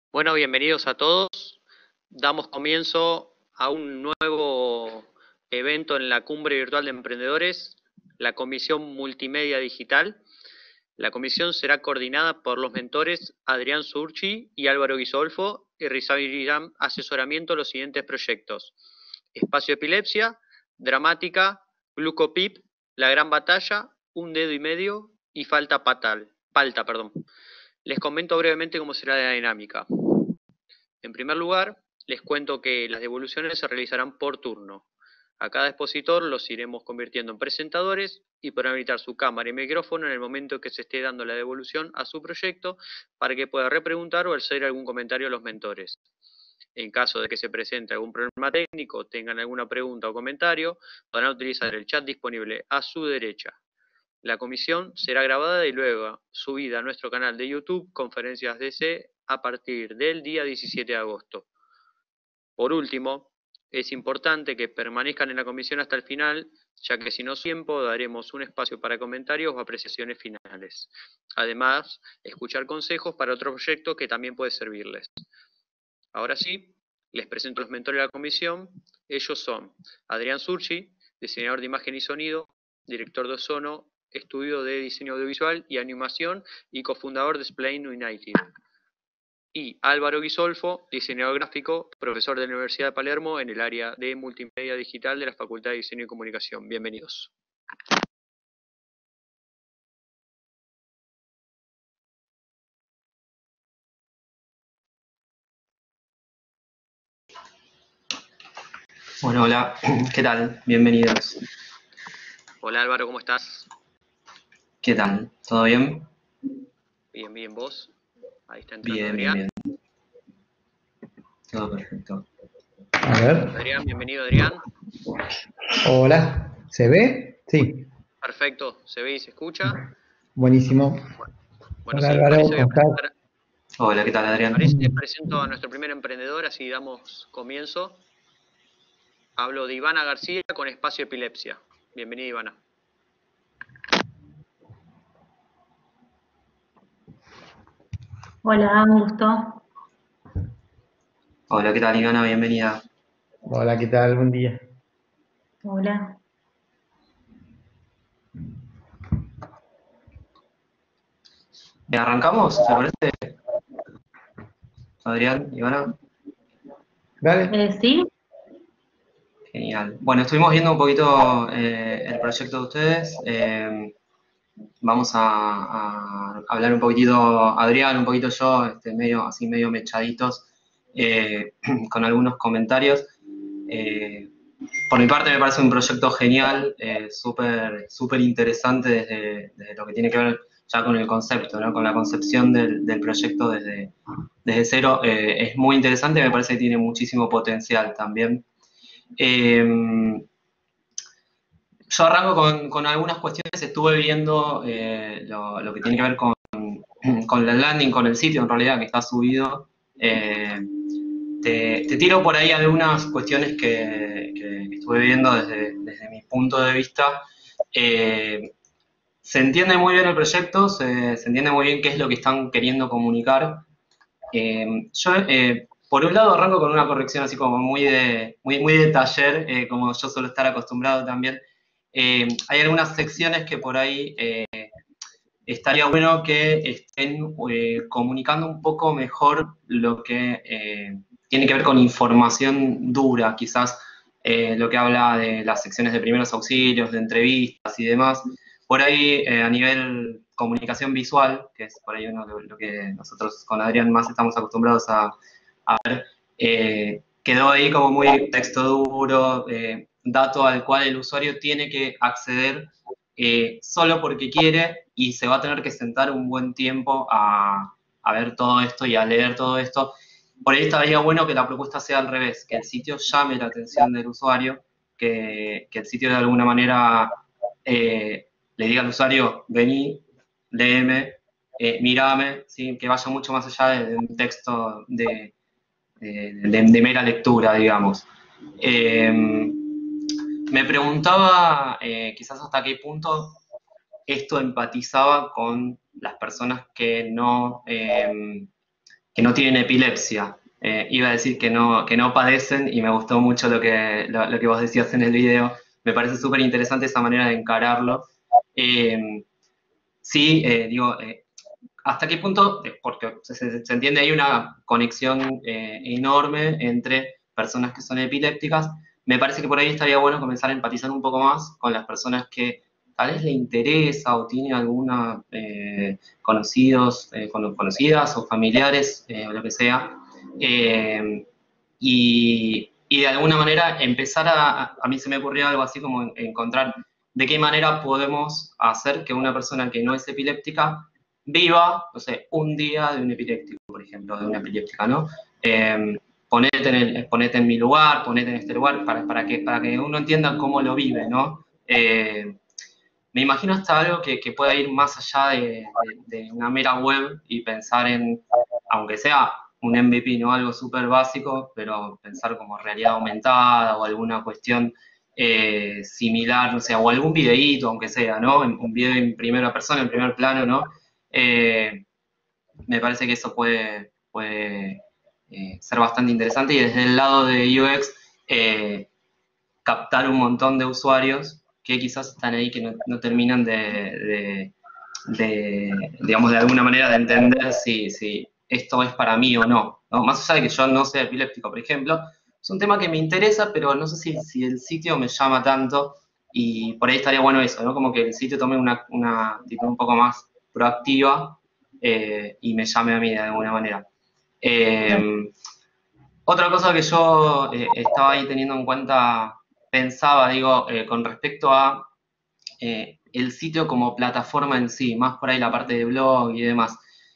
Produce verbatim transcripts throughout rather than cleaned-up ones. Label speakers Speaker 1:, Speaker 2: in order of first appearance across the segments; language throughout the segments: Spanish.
Speaker 1: Bueno, bienvenidos a todos. Damos comienzo a un nuevo evento en la Cumbre Virtual de Emprendedores, la Comisión Multimedia Digital. La comisión será coordinada por los mentores Adrián Surchi y Álvaro Guisolfo y recibirán asesoramiento a los siguientes proyectos: Espacio Epilepsia, Dramática, Glucopip, La Gran Batalla, Un Dedo y Medio y Falta Fatal, Palta. Perdón. Les comento brevemente cómo será la dinámica. En primer lugar, les cuento que las devoluciones se realizarán por turno. A cada expositor los iremos convirtiendo en presentadores y podrán habilitar su cámara y micrófono en el momento que se esté dando la devolución a su proyecto para que pueda repreguntar o hacer algún comentario a los mentores. En caso de que se presente algún problema técnico, tengan alguna pregunta o comentario, podrán utilizar el chat disponible a su derecha. La comisión será grabada y luego subida a nuestro canal de YouTube Conferencias D C a partir del día diecisiete de agosto. Por último, es importante que permanezcan en la comisión hasta el final, ya que si no tiempo daremos un espacio para comentarios o apreciaciones finales. Además, escuchar consejos para otro proyecto que también puede servirles. Ahora sí, les presento a los mentores de la comisión. Ellos son Adrián Surchi, diseñador de imagen y sonido, director de Ozono, estudio de diseño audiovisual y animación y cofundador de Splain United. Y Álvaro Guisolfo, diseñador gráfico, profesor de la Universidad de Palermo en el área de multimedia digital de la Facultad de Diseño y Comunicación. Bienvenidos.
Speaker 2: Bueno, hola, ¿qué tal? Bienvenidos.
Speaker 1: Hola Álvaro, ¿cómo estás?
Speaker 2: ¿Qué tal? ¿Todo bien?
Speaker 1: Bien, bien, ¿vos? Ahí está entrando
Speaker 2: Bien,
Speaker 1: Adrián.
Speaker 2: bien, bien. Todo perfecto.
Speaker 3: A ver.
Speaker 1: Adrián, bienvenido Adrián.
Speaker 3: Hola. ¿Se ve? Sí.
Speaker 1: Perfecto, se ve y se escucha.
Speaker 3: Buenísimo.
Speaker 1: Bueno,
Speaker 3: Hola
Speaker 1: si les
Speaker 3: Álvaro,
Speaker 1: parece, voy a
Speaker 3: ¿cómo estás?
Speaker 1: presentar,
Speaker 2: Hola, ¿qué tal, Adrián?
Speaker 1: parece, les presento a nuestro primer emprendedor, así damos comienzo. Hablo de Ivana García con Espacio Epilepsia. Bienvenida, Ivana.
Speaker 4: Hola, un gusto.
Speaker 2: Hola, ¿qué tal, Ivana? Bienvenida.
Speaker 3: Hola, ¿qué tal? Buen día.
Speaker 4: Hola.
Speaker 2: Bien, ¿arrancamos? ¿Te parece? Adrián, Ivana.
Speaker 3: Dale.
Speaker 4: Eh, ¿sí?
Speaker 2: Genial. Bueno, estuvimos viendo un poquito eh, el proyecto de ustedes. Eh, vamos a, a hablar un poquitito, Adrián, un poquito yo, este, medio, así medio mechaditos, eh, con algunos comentarios. Eh, Por mi parte me parece un proyecto genial, eh, súper súper interesante desde, desde lo que tiene que ver ya con el concepto, ¿no? Con la concepción del, del proyecto desde, desde cero. Eh, es muy interesante, me parece que tiene muchísimo potencial también. Eh, yo arranco con, con algunas cuestiones, estuve viendo eh, lo, lo que tiene que ver con, con la landing, con el sitio en realidad que está subido. Eh, te, te, tiro por ahí algunas cuestiones que, que estuve viendo desde, desde mi punto de vista. Eh, se entiende muy bien el proyecto, se, se, entiende muy bien qué es lo que están queriendo comunicar. Eh, yo, eh, por un lado, arranco con una corrección así como muy de, muy, muy de taller, eh, como yo suelo estar acostumbrado también. Eh, hay algunas secciones que por ahí eh, estaría bueno que estén eh, comunicando un poco mejor lo que eh, tiene que ver con información dura, quizás eh, lo que habla de las secciones de primeros auxilios, de entrevistas y demás. Por ahí, eh, a nivel comunicación visual, que es por ahí uno de lo que nosotros con Adrián más estamos acostumbrados a, a ver, eh, quedó ahí como muy texto duro, eh, dato al cual el usuario tiene que acceder eh, solo porque quiere y se va a tener que sentar un buen tiempo a, a ver todo esto y a leer todo esto. Por ahí estaría bueno que la propuesta sea al revés, que el sitio llame la atención del usuario, que, que el sitio de alguna manera eh, le diga al usuario, vení, léeme, eh, mirame, ¿sí? Que vaya mucho más allá de, de un texto de, de, de, de mera lectura, digamos. Eh, me preguntaba eh, quizás hasta qué punto esto empatizaba con las personas que no, eh, que no tienen epilepsia. Eh, iba a decir que no, que no padecen y me gustó mucho lo que, lo, lo que vos decías en el video. Me parece súper interesante esa manera de encararlo. Eh, sí, eh, digo, eh, ¿hasta qué punto? Porque se, se entiende hay una conexión eh, enorme entre personas que son epilépticas. Me parece que por ahí estaría bueno comenzar a empatizar un poco más con las personas que tal vez le interesa o tiene alguna eh, conocidos, eh, conocidas o familiares, eh, o lo que sea, eh, y, y de alguna manera empezar a, a mí se me ocurrió algo así como encontrar de qué manera podemos hacer que una persona que no es epiléptica viva, no sé, un día de un epiléptico, por ejemplo, de una epiléptica, ¿no? Eh, ponete, en el, ponete en mi lugar, ponete en este lugar, para, para, que, para que uno entienda cómo lo vive, ¿no? Eh, me imagino hasta algo que, que pueda ir más allá de, de, de una mera web y pensar en, aunque sea un M V P, ¿no? Algo súper básico, pero pensar como realidad aumentada o alguna cuestión eh, similar, no sé, o algún videíto, aunque sea, ¿no? Un video en primera persona, en primer plano, ¿no? Eh, me parece que eso puede, puede eh, ser bastante interesante y desde el lado de U X eh, captar un montón de usuarios que quizás están ahí que no, no terminan de, de, de, digamos, de alguna manera de entender si, si esto es para mí o no, no. Más allá de que yo no sea epiléptico, por ejemplo, es un tema que me interesa, pero no sé si, si el sitio me llama tanto y por ahí estaría bueno eso, ¿no? Como que el sitio tome una, una actitud un poco más proactiva eh, y me llame a mí de alguna manera. Eh, otra cosa que yo eh, estaba ahí teniendo en cuenta, pensaba, digo, eh, con respecto a eh, el sitio como plataforma en sí, más por ahí la parte de blog y demás.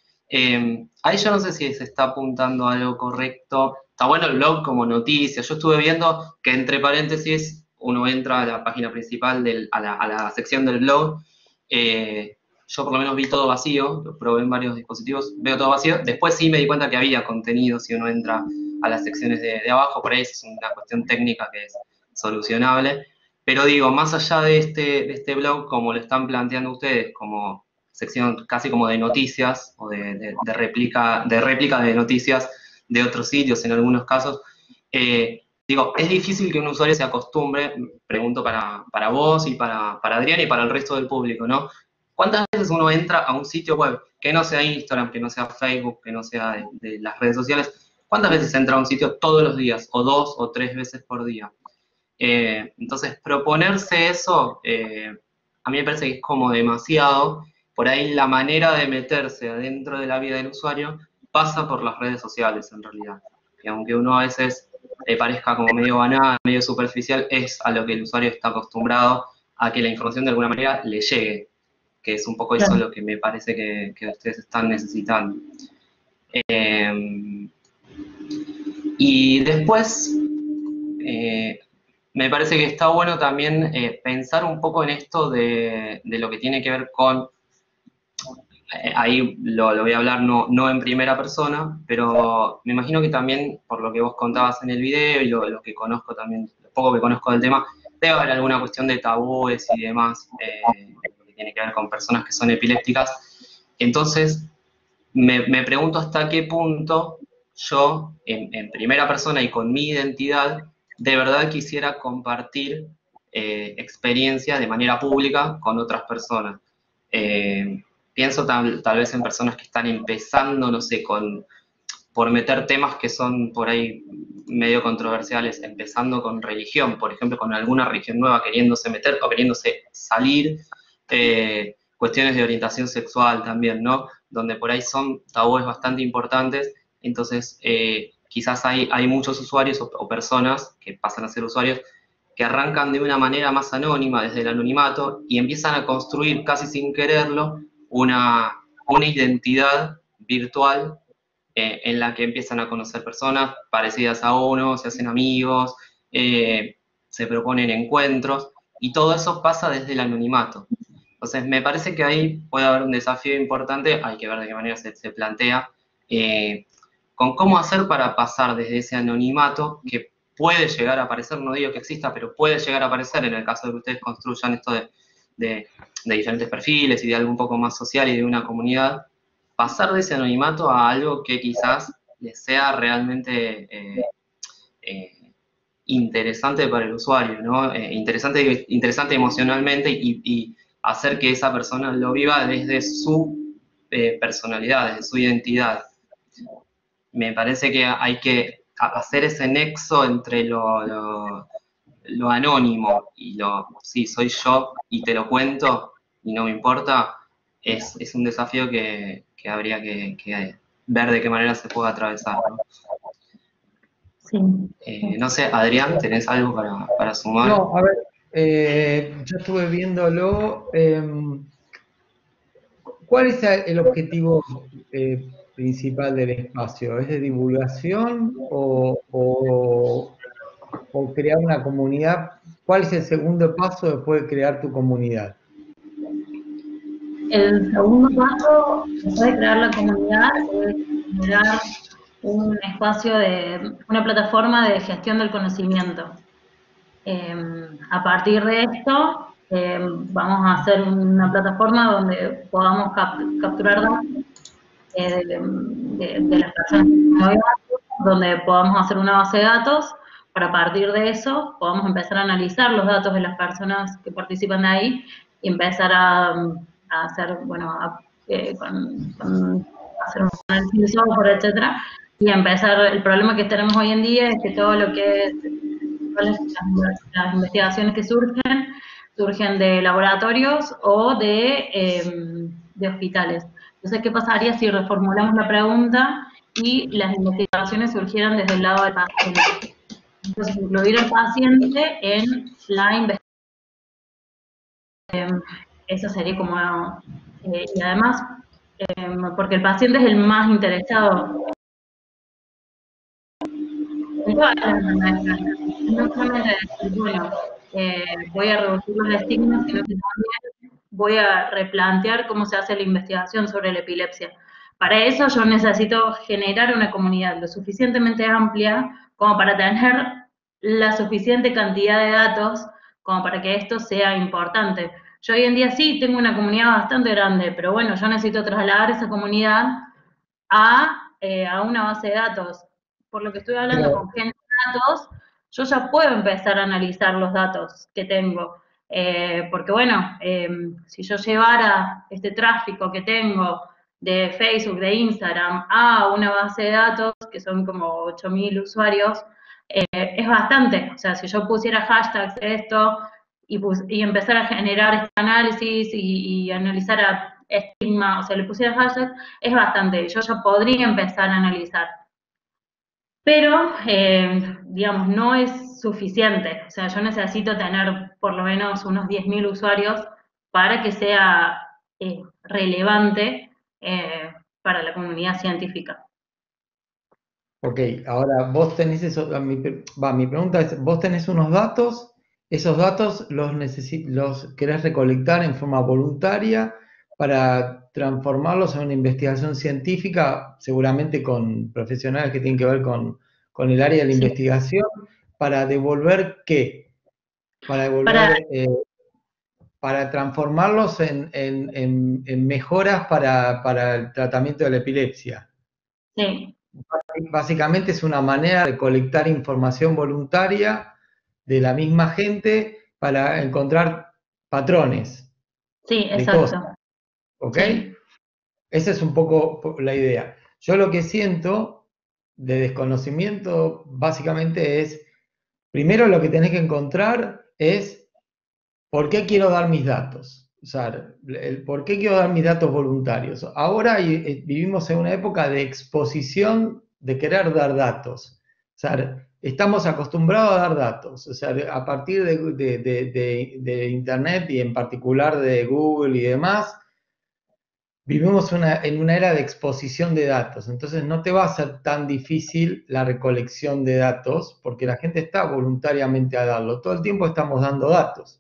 Speaker 2: Eh, ahí yo no sé si se está apuntando a algo correcto. Está bueno el blog como noticia. Yo estuve viendo que entre paréntesis uno entra a la página principal, del, a, la, a la sección del blog. Eh, yo por lo menos vi todo vacío, lo probé en varios dispositivos, veo todo vacío. Después sí me di cuenta que había contenido si uno entra a las secciones de, de abajo, por ahí es una cuestión técnica que es solucionable. Pero digo, más allá de este, de este blog, como lo están planteando ustedes, como sección casi como de noticias o de, de, de, réplica, de réplica de noticias de otros sitios en algunos casos, eh, digo, es difícil que un usuario se acostumbre, pregunto para, para vos y para, para Adrián y para el resto del público, ¿no? ¿Cuántas veces uno entra a un sitio web que no sea Instagram, que no sea Facebook, que no sea de, de las redes sociales? ¿Cuántas veces entra a un sitio todos los días, o dos o tres veces por día? Eh, entonces, proponerse eso, eh, a mí me parece que es como demasiado. Por ahí la manera de meterse adentro de la vida del usuario pasa por las redes sociales, en realidad. Y aunque uno a veces le parezca como medio banal, medio superficial, es a lo que el usuario está acostumbrado a que la información de alguna manera le llegue, que es un poco eso lo que me parece que, que ustedes están necesitando. Eh, y después... Eh, me parece que está bueno también eh, pensar un poco en esto de, de lo que tiene que ver con, eh, ahí lo, lo voy a hablar no, no en primera persona, pero me imagino que también, por lo que vos contabas en el video y lo, lo que conozco también, lo poco que conozco del tema, debe haber alguna cuestión de tabúes y demás, eh, que tiene que ver con personas que son epilépticas. Entonces, me, me pregunto hasta qué punto yo, en, en primera persona y con mi identidad, de verdad quisiera compartir eh, experiencia de manera pública con otras personas. Eh, pienso tal, tal vez en personas que están empezando, no sé, con, por meter temas que son por ahí medio controversiales, empezando con religión, por ejemplo, con alguna religión nueva queriéndose meter o queriéndose salir, eh, cuestiones de orientación sexual también, ¿no? Donde por ahí son tabúes bastante importantes, entonces... Eh, quizás hay, hay muchos usuarios o, o personas que pasan a ser usuarios que arrancan de una manera más anónima, desde el anonimato, y empiezan a construir, casi sin quererlo, una, una identidad virtual eh, en la que empiezan a conocer personas parecidas a uno, se hacen amigos, eh, se proponen encuentros, y todo eso pasa desde el anonimato. Entonces, me parece que ahí puede haber un desafío importante, hay que ver de qué manera se, se plantea, eh, con cómo hacer para pasar desde ese anonimato, que puede llegar a aparecer, no digo que exista, pero puede llegar a aparecer en el caso de que ustedes construyan esto de, de, de diferentes perfiles y de algo un poco más social y de una comunidad, pasar de ese anonimato a algo que quizás les sea realmente eh, eh, interesante para el usuario, ¿no? Eh, interesante, interesante emocionalmente y, y hacer que esa persona lo viva desde su eh, personalidad, desde su identidad. Me parece que hay que hacer ese nexo entre lo, lo, lo anónimo y lo, sí, soy yo y te lo cuento y no me importa, es, es un desafío que, que habría que, que ver de qué manera se puede atravesar, ¿no?
Speaker 4: Sí.
Speaker 2: Eh, no sé, Adrián, ¿tenés algo para, para sumar?
Speaker 3: No, a ver, eh, yo estuve viéndolo. Eh, ¿cuál es el objetivo eh, principal del espacio? ¿Es de divulgación o, o, o crear una comunidad? ¿Cuál es el segundo paso después de crear tu comunidad?
Speaker 4: El segundo paso, después de crear la comunidad, es generar un espacio de, una plataforma de gestión del conocimiento. Eh, a partir de esto, eh, vamos a hacer una plataforma donde podamos cap capturar datos eh, de, de, de las personas que no hay datos, donde podamos hacer una base de datos, para a partir de eso podamos empezar a analizar los datos de las personas que participan de ahí y empezar a, a hacer, bueno, a, eh, con, con hacer un análisis de software, etcétera, y empezar, el problema que tenemos hoy en día es que todo lo que es, las, las investigaciones que surgen, surgen de laboratorios o de, eh, de hospitales. Entonces, ¿qué pasaría si reformulamos la pregunta y las investigaciones surgieran desde el lado del paciente? Entonces, incluir al paciente en la investigación. Eh, eso sería como, eh, y además, eh, porque el paciente es el más interesado. No solamente decir, bueno, eh, voy a reducir los estigmas, sino que también voy a replantear cómo se hace la investigación sobre la epilepsia. Para eso yo necesito generar una comunidad lo suficientemente amplia como para tener la suficiente cantidad de datos como para que esto sea importante. Yo hoy en día sí tengo una comunidad bastante grande, pero bueno, yo necesito trasladar esa comunidad a, eh, a una base de datos. Por lo que estoy hablando
Speaker 3: Pero,
Speaker 4: con gente de datos, yo ya puedo empezar a analizar los datos que tengo. Eh, porque bueno, eh, si yo llevara este tráfico que tengo de Facebook, de Instagram, a una base de datos, que son como ocho mil usuarios, eh, es bastante. O sea, si yo pusiera hashtags de esto y, pus y empezar a generar este análisis y, y analizar a estigma, o sea, le pusiera hashtags, es bastante. Yo ya podría empezar a analizar. Pero, eh, digamos, no es suficiente. O sea, yo necesito tener por lo menos unos diez mil usuarios para que sea eh, relevante eh, para la comunidad científica.
Speaker 3: ok, ahora vos tenés eso, mi, va, mi pregunta es, vos tenés unos datos, esos datos los, los querés recolectar en forma voluntaria para transformarlos en una investigación científica, seguramente con profesionales que tienen que ver con, con el área de la
Speaker 4: Sí.
Speaker 3: investigación, para devolver ¿qué? Para devolver,
Speaker 4: Para,
Speaker 3: eh, para transformarlos en, en, en, en mejoras para, para el tratamiento de la epilepsia.
Speaker 4: sí.
Speaker 3: Básicamente es una manera de colectar información voluntaria de la misma gente para encontrar patrones
Speaker 4: Sí,
Speaker 3: de cosas,
Speaker 4: exacto.
Speaker 3: ¿ok?
Speaker 4: Sí.
Speaker 3: Esa es un poco la idea. Yo lo que siento de desconocimiento básicamente es, primero lo que tenés que encontrar es por qué quiero dar mis datos. O sea, el por qué quiero dar mis datos voluntarios. Ahora vivimos en una época de exposición de querer dar datos. O sea, estamos acostumbrados a dar datos. O sea, a partir de, de, de, de, de Internet y en particular de Google y demás, vivimos una, en una era de exposición de datos. Entonces no te va a ser tan difícil la recolección de datos porque la gente está voluntariamente a darlo. Todo el tiempo estamos dando datos.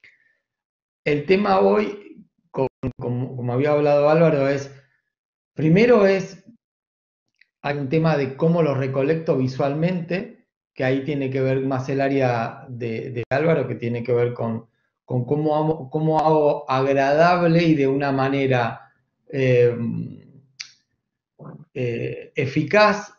Speaker 3: El tema hoy, como, como, como había hablado Álvaro, es, primero es, hay un tema de cómo lo recolecto visualmente, que ahí tiene que ver más el área de, de Álvaro, que tiene que ver con, con cómo, hago, cómo hago agradable y de una manera eh, eh, eficaz,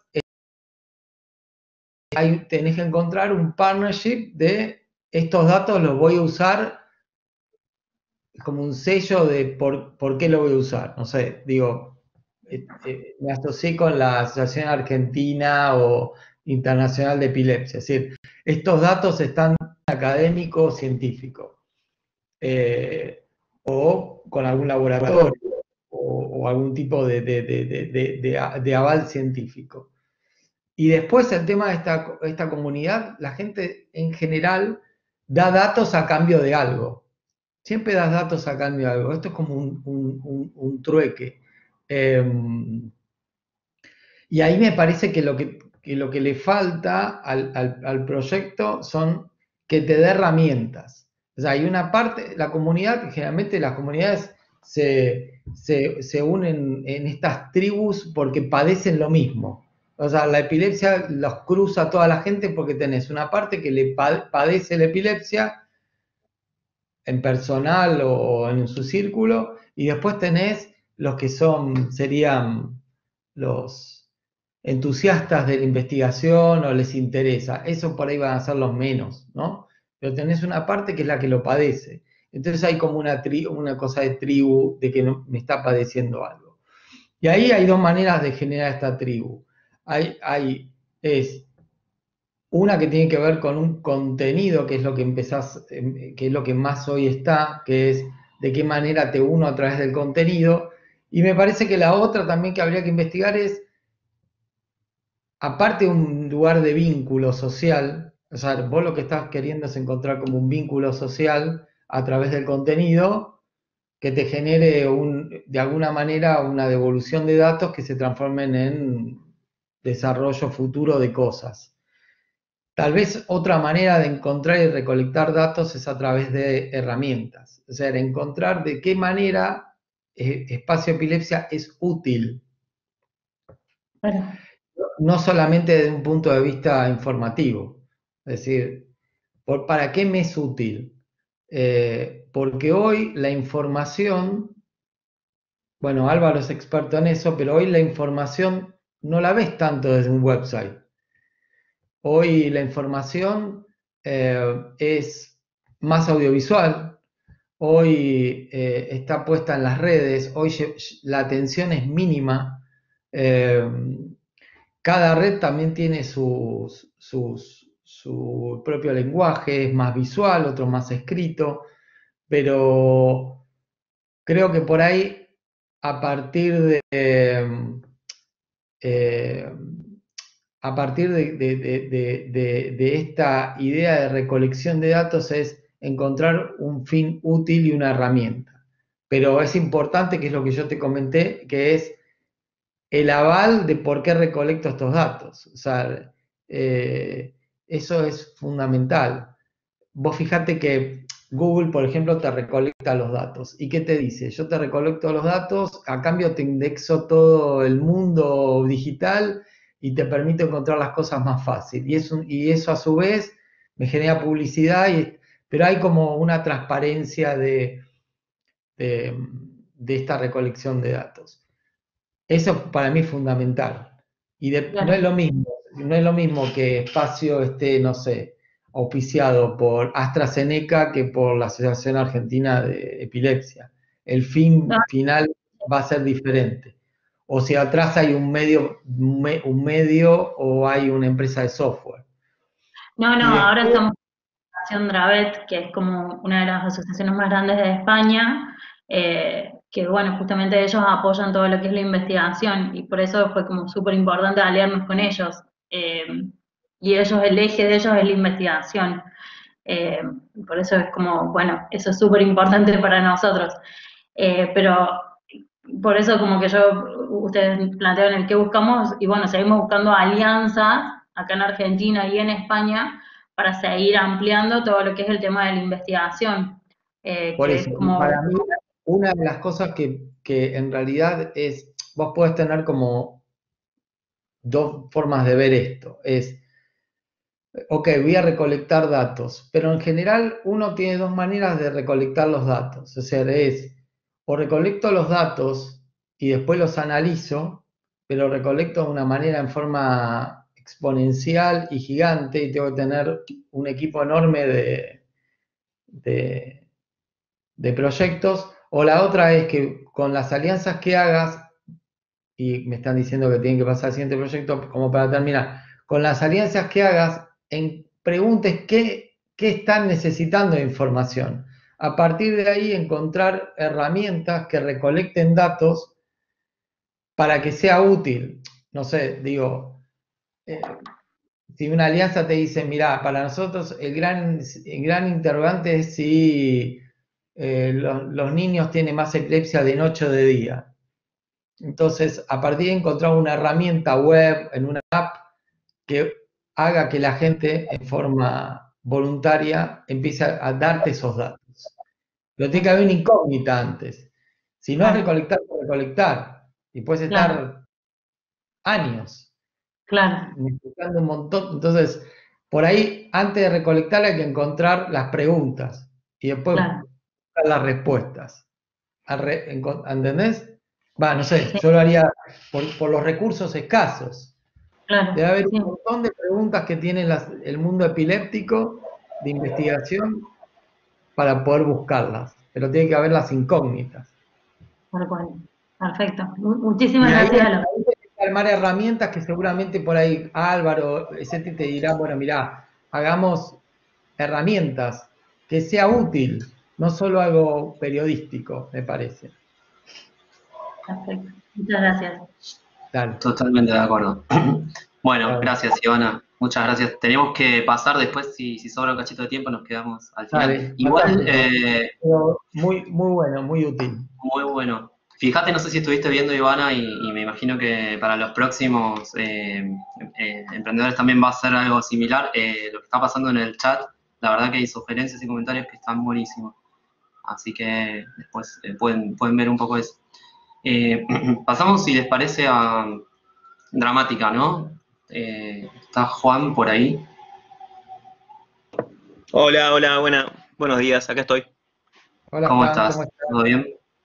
Speaker 3: hay, tenés que encontrar un partnership de estos datos los voy a usar como un sello de por, por qué lo voy a usar. No sé, digo, eh, eh, me asocié con la Asociación Argentina o Internacional de Epilepsia. Es decir, estos datos están académicos, científicos, eh, o con algún laboratorio, o, o algún tipo de, de, de, de, de, de aval científico. Y después el tema de esta, esta comunidad, la gente en general da datos a cambio de algo. Siempre das datos a cambio de algo. Esto es como un, un, un, un trueque. Eh, y ahí me parece que lo que, que, lo que le falta al, al, al proyecto son que te dé herramientas. O sea, hay una parte, la comunidad, generalmente las comunidades se, se, se unen en estas tribus porque padecen lo mismo. O sea, la epilepsia los cruza a toda la gente porque tenés una parte que le padece la epilepsia en personal o en su círculo, y después tenés los que son, serían los entusiastas de la investigación o les interesa. Eso por ahí van a ser los menos, ¿no? Pero tenés una parte que es la que lo padece. Entonces hay como una, tri una cosa de tribu, de que no, me está padeciendo algo. Y ahí hay dos maneras de generar esta tribu. Hay, hay, es una que tiene que ver con un contenido, que es lo que empezás, que es lo que más hoy está, que es de qué manera te uno a través del contenido. Y me parece que la otra también que habría que investigar es, aparte de un lugar de vínculo social, o sea, vos lo que estás queriendo es encontrar como un vínculo social a través del contenido que te genere un, de alguna manera una devolución de datos que se transformen en desarrollo futuro de cosas. Tal vez otra manera de encontrar y recolectar datos es a través de herramientas. O sea, encontrar de qué manera eh, Espacio Epilepsia es útil.
Speaker 4: Bueno.
Speaker 3: No solamente desde un punto de vista informativo. Es decir, por, ¿para qué me es útil? Eh, porque hoy la información, bueno, Álvaro es experto en eso, pero hoy la información no la ves tanto desde un website. Hoy la información eh, es más audiovisual, hoy eh, está puesta en las redes, hoy la atención es mínima. Eh, cada red también tiene sus, sus, su propio lenguaje, es más visual, otro más escrito, pero creo que por ahí, a partir de... Eh, a partir de, de, de, de, de esta idea de recolección de datos es encontrar un fin útil y una herramienta. Pero es importante, que es lo que yo te comenté, que es el aval de por qué recolecto estos datos. O sea, eh, eso es fundamental. Vos fijate que Google, por ejemplo, te recolecta los datos. ¿Y qué te dice? Yo te recolecto los datos, a cambio te indexo todo el mundo digital y te permite encontrar las cosas más fácil. Y eso, y eso a su vez me genera publicidad, y, pero hay como una transparencia de, de, de esta recolección de datos. Eso para mí es fundamental. Y de, claro. no es lo mismo, no es lo mismo que Espacio esté, no sé, auspiciado por AstraZeneca que por la Asociación Argentina de Epilepsia. El fin no. final va a ser diferente. O si atrás hay un medio, un medio o hay una empresa de software.
Speaker 4: No, no, después, ahora estamos en la Asociación Dravet, que es como una de las asociaciones más grandes de España, eh, que bueno, justamente ellos apoyan todo lo que es la investigación, y por eso fue como súper importante aliarnos con ellos. Eh, y ellos, el eje de ellos es la investigación. Eh, por eso es como, bueno, eso es súper importante para nosotros. Eh, pero por eso como que yo, ustedes plantearon el qué buscamos, y bueno, seguimos buscando alianzas acá en Argentina y en España para seguir ampliando todo lo que es el tema de la investigación. Eh,
Speaker 3: por
Speaker 4: que
Speaker 3: eso,
Speaker 4: es como...
Speaker 3: para mí, una de las cosas que, que en realidad es, vos podés tener como dos formas de ver esto, es, ok, voy a recolectar datos, pero en general uno tiene dos maneras de recolectar los datos. O sea, es, o recolecto los datos y después los analizo, pero recolecto de una manera en forma exponencial y gigante y tengo que tener un equipo enorme de, de, de proyectos. O la otra es que con las alianzas que hagas, y me están diciendo que tienen que pasar al siguiente proyecto, como para terminar, con las alianzas que hagas, en, preguntes qué, qué están necesitando de información. A partir de ahí encontrar herramientas que recolecten datos para que sea útil. No sé, digo, eh, si una alianza te dice, mira, para nosotros el gran, el gran interrogante es si eh, los, los niños tienen más epilepsia de noche o de día. Entonces, a partir de encontrar una herramienta web, en una app, que haga que la gente en forma voluntaria empiece a darte esos datos. Pero tiene que haber una incógnita antes. Si no es
Speaker 4: Claro.
Speaker 3: recolectar por recolectar, y puedes estar
Speaker 4: Claro.
Speaker 3: años
Speaker 4: Claro.
Speaker 3: necesitando un montón. Entonces, por ahí, antes de recolectar hay que encontrar las preguntas y después
Speaker 4: Claro.
Speaker 3: buscar las respuestas. Al re- encon- ¿Entendés? Va, no sé,
Speaker 4: Sí.
Speaker 3: yo lo haría por, por los recursos escasos. Debe
Speaker 4: Claro.
Speaker 3: haber
Speaker 4: Sí.
Speaker 3: un montón de preguntas que tiene las- el mundo epiléptico de investigación para poder buscarlas, pero tiene que haber las incógnitas.
Speaker 4: Tal cual. Perfecto. Mu-
Speaker 3: Y
Speaker 4: Muchísimas
Speaker 3: ahí
Speaker 4: gracias a
Speaker 3: hay
Speaker 4: los.
Speaker 3: que armar herramientas que seguramente por ahí Álvaro, etcétera, te dirá, bueno, mirá, hagamos herramientas que sea útil, no solo algo periodístico, me parece.
Speaker 4: Perfecto. Muchas gracias.
Speaker 3: Dale.
Speaker 2: Totalmente de acuerdo. Bueno,
Speaker 3: Dale.
Speaker 2: gracias, Ivana. Muchas gracias. Tenemos que pasar después, si, si sobra un cachito de tiempo, nos quedamos al final.
Speaker 3: Dale,
Speaker 2: Igual,
Speaker 3: fantástico.
Speaker 2: eh,
Speaker 3: Pero muy, muy bueno, muy útil.
Speaker 2: muy bueno. Fíjate, no sé si estuviste viendo, Ivana, y, y me imagino que para los próximos eh, eh, emprendedores también va a ser algo similar. Eh, lo que está pasando en el chat, la verdad que hay sugerencias y comentarios que están buenísimos. Así que después eh, pueden, pueden ver un poco eso. Eh, pasamos, si les parece, a Dramática, ¿no? Eh, está Juan por ahí.
Speaker 5: Hola, hola, buena, buenos días, acá estoy.
Speaker 3: Hola
Speaker 2: ¿Cómo
Speaker 3: Juan,
Speaker 2: estás?
Speaker 3: ¿cómo estás?
Speaker 2: ¿Todo bien?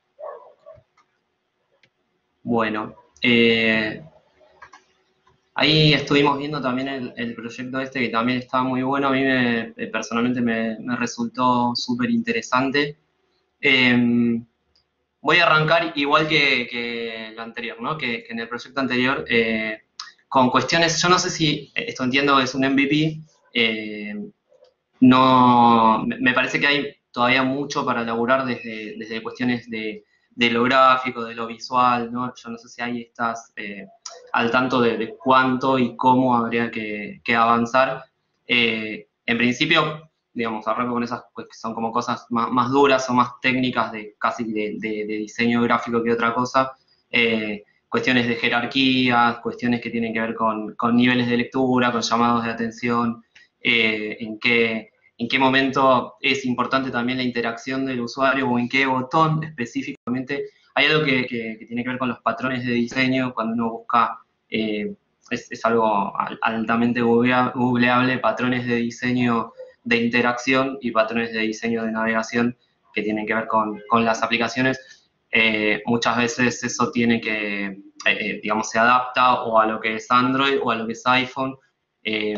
Speaker 2: Bueno, eh, ahí estuvimos viendo también el, el proyecto este que también está muy bueno. A mí me, eh, personalmente me, me resultó súper interesante. Eh, voy a arrancar igual que, que el anterior, ¿no? Que, que en el proyecto anterior, eh, con cuestiones, yo no sé si, esto entiendo que es un M V P, eh, no, me parece que hay todavía mucho para elaborar desde, desde cuestiones de, de lo gráfico, de lo visual, ¿no? Yo no sé si ahí estás eh, al tanto de, de cuánto y cómo habría que, que avanzar. Eh, en principio, digamos, arranco con esas pues, que son como cosas más, más duras o más técnicas de casi de, de, de diseño gráfico que otra cosa. Eh, cuestiones de jerarquías, cuestiones que tienen que ver con, con niveles de lectura, con llamados de atención, eh, en qué en qué momento es importante también la interacción del usuario o en qué botón específicamente. Hay algo que, que, que tiene que ver con los patrones de diseño, cuando uno busca, eh, es, es, algo altamente googleable, patrones de diseño de interacción y patrones de diseño de navegación que tienen que ver con, con las aplicaciones. Eh, muchas veces eso tiene que, eh, digamos, se adapta o a lo que es Android o a lo que es iPhone. Eh,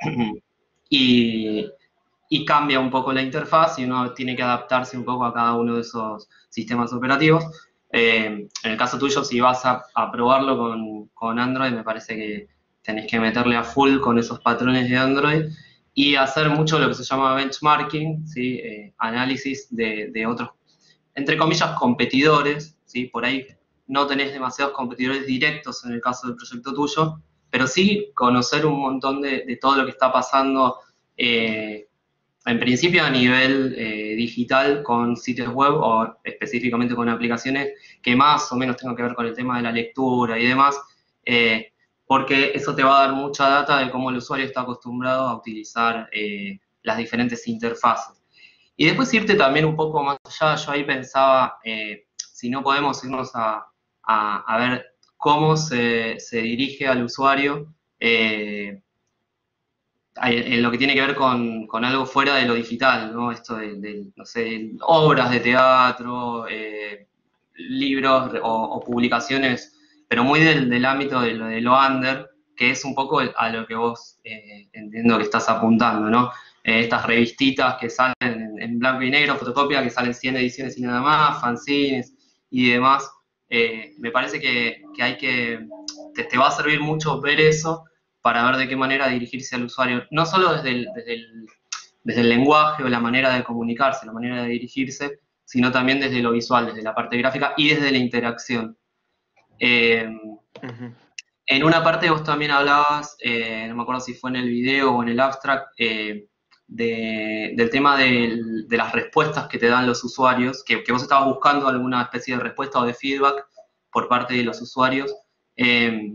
Speaker 2: y, y cambia un poco la interfaz y uno tiene que adaptarse un poco a cada uno de esos sistemas operativos. Eh, en el caso tuyo, si vas a, a probarlo con, con Android, me parece que tenés que meterle a full con esos patrones de Android y hacer mucho lo que se llama benchmarking, ¿sí? Eh, análisis de, de otros, entre comillas, competidores, ¿sí? Por ahí no tenés demasiados competidores directos en el caso del proyecto tuyo, pero sí conocer un montón de, de todo lo que está pasando eh, en principio a nivel eh, digital con sitios web o específicamente con aplicaciones que más o menos tengan que ver con el tema de la lectura y demás, eh, porque eso te va a dar mucha data de cómo el usuario está acostumbrado a utilizar eh, las diferentes interfaces. Y después irte también un poco más allá, yo ahí pensaba, eh, si no podemos irnos a, a, a ver cómo se, se dirige al usuario, eh, en lo que tiene que ver con, con algo fuera de lo digital, ¿no? Esto de, de no sé, obras de teatro, eh, libros o, o publicaciones pero muy del, del ámbito de lo, de lo under, que es un poco a lo que vos eh, entiendo que estás apuntando, ¿no? Eh, estas revistitas que salen en, en blanco y negro, fotocopia, que salen cien ediciones y nada más, fanzines y demás. Eh, me parece que, que hay que, te, te va a servir mucho ver eso para ver de qué manera dirigirse al usuario, no solo desde el, desde el, desde el lenguaje o la manera de comunicarse, la manera de dirigirse, sino también desde lo visual, desde la parte gráfica y desde la interacción. Eh, uh-huh. En una parte vos también hablabas, eh, no me acuerdo si fue en el video o en el abstract, eh, de, del tema de, de las respuestas que te dan los usuarios, que, que vos estabas buscando alguna especie de respuesta o de feedback por parte de los usuarios, eh,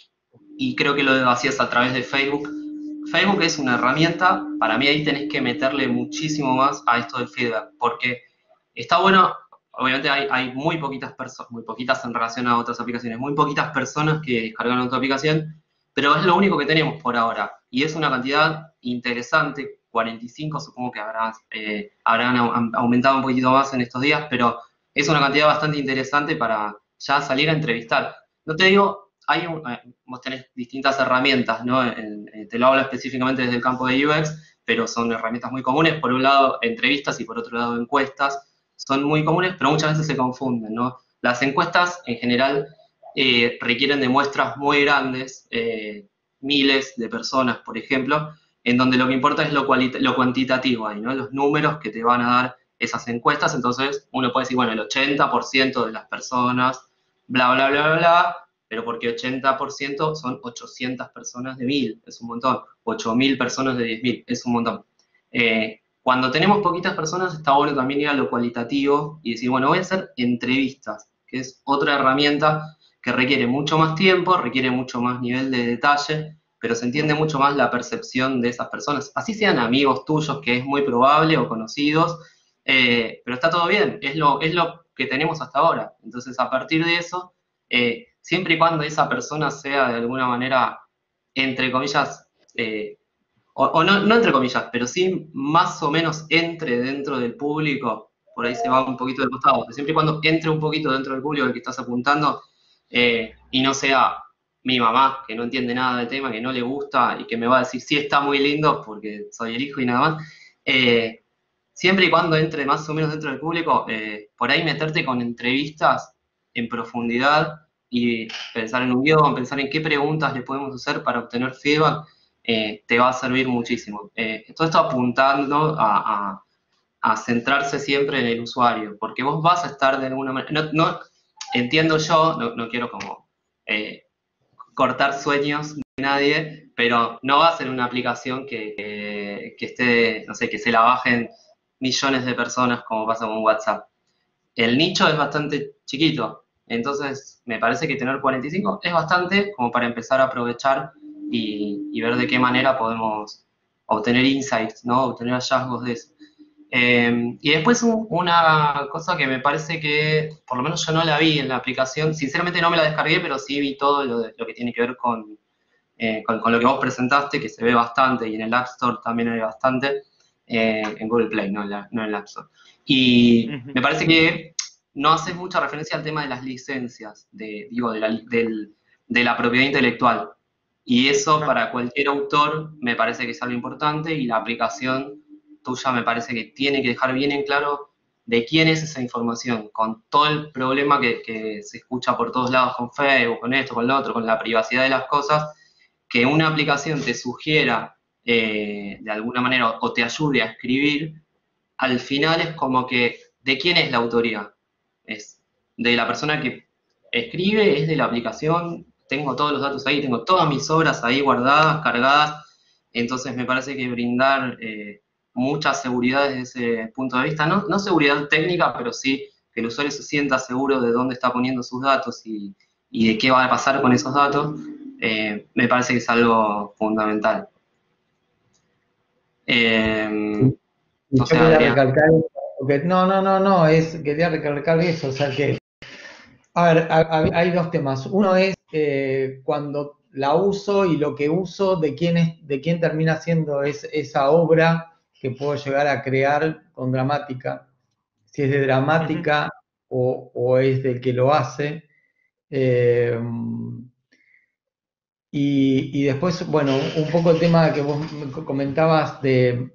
Speaker 2: y creo que lo hacías a través de Facebook. Facebook es una herramienta, para mí ahí tenés que meterle muchísimo más a esto del feedback, porque está bueno, obviamente hay, hay muy poquitas personas, muy poquitas en relación a otras aplicaciones, muy poquitas personas que descargan otra aplicación, pero es lo único que tenemos por ahora, y es una cantidad interesante, cuarenta y cinco supongo que habrán, eh, habrán aumentado un poquito más en estos días, pero es una cantidad bastante interesante para ya salir a entrevistar. No te digo... Hay un, vos tenés distintas herramientas, ¿no? En, en, te lo hablo específicamente desde el campo de U X, pero son herramientas muy comunes. Por un lado, entrevistas y por otro lado, encuestas. Son muy comunes, pero muchas veces se confunden, ¿no? Las encuestas, en general, eh, requieren de muestras muy grandes, eh, miles de personas, por ejemplo, en donde lo que importa es lo, lo cuantitativo ahí, ¿no? Los números que te van a dar esas encuestas. Entonces, uno puede decir, bueno, el ochenta por ciento de las personas, bla, bla, bla, bla, bla, pero porque ochenta por ciento son ochocientas personas de mil, es un montón. ocho mil personas de diez mil, es un montón. Eh, cuando tenemos poquitas personas, está bueno también ir a lo cualitativo y decir, bueno, voy a hacer entrevistas, que es otra herramienta que requiere mucho más tiempo, requiere mucho más nivel de detalle, pero se entiende mucho más la percepción de esas personas. Así sean amigos tuyos, que es muy probable, o conocidos, eh, pero está todo bien, es lo, es lo que tenemos hasta ahora. Entonces, a partir de eso... Eh, siempre y cuando esa persona sea de alguna manera, entre comillas, eh, o, o no, no entre comillas, pero sí más o menos entre dentro del público, por ahí se va un poquito del costado, siempre y cuando entre un poquito dentro del público al que estás apuntando, eh, y no sea mi mamá, que no entiende nada del tema, que no le gusta y que me va a decir, sí, está muy lindo porque soy el hijo y nada más, eh, siempre y cuando entre más o menos dentro del público, eh, por ahí meterte con entrevistas en profundidad y pensar en un guión, pensar en qué preguntas le podemos hacer para obtener feedback, eh, te va a servir muchísimo. Eh, todo esto apuntando a, a, a centrarse siempre en el usuario, porque vos vas a estar de alguna manera, no, no entiendo yo, no, no quiero como eh, cortar sueños de nadie, pero no va a ser una aplicación que, que, que esté, no sé, que se la bajen millones de personas como pasa con WhatsApp. El nicho es bastante chiquito, entonces me parece que tener cuarenta y cinco es bastante como para empezar a aprovechar y, y ver de qué manera podemos obtener insights, ¿no? Obtener hallazgos de eso. Eh, y después un, una cosa que me parece que, por lo menos yo no la vi en la aplicación, sinceramente no me la descargué, pero sí vi todo lo, de, lo que tiene que ver con, eh, con, con lo que vos presentaste, que se ve bastante, y en el App Store también hay bastante, eh, en Google Play, no en, la, no en el App Store. Y uh-huh. me parece que no haces mucha referencia al tema de las licencias, de, digo, de la, del, de la propiedad intelectual. Y eso uh-huh. para cualquier autor me parece que es algo importante, y la aplicación tuya me parece que tiene que dejar bien en claro de quién es esa información, con todo el problema que, que se escucha por todos lados con Facebook, con esto, con lo otro, con la privacidad de las cosas, que una aplicación te sugiera eh, de alguna manera o te ayude a escribir, al final es como que, ¿de quién es la autoría? Es de la persona que escribe, es de la aplicación, tengo todos los datos ahí, tengo todas mis obras ahí guardadas, cargadas, entonces me parece que brindar eh, mucha seguridad desde ese punto de vista, no, no seguridad técnica, pero sí que el usuario se sienta seguro de dónde está poniendo sus datos y, y de qué va a pasar con esos datos, eh, me parece que es algo fundamental. Eh,
Speaker 3: no, sé, quería recalcar, porque, no, no, no, no, es, quería recalcar eso, o sea que, a ver, a, a, hay dos temas. Uno es eh, cuando la uso y lo que uso, de quién, es, de quién termina siendo es, esa obra que puedo llegar a crear con Dramática, si es de Dramática uh-huh. o, o es del que lo hace. Eh, y, y después, bueno, un poco el tema que vos comentabas de,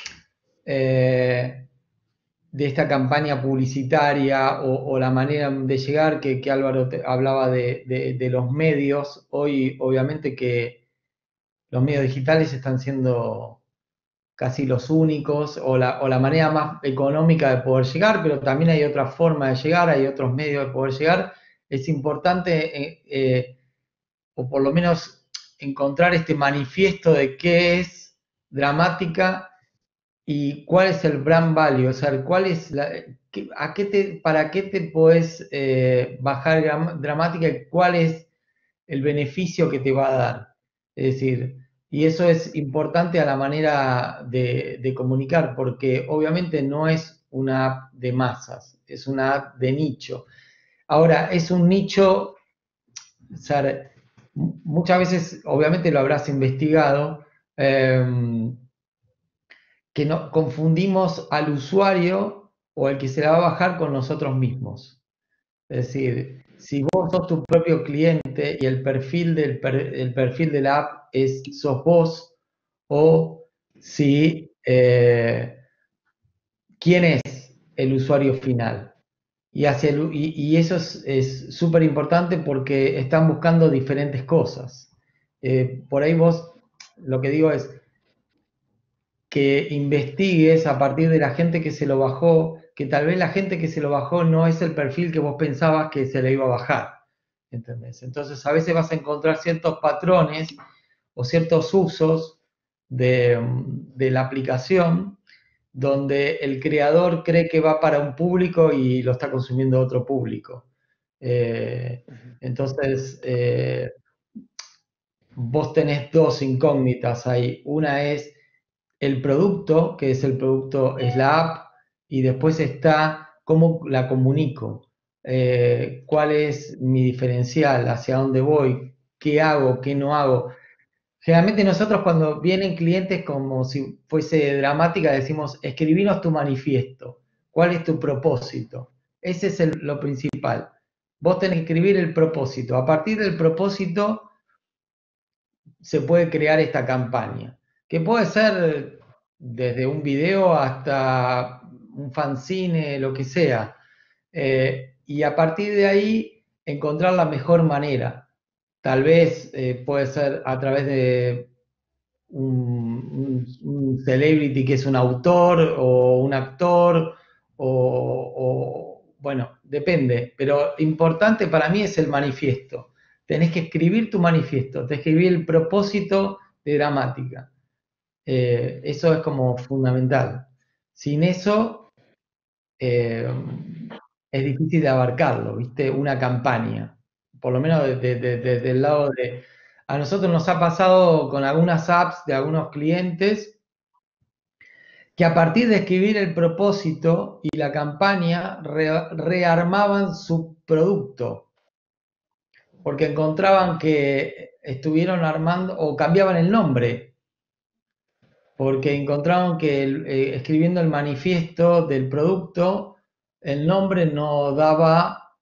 Speaker 3: eh, de esta campaña publicitaria o, o la manera de llegar, que, que Álvaro te, hablaba de, de, de los medios. Hoy, obviamente, que los medios digitales están siendo casi los únicos, o la, o la manera más económica de poder llegar, pero también hay otra forma de llegar, hay otros medios de poder llegar. Es importante, eh, eh, o por lo menos encontrar este manifiesto de qué es Dramática y cuál es el brand value, o sea, cuál es la, qué, a qué te, para qué te podés eh, bajar Dramática y cuál es el beneficio que te va a dar. Es decir, y eso es importante a la manera de, de comunicar, porque obviamente no es una app de masas, es una app de nicho. Ahora, es un nicho, o sea, muchas veces, obviamente lo habrás investigado, eh, que no, confundimos al usuario o el que se la va a bajar con nosotros mismos. Es decir, si vos sos tu propio cliente y el perfil del per, el perfil de la app es sos vos, o si eh, quién es el usuario final. Y, hacia el, y, y eso es súper importante porque están buscando diferentes cosas. Eh, por ahí vos, lo que digo es que investigues a partir de la gente que se lo bajó, que tal vez la gente que se lo bajó no es el perfil que vos pensabas que se le iba a bajar. ¿Entendés? Entonces a veces vas a encontrar ciertos patrones o ciertos usos de, de la aplicación donde el creador cree que va para un público y lo está consumiendo otro público. Eh, entonces, eh, vos tenés dos incógnitas ahí. Una es el producto, que es el producto, es la app, y después está cómo la comunico, eh, cuál es mi diferencial, hacia dónde voy, qué hago, qué no hago. Generalmente nosotros cuando vienen clientes como si fuese Dramática decimos, escribinos tu manifiesto, cuál es tu propósito. Ese es el, lo principal. Vos tenés que escribir el propósito. A partir del propósito se puede crear esta campaña, que puede ser desde un video hasta un fanzine, lo que sea. Eh, y a partir de ahí encontrar la mejor manera. Tal vez eh, puede ser a través de un, un, un celebrity que es un autor o un actor o, o, bueno, depende, pero importante para mí es el manifiesto. Tenés que escribir tu manifiesto, tenés que escribir el propósito de Dramática. Eh, eso es como fundamental. Sin eso eh, es difícil de abarcarlo, ¿viste? Una campaña, por lo menos desde de, de, de, el lado de... A nosotros nos ha pasado con algunas apps de algunos clientes que a partir de escribir el propósito y la campaña re, rearmaban su producto, porque encontraban que estuvieron armando o cambiaban el nombre, porque encontraron que el, eh, escribiendo el manifiesto del producto, el nombre no daba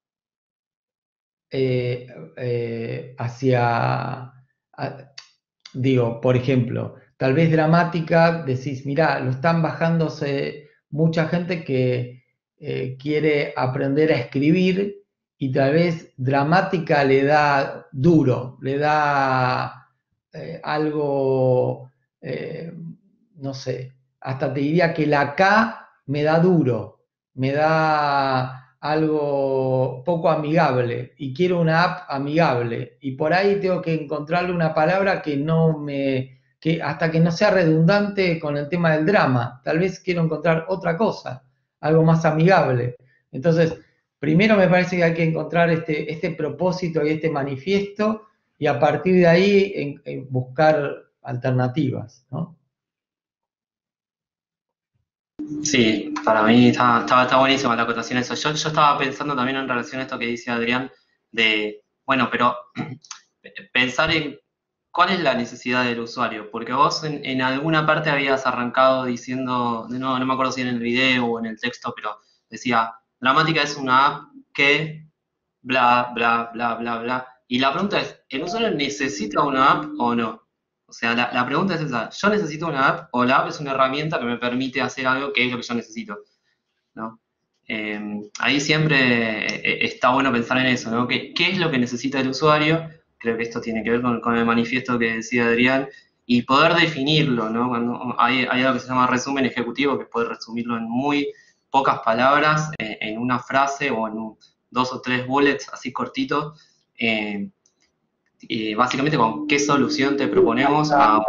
Speaker 3: eh, eh, hacia, a, digo, por ejemplo, tal vez Dramática, decís, mirá, lo están bajándose mucha gente que eh, quiere aprender a escribir y tal vez Dramática le da duro, le da eh, algo, eh, no sé, hasta te diría que la K me da duro, me da algo poco amigable y quiero una app amigable y por ahí tengo que encontrarle una palabra que no me, que hasta que no sea redundante con el tema del drama, tal vez quiero encontrar otra cosa, algo más amigable. Entonces, primero me parece que hay que encontrar este, este propósito y este manifiesto y a partir de ahí en, en buscar alternativas, ¿no?
Speaker 2: Sí, para mí está, está, está buenísima la acotación eso. Yo, yo estaba pensando también en relación a esto que dice Adrián, de, bueno, pero pensar en cuál es la necesidad del usuario, porque vos en, en alguna parte habías arrancado diciendo, no, no me acuerdo si en el video o en el texto, pero decía, Dramática es una app que bla, bla, bla, bla, bla. Y la pregunta es, ¿el usuario necesita una app o no? O sea, la, la pregunta es esa, ¿yo necesito una app o la app es una herramienta que me permite hacer algo que es lo que yo necesito? ¿No? Eh, ahí siempre eh, está bueno pensar en eso, ¿no? ¿Qué, qué es lo que necesita el usuario? Creo que esto tiene que ver con, con el manifiesto que decía Adrián, y poder definirlo, ¿no? Cuando hay, hay algo que se llama resumen ejecutivo, que puede resumirlo en muy pocas palabras, eh, en una frase o en un, dos o tres bullets así cortitos, eh, y básicamente con qué solución te proponemos a...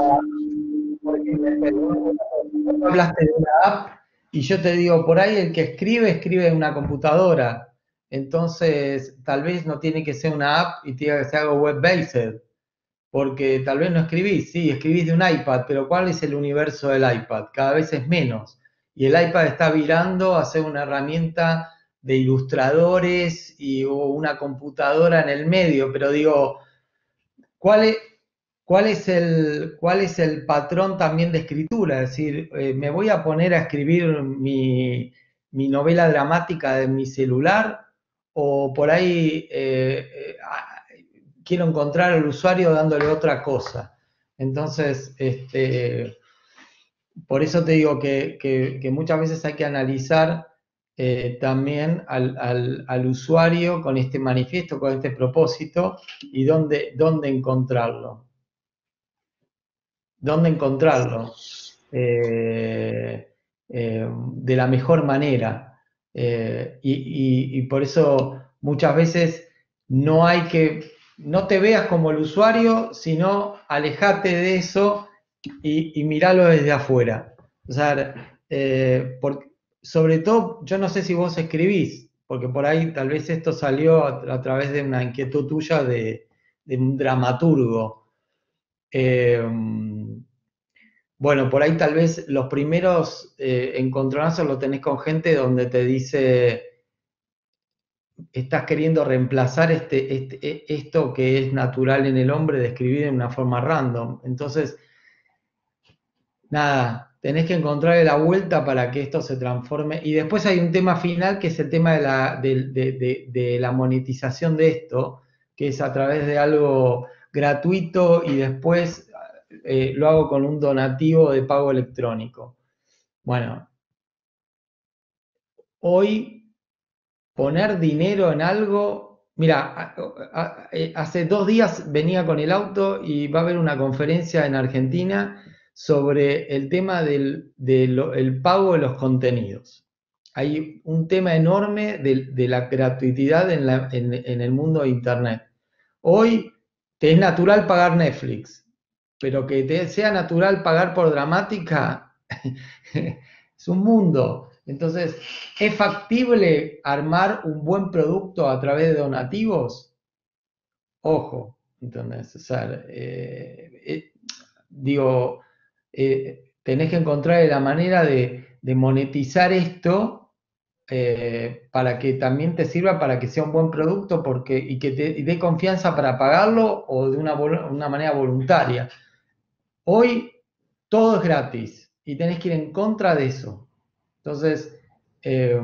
Speaker 3: Hablaste de una app y yo te digo, por ahí el que escribe, escribe en una computadora. Entonces, tal vez no tiene que ser una app y tiene que ser algo web-based, porque tal vez no escribís, sí, escribís de un iPad, pero ¿cuál es el universo del iPad? Cada vez es menos. Y el iPad está virando a ser una herramienta de ilustradores y o una computadora en el medio, pero digo, ¿cuál es, cuál es, el, cuál es el patrón también de escritura? Es decir, eh, ¿me voy a poner a escribir mi, mi novela dramática de mi celular? ¿O por ahí eh, eh, quiero encontrar al usuario dándole otra cosa? Entonces, este, por eso te digo que, que, que muchas veces hay que analizar eh, también al, al, al, usuario con este manifiesto, con este propósito, y dónde, dónde encontrarlo. ¿Dónde encontrarlo? Eh, eh, de la mejor manera. Eh, y, y, y por eso muchas veces no hay que, no te veas como el usuario, sino alejate de eso y, y miralo desde afuera. O sea, eh, por, sobre todo, yo no sé si vos escribís, porque por ahí tal vez esto salió a, a través de una inquietud tuya de, de un dramaturgo. Eh, bueno, por ahí tal vez los primeros eh, encontronazos lo tenés con gente donde te dice, estás queriendo reemplazar este, este, esto que es natural en el hombre de escribir en una forma random. Entonces, nada, tenés que encontrarle la vuelta para que esto se transforme. Y después hay un tema final que es el tema de la, de, de, de, de la monetización de esto, que es a través de algo gratuito y después eh, lo hago con un donativo de pago electrónico. Bueno, hoy poner dinero en algo, mira, hace dos días venía con el auto y va a haber una conferencia en Argentina sobre el tema del, del pago de los contenidos. Hay un tema enorme de, de la gratuidad en, la, en, en el mundo de Internet. Hoy te es natural pagar Netflix, pero que te sea natural pagar por Dramática es un mundo. Entonces, ¿es factible armar un buen producto a través de donativos? Ojo, entonces, o sea, eh, eh, digo, eh, tenés que encontrar la manera de, de monetizar esto eh, para que también te sirva para que sea un buen producto porque, y que te y dé confianza para pagarlo o de una, una manera voluntaria. Hoy todo es gratis y tenés que ir en contra de eso. Entonces, eh,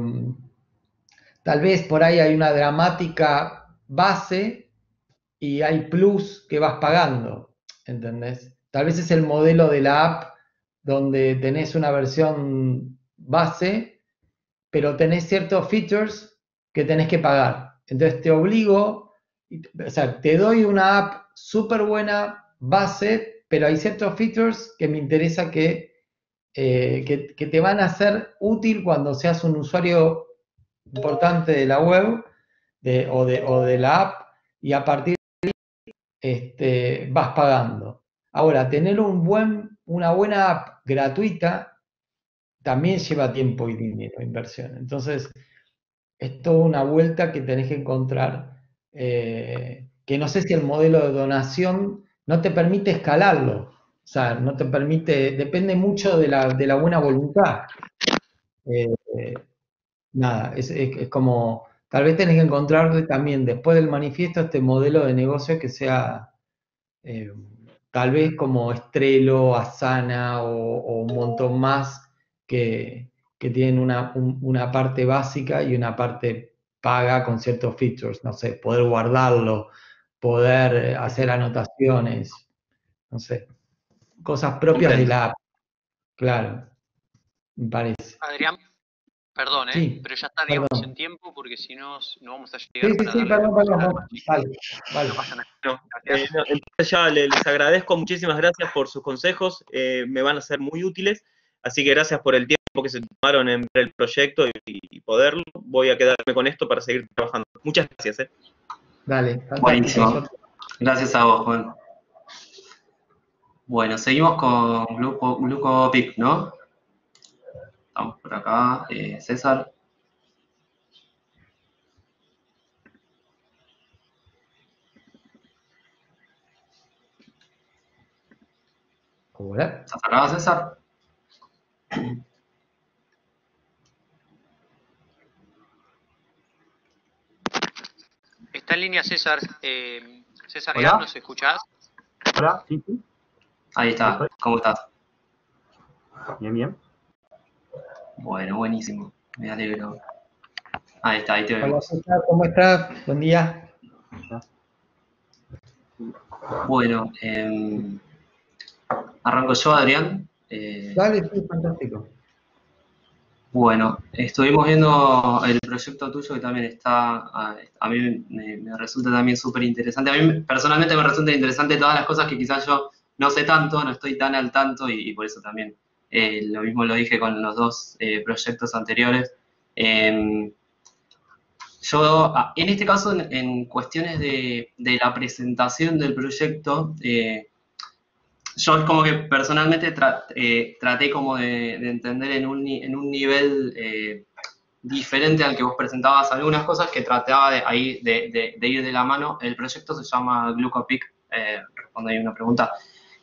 Speaker 3: tal vez por ahí hay una dramática base y hay plus que vas pagando, ¿entendés? Tal vez es el modelo de la app donde tenés una versión base, pero tenés ciertos features que tenés que pagar. Entonces te obligo, o sea, te doy una app súper buena base, pero hay ciertos features que me interesa que Eh, que, que te van a ser útil cuando seas un usuario importante de la web de, o, de, o de la app y a partir de ahí este, vas pagando. Ahora, tener un buen, una buena app gratuita también lleva tiempo y dinero, inversión. Entonces, es toda una vuelta que tenés que encontrar, eh, que no sé si el modelo de donación no te permite escalarlo. O sea, no te permite, depende mucho de la, de la buena voluntad. Eh, eh, nada, es, es, es como, tal vez tenés que encontrar también después del manifiesto este modelo de negocio que sea eh, tal vez como Estrello, Asana o, o un montón más que, que tienen una, un, una parte básica y una parte paga con ciertos features, no sé, poder guardarlo, poder hacer anotaciones, no sé, cosas propias de la app, claro, me parece.
Speaker 1: Adrián, perdón, ¿eh?
Speaker 3: Sí,
Speaker 1: Pero ya estaríamos
Speaker 3: perdón.
Speaker 1: en tiempo porque si no, no vamos a
Speaker 3: Sí,
Speaker 1: llegar
Speaker 3: sí,
Speaker 1: para
Speaker 3: sí,
Speaker 1: darle
Speaker 3: perdón,
Speaker 1: la
Speaker 3: perdón,
Speaker 1: palabra.
Speaker 3: vale, vale.
Speaker 1: No pasa nada.
Speaker 5: No,
Speaker 1: Gracias.
Speaker 5: eh, no, entonces ya le- les agradezco, muchísimas gracias por sus consejos, eh, me van a ser muy útiles, así que gracias por el tiempo que se tomaron en ver el proyecto y, y poderlo. Voy a quedarme con esto para seguir trabajando. Muchas gracias. Eh.
Speaker 3: Dale, fantástico.
Speaker 2: Buenísimo. Gracias a vos, Juan. Bueno, seguimos con Gluco, GlucoPic, ¿no? Estamos por acá. Eh, César.
Speaker 3: Hola.
Speaker 2: ¿Estás acá, César?
Speaker 1: Está en línea César. Eh, César,
Speaker 2: Hola.
Speaker 1: ¿nos escuchás?
Speaker 6: Hola, sí, sí.
Speaker 2: Ahí está. ¿Cómo estás?
Speaker 6: Bien, bien.
Speaker 2: Bueno, buenísimo. Me alegro. Ahí está, ahí te
Speaker 3: Hola,
Speaker 2: vemos.
Speaker 3: César, ¿cómo estás? Buen día.
Speaker 2: Bueno, eh, arranco yo, Adrián. Eh,
Speaker 3: Dale, sí, fantástico.
Speaker 2: Bueno, estuvimos viendo el proyecto tuyo que también está, a, a mí me, me resulta también súper interesante. A mí personalmente me resulta interesante todas las cosas que quizás yo no sé tanto, no estoy tan al tanto y, y por eso también eh, lo mismo lo dije con los dos eh, proyectos anteriores. Eh, yo, en este caso, en, en cuestiones de, de la presentación del proyecto, eh, yo como que personalmente tra eh, traté como de, de entender en un, en un nivel eh, diferente al que vos presentabas algunas cosas que trataba de, ahí de, de, de ir de la mano. El proyecto se llama GlucoPic, eh, respondo ahí una pregunta.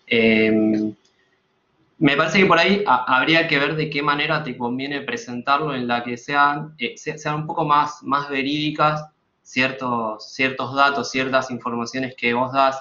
Speaker 2: Eh, me parece que por ahí a, habría que ver de qué manera te conviene presentarlo en la que sean, eh, sean un poco más, más verídicas ciertos, ciertos datos, ciertas informaciones que vos das.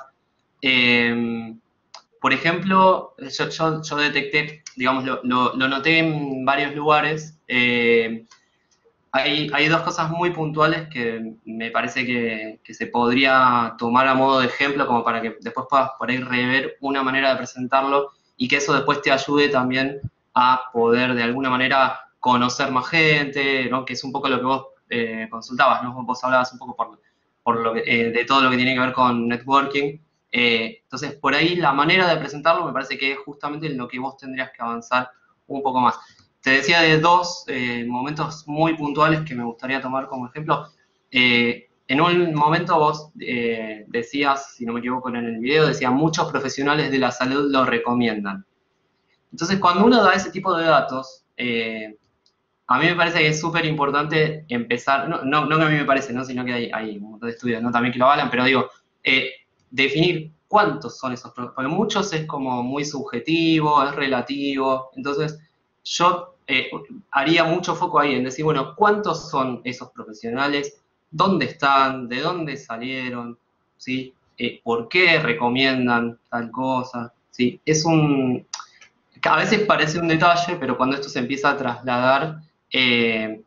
Speaker 2: Eh, por ejemplo, yo, yo, yo detecté, digamos, lo, lo, lo noté en varios lugares. Eh, hay, hay dos cosas muy puntuales que me parece que, que se podría tomar a modo de ejemplo como para que después puedas por ahí rever una manera de presentarlo y que eso después te ayude también a poder de alguna manera conocer más gente, ¿no? Que es un poco lo que vos eh, consultabas, ¿no? Vos hablabas un poco por, por lo que, eh, de todo lo que tiene que ver con networking. Eh, entonces, por ahí la manera de presentarlo me parece que es justamente en lo que vos tendrías que avanzar un poco más. Te decía de dos eh, momentos muy puntuales que me gustaría tomar como ejemplo. Eh, en un momento vos eh, decías, si no me equivoco en el video, decía muchos profesionales de la salud lo recomiendan. Entonces, cuando uno da ese tipo de datos, eh, a mí me parece que es súper importante empezar, no, no, no que a mí me parece, ¿no? Sino que hay, hay un montón de estudios, ¿no? También que lo avalan, pero digo, eh, definir cuántos son esos profesionales, porque muchos es como muy subjetivo, es relativo, entonces yo eh, haría mucho foco ahí en decir, bueno, ¿cuántos son esos profesionales? ¿Dónde están? ¿De dónde salieron? ¿Sí? Eh, ¿Por qué recomiendan tal cosa? ¿Sí? Es un... A veces parece un detalle, pero cuando esto se empieza a trasladar, eh,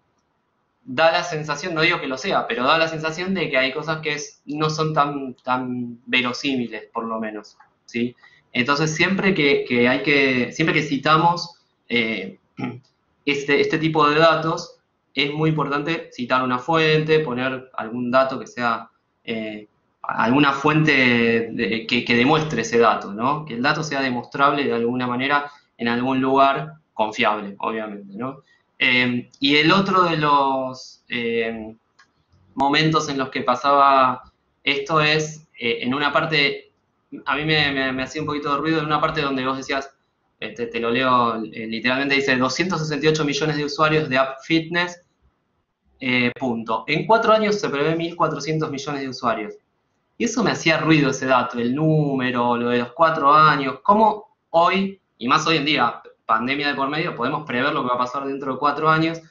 Speaker 2: da la sensación, no digo que lo sea, pero da la sensación de que hay cosas que es, no son tan, tan verosímiles, por lo menos, ¿sí? Entonces, siempre que, que hay que, siempre que citamos eh, este, este tipo de datos, es muy importante citar una fuente, poner algún dato que sea, eh, alguna fuente de, que, que demuestre ese dato, ¿no? Que el dato sea demostrable de alguna manera en algún lugar confiable, obviamente, ¿no? Eh, y el otro de los eh, momentos en los que pasaba esto es eh, en una parte, a mí me, me, me, hacía un poquito de ruido, en una parte donde vos decías, eh, te, te lo leo eh, literalmente, dice doscientos sesenta y ocho millones de usuarios de App Fitness, eh, punto. En cuatro años se prevé mil cuatrocientos millones de usuarios. Y eso me hacía ruido ese dato, el número, lo de los cuatro años, cómo hoy, y más hoy en día, pandemia de por medio, podemos prever lo que va a pasar dentro de cuatro años.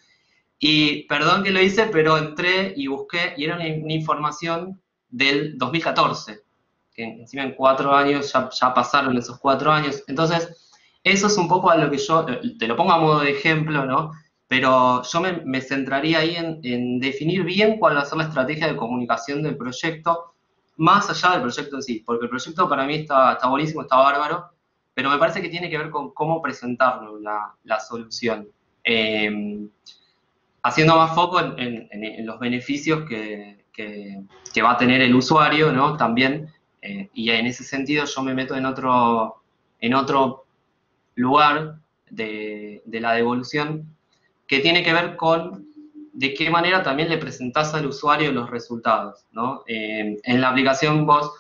Speaker 2: Y perdón que lo hice, pero entré y busqué, y era una, una información del dos mil catorce, que encima en cuatro años ya, ya pasaron esos cuatro años. Entonces, eso es un poco a lo que yo, te lo pongo a modo de ejemplo, ¿no? pero yo me, me centraría ahí en, en definir bien cuál va a ser la estrategia de comunicación del proyecto, más allá del proyecto en sí, porque el proyecto para mí está, está buenísimo, está bárbaro, pero me parece que tiene que ver con cómo presentarlo, la, la solución. Eh, haciendo más foco en, en, en los beneficios que, que, que, va a tener el usuario, ¿no? También, eh, y en ese sentido yo me meto en otro, en otro lugar de, de la devolución, que tiene que ver con de qué manera también le presentás al usuario los resultados, ¿no? Eh, en la aplicación vos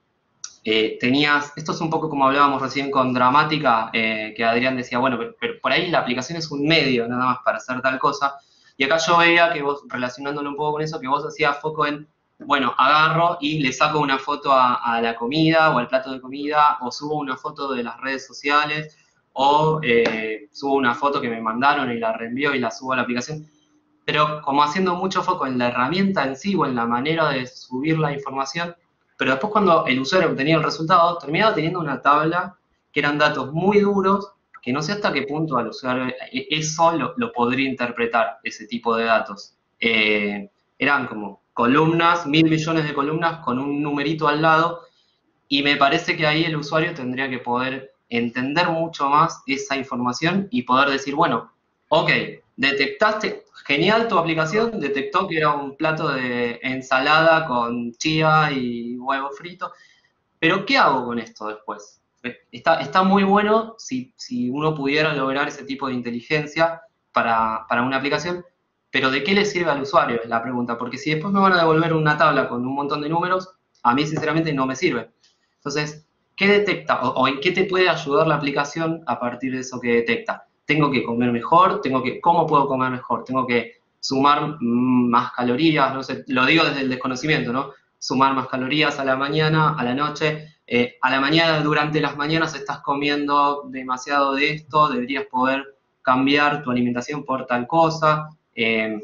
Speaker 2: eh, tenías, esto es un poco como hablábamos recién con Dramática, eh, que Adrián decía, bueno, pero, pero por ahí la aplicación es un medio nada más para hacer tal cosa, y acá yo veía que vos, relacionándolo un poco con eso, que vos hacías foco en, bueno, agarro y le saco una foto a, a la comida o al plato de comida, o subo una foto de las redes sociales, o eh, subo una foto que me mandaron y la reenvío y la subo a la aplicación, pero como haciendo mucho foco en la herramienta en sí o en la manera de subir la información, pero después cuando el usuario obtenía el resultado, terminaba teniendo una tabla que eran datos muy duros, que no sé hasta qué punto al usuario eso lo, lo podría interpretar, ese tipo de datos. Eh, eran como columnas, mil millones de columnas con un numerito al lado, y me parece que ahí el usuario tendría que poder entender mucho más esa información y poder decir, bueno, ok, detectaste, genial tu aplicación, detectó que era un plato de ensalada con chía y huevo frito, pero ¿qué hago con esto después? Está, está muy bueno si, si uno pudiera lograr ese tipo de inteligencia para, para una aplicación, pero ¿de qué le sirve al usuario? Es la pregunta, porque si después me van a devolver una tabla con un montón de números, a mí sinceramente no me sirve. Entonces, ¿qué detecta o, o en qué te puede ayudar la aplicación a partir de eso que detecta? ¿Tengo que comer mejor? ¿Tengo que, ¿Cómo puedo comer mejor? ¿Tengo que sumar mmm, más calorías? No sé, lo digo desde el desconocimiento, ¿no? Sumar más calorías a la mañana, a la noche. Eh, a la mañana, durante las mañanas estás comiendo demasiado de esto, deberías poder cambiar tu alimentación por tal cosa. Eh,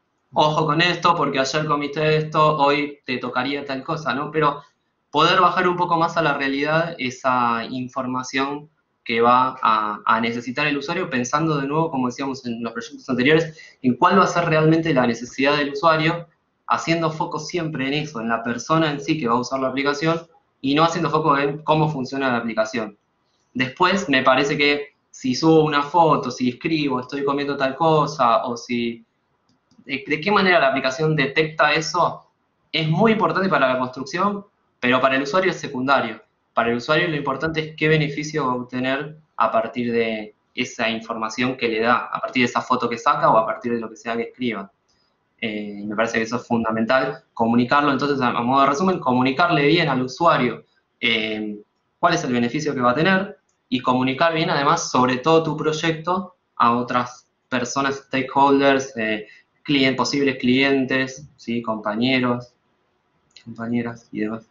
Speaker 2: ojo con esto, porque ayer comiste esto, hoy te tocaría tal cosa, ¿no? Pero poder bajar un poco más a la realidad esa información que va a, a necesitar el usuario, pensando de nuevo, como decíamos en los proyectos anteriores, en cuál va a ser realmente la necesidad del usuario, haciendo foco siempre en eso, en la persona en sí que va a usar la aplicación, y no haciendo foco en cómo funciona la aplicación. Después, me parece que si subo una foto, si escribo, estoy comiendo tal cosa, o si... De, de qué manera la aplicación detecta eso, es muy importante para la construcción, pero para el usuario es secundario. Para el usuario lo importante es qué beneficio va a obtener a partir de esa información que le da, a partir de esa foto que saca o a partir de lo que sea que escriba. Eh, me parece que eso es fundamental, comunicarlo. Entonces, a, a modo de resumen, comunicarle bien al usuario eh, cuál es el beneficio que va a tener y comunicar bien, además, sobre todo tu proyecto a otras personas, stakeholders, eh, client, posibles clientes, ¿sí? Compañeros, compañeras y demás.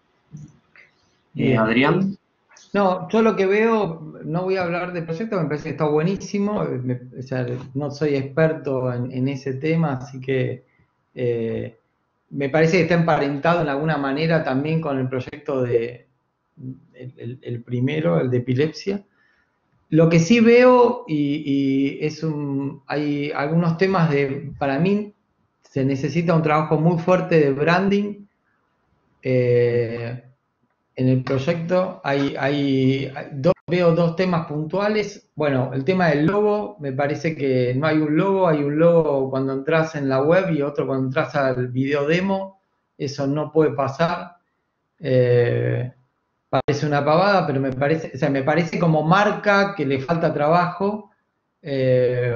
Speaker 2: Eh, Adrián.
Speaker 3: No, yo lo que veo, no voy a hablar de proyecto, me parece que está buenísimo, me, o sea, no soy experto en, en ese tema, así que eh, me parece que está emparentado en alguna manera también con el proyecto de el, el, el primero, el de epilepsia. Lo que sí veo, y, y es un, hay algunos temas de, para mí, se necesita un trabajo muy fuerte de branding. Eh, en el proyecto hay, hay, hay dos, veo dos temas puntuales. Bueno, el tema del logo, me parece que no hay un logo, hay un logo cuando entras en la web y otro cuando entras al video demo. Eso no puede pasar. Eh, parece una pavada, pero me parece, o sea, me parece como marca que le falta trabajo. Eh,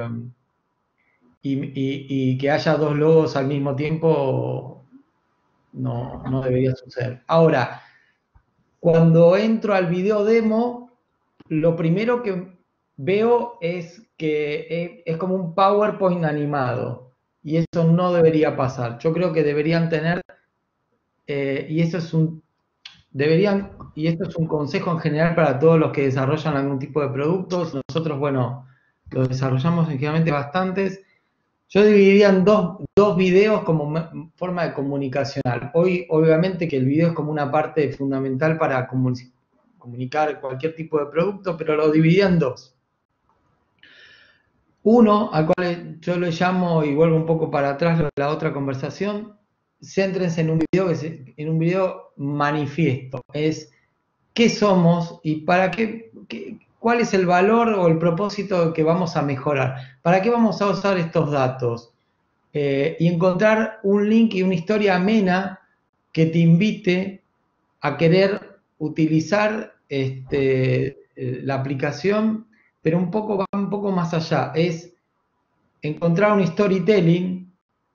Speaker 3: y, y, y que haya dos logos al mismo tiempo no, no debería suceder. Ahora, cuando entro al video demo, lo primero que veo es que es como un PowerPoint animado y eso no debería pasar. Yo creo que deberían tener, eh, y eso es un, deberían, y esto es un consejo en general para todos los que desarrollan algún tipo de productos. Nosotros, bueno, los desarrollamos efectivamente bastantes. Yo dividiría en dos, dos videos como forma de comunicacional. Hoy, obviamente, que el video es como una parte fundamental para comunicar cualquier tipo de producto, pero lo dividí en dos. Uno, al cual yo le llamo, y vuelvo un poco para atrás de la otra conversación, céntrense en un video, que se- en un video manifiesto, es qué somos y para qué, qué- cuál es el valor o el propósito que vamos a mejorar, para qué vamos a usar estos datos. Eh, y encontrar un link y una historia amena que te invite a querer utilizar este, eh, la aplicación, pero un poco va un poco más allá, es encontrar un storytelling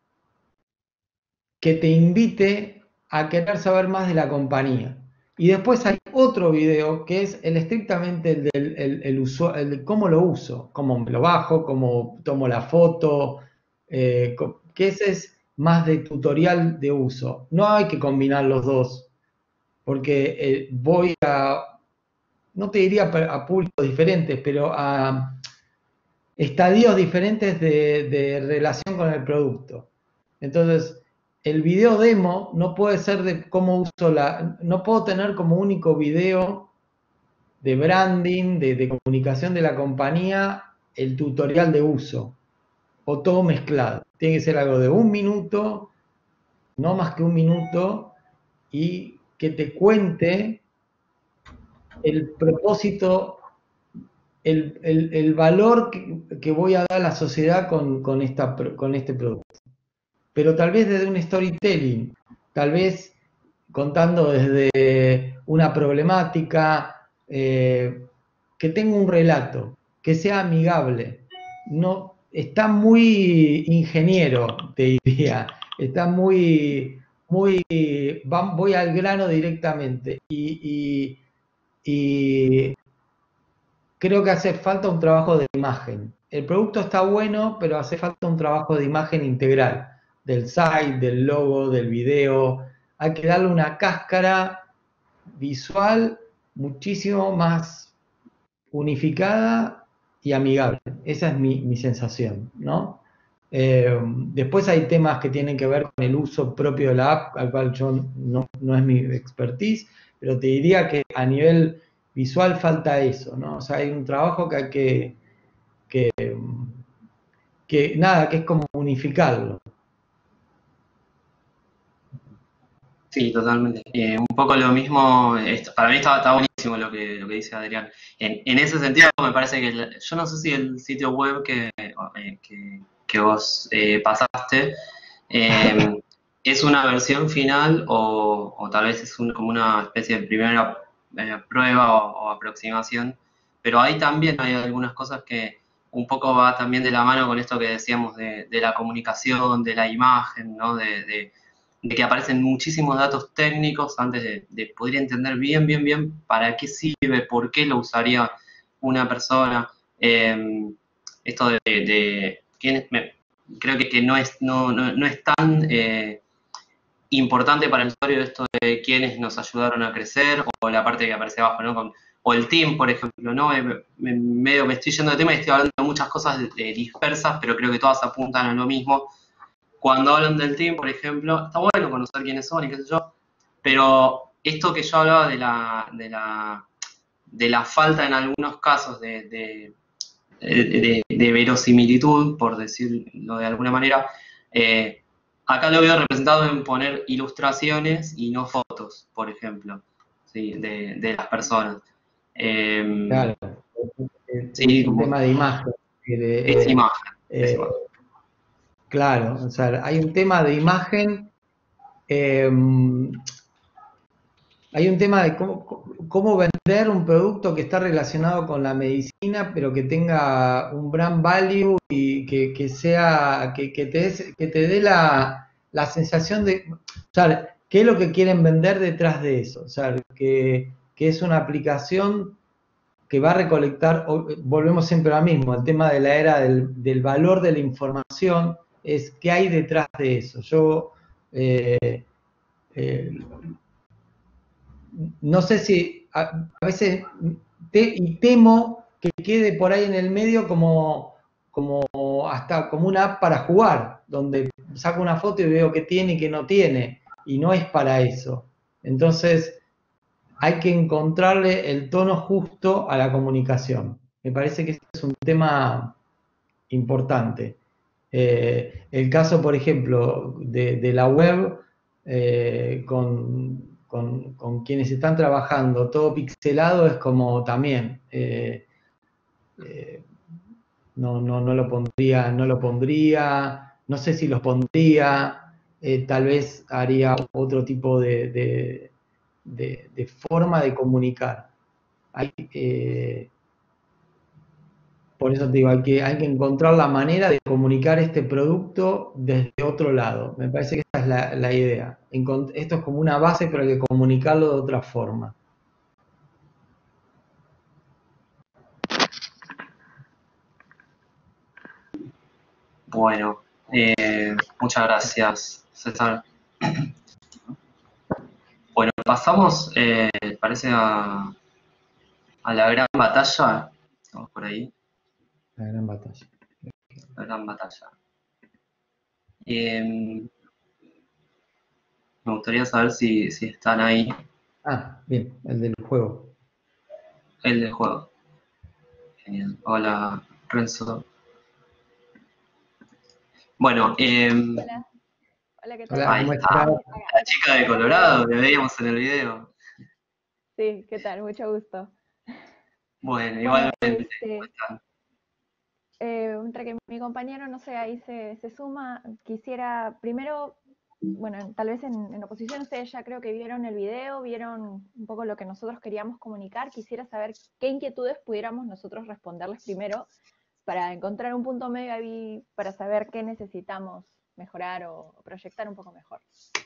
Speaker 3: que te invite a querer saber más de la compañía. Y después hay otro video que es el estrictamente el del el, el uso, el de cómo lo uso, cómo me lo bajo, cómo tomo la foto, eh, que ese es más de tutorial de uso. No hay que combinar los dos, porque eh, voy a, no te diría a públicos diferentes, pero a estadios diferentes de, de relación con el producto. Entonces, el video demo no puede ser de cómo uso la... No puedo tener como único video de branding, de, de comunicación de la compañía, el tutorial de uso. O todo mezclado. Tiene que ser algo de un minuto, no más que un minuto, y que te cuente el propósito, el, el, el valor que, que voy a dar a la sociedad con, con, esta, con este producto. Pero tal vez desde un storytelling, tal vez contando desde una problemática, eh, que tenga un relato, que sea amigable. No, está muy ingeniero, te diría, está muy, muy, va, voy al grano directamente. Y, y, y creo que hace falta un trabajo de imagen. El producto está bueno, pero hace falta un trabajo de imagen integral, del site, del logo, del video. Hay que darle una cáscara visual muchísimo más unificada y amigable. Esa es mi, mi sensación, ¿no? Eh, después hay temas que tienen que ver con el uso propio de la app, al cual yo no, no es mi expertise, pero te diría que a nivel visual falta eso, ¿no? O sea, hay un trabajo que hay que, que, que nada, que es como unificarlo.
Speaker 2: Sí, totalmente. Eh, un poco lo mismo, esto, para mí está, está buenísimo lo que, lo que dice Adrián. En, en ese sentido me parece que, el, yo no sé si el sitio web que, eh, que, que vos eh, pasaste eh, es una versión final o, o tal vez es un, como una especie de primera eh, prueba o, o aproximación, pero ahí también hay algunas cosas que un poco va también de la mano con esto que decíamos de, de la comunicación, de la imagen, ¿no? De, de, de que aparecen muchísimos datos técnicos antes de, de poder entender bien, bien, bien para qué sirve, por qué lo usaría una persona. Eh, esto de, de, de quién me, creo que, que no, es, no, no, no es tan eh, importante para el usuario esto de quiénes nos ayudaron a crecer, o la parte que aparece abajo, ¿no? Con, o el team, por ejemplo, ¿no? Me, me, medio me estoy yendo de tema y estoy hablando de muchas cosas de, de dispersas, pero creo que todas apuntan a lo mismo. Cuando hablan del team, por ejemplo, está bueno conocer quiénes son y qué sé yo, pero esto que yo hablaba de la, de la, de la falta en algunos casos de, de, de, de verosimilitud, por decirlo de alguna manera, eh, acá lo veo representado en poner ilustraciones y no fotos, por ejemplo, ¿sí? de, de las personas. Eh,
Speaker 3: Claro, es
Speaker 2: sí,
Speaker 3: un
Speaker 2: como,
Speaker 3: tema de imagen. De,
Speaker 2: es
Speaker 3: eh,
Speaker 2: imagen,
Speaker 3: eh,
Speaker 2: es imagen.
Speaker 3: Claro, o sea, hay un tema de imagen, eh, hay un tema de cómo, cómo vender un producto que está relacionado con la medicina, pero que tenga un brand value y que, que sea, que, que te des, que te dé la, la sensación de, o sea, ¿qué es lo que quieren vender detrás de eso? O sea, que, que es una aplicación que va a recolectar, volvemos siempre a lo mismo, el tema de la era del, del valor de la información, es qué hay detrás de eso. Yo eh, eh, no sé si a, a veces te, y temo que quede por ahí en el medio como, como hasta como una app para jugar, donde saco una foto y veo qué tiene y qué no tiene, y no es para eso. Entonces, hay que encontrarle el tono justo a la comunicación. Me parece que ese es un tema importante. Eh, el caso, por ejemplo, de, de la web, eh, con, con, con quienes están trabajando todo pixelado, es como también, eh, eh, no, no, no lo pondría, no lo pondría, no sé si los pondría, eh, tal vez haría otro tipo de, de, de, de forma de comunicar. Hay, eh, por eso te digo, hay que, hay que encontrar la manera de comunicar este producto desde otro lado. Me parece que esa es la, la idea. Encont- Esto es como una base, pero hay que comunicarlo de otra forma.
Speaker 2: Bueno, eh, muchas gracias, César. Bueno, pasamos, eh, parece, a, a la gran batalla. Estamos por ahí,
Speaker 3: La gran batalla.
Speaker 2: la gran batalla. Eh, me gustaría saber si, si están ahí.
Speaker 3: Ah, bien, el del juego.
Speaker 2: El del juego. Genial. Hola, Renzo. Bueno, eh,
Speaker 7: Hola, hola, ¿qué tal?
Speaker 3: Hola,
Speaker 2: ahí
Speaker 3: ¿cómo
Speaker 2: está.
Speaker 3: estás?
Speaker 2: La chica de Colorado que veíamos en el video.
Speaker 7: Sí, ¿qué tal? Mucho gusto.
Speaker 2: Bueno,
Speaker 7: Bueno,
Speaker 2: igualmente, ¿cómo
Speaker 7: este,
Speaker 2: están?
Speaker 7: eh, entre que mi compañero, no sé, ahí se, se suma, quisiera primero, bueno, tal vez en, en oposición ustedes ya creo que vieron el video, vieron un poco lo que nosotros queríamos comunicar, quisiera saber qué inquietudes pudiéramos nosotros responderles primero para encontrar un punto medio ahí, para saber qué necesitamos mejorar o proyectar un poco mejor.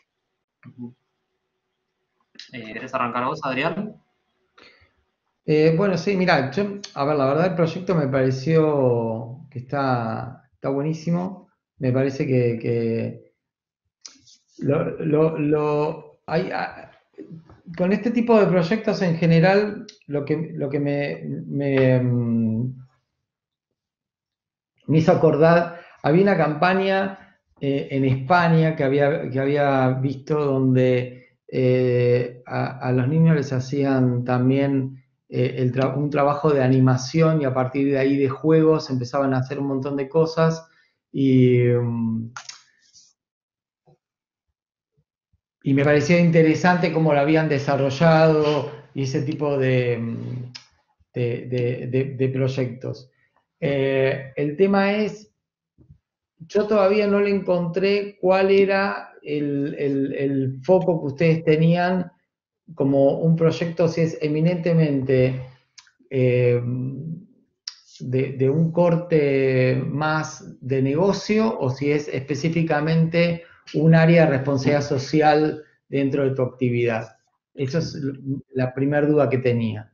Speaker 2: Eh, ¿Querés arrancar vos, Adrián?
Speaker 3: Eh, bueno, sí, mira, yo, a ver, la verdad el proyecto me pareció que está, está buenísimo. Me parece que, que lo, lo, lo- hay, a- con este tipo de proyectos en general, lo que, lo que me, me, mm, me hizo acordar, había una campaña eh, en España que había, que había visto donde eh, a, a los niños les hacían también eh, el tra- un trabajo de animación y a partir de ahí de juegos empezaban a hacer un montón de cosas y, mm, y me parecía interesante cómo lo habían desarrollado y ese tipo de, mm, de, de- de- de proyectos. Eh, el tema es yo todavía no le encontré cuál era el, el- el foco que ustedes tenían como un proyecto, si es eminentemente eh, de, de un corte más de negocio o si es específicamente un área de responsabilidad social dentro de tu actividad. Esa es la primera duda que tenía.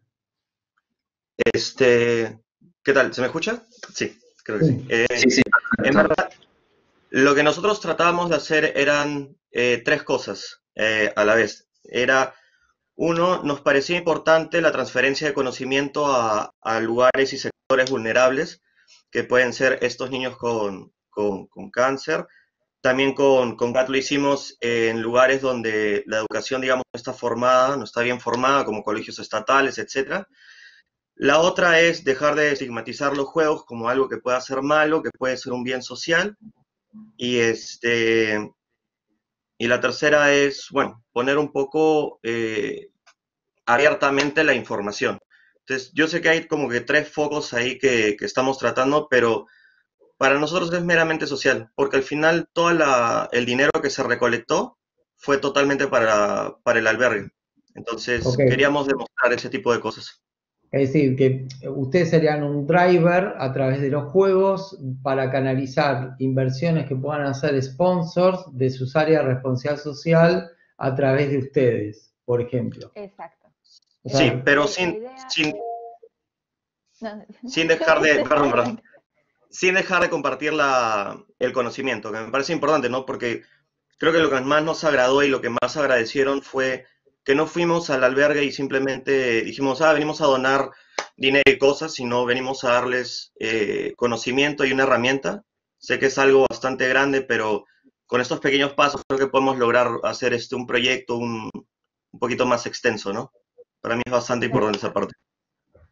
Speaker 5: Este, ¿qué tal? ¿Se me escucha? Sí, creo que sí.
Speaker 3: Sí.
Speaker 5: Eh,
Speaker 2: Sí, sí,
Speaker 5: en
Speaker 2: perfecto.
Speaker 5: verdad, lo que nosotros tratábamos de hacer eran eh, tres cosas eh, a la vez. Era, uno, nos parecía importante la transferencia de conocimiento a, a lugares y sectores vulnerables, que pueden ser estos niños con, con, con cáncer. También con, con G A T lo hicimos en lugares donde la educación, digamos, no está formada, no está bien formada, como colegios estatales, etcétera. La otra es dejar de estigmatizar los juegos como algo que pueda ser malo, que puede ser un bien social. Y, este, y la tercera es, bueno, poner un poco eh, abiertamente la información. Entonces, yo sé que hay como que tres focos ahí que, que estamos tratando, pero para nosotros es meramente social, porque al final todo la, el dinero que se recolectó fue totalmente para, para el albergue. Entonces,
Speaker 3: Ok.
Speaker 5: queríamos demostrar ese tipo de cosas.
Speaker 3: Es decir, que ustedes serían un driver a través de los juegos para canalizar inversiones que puedan hacer sponsors de sus áreas de responsabilidad social a través de ustedes, por ejemplo.
Speaker 7: Exacto.
Speaker 3: O
Speaker 5: Sí,
Speaker 3: sea,
Speaker 5: pero
Speaker 7: La,
Speaker 5: sin,
Speaker 7: la idea...
Speaker 5: sin,
Speaker 7: No,
Speaker 5: sin dejar de, perdón, perdón,
Speaker 7: adelante.
Speaker 5: sin dejar de compartir la, el conocimiento, que me parece importante, ¿no? Porque creo que lo que más nos agradó y lo que más agradecieron fue que no fuimos al albergue y simplemente dijimos, ah, venimos a donar dinero y cosas, sino venimos a darles eh, conocimiento y una herramienta. Sé que es algo bastante grande, pero con estos pequeños pasos creo que podemos lograr hacer este, un proyecto un, un poquito más extenso, ¿no? Para mí es bastante importante esa parte.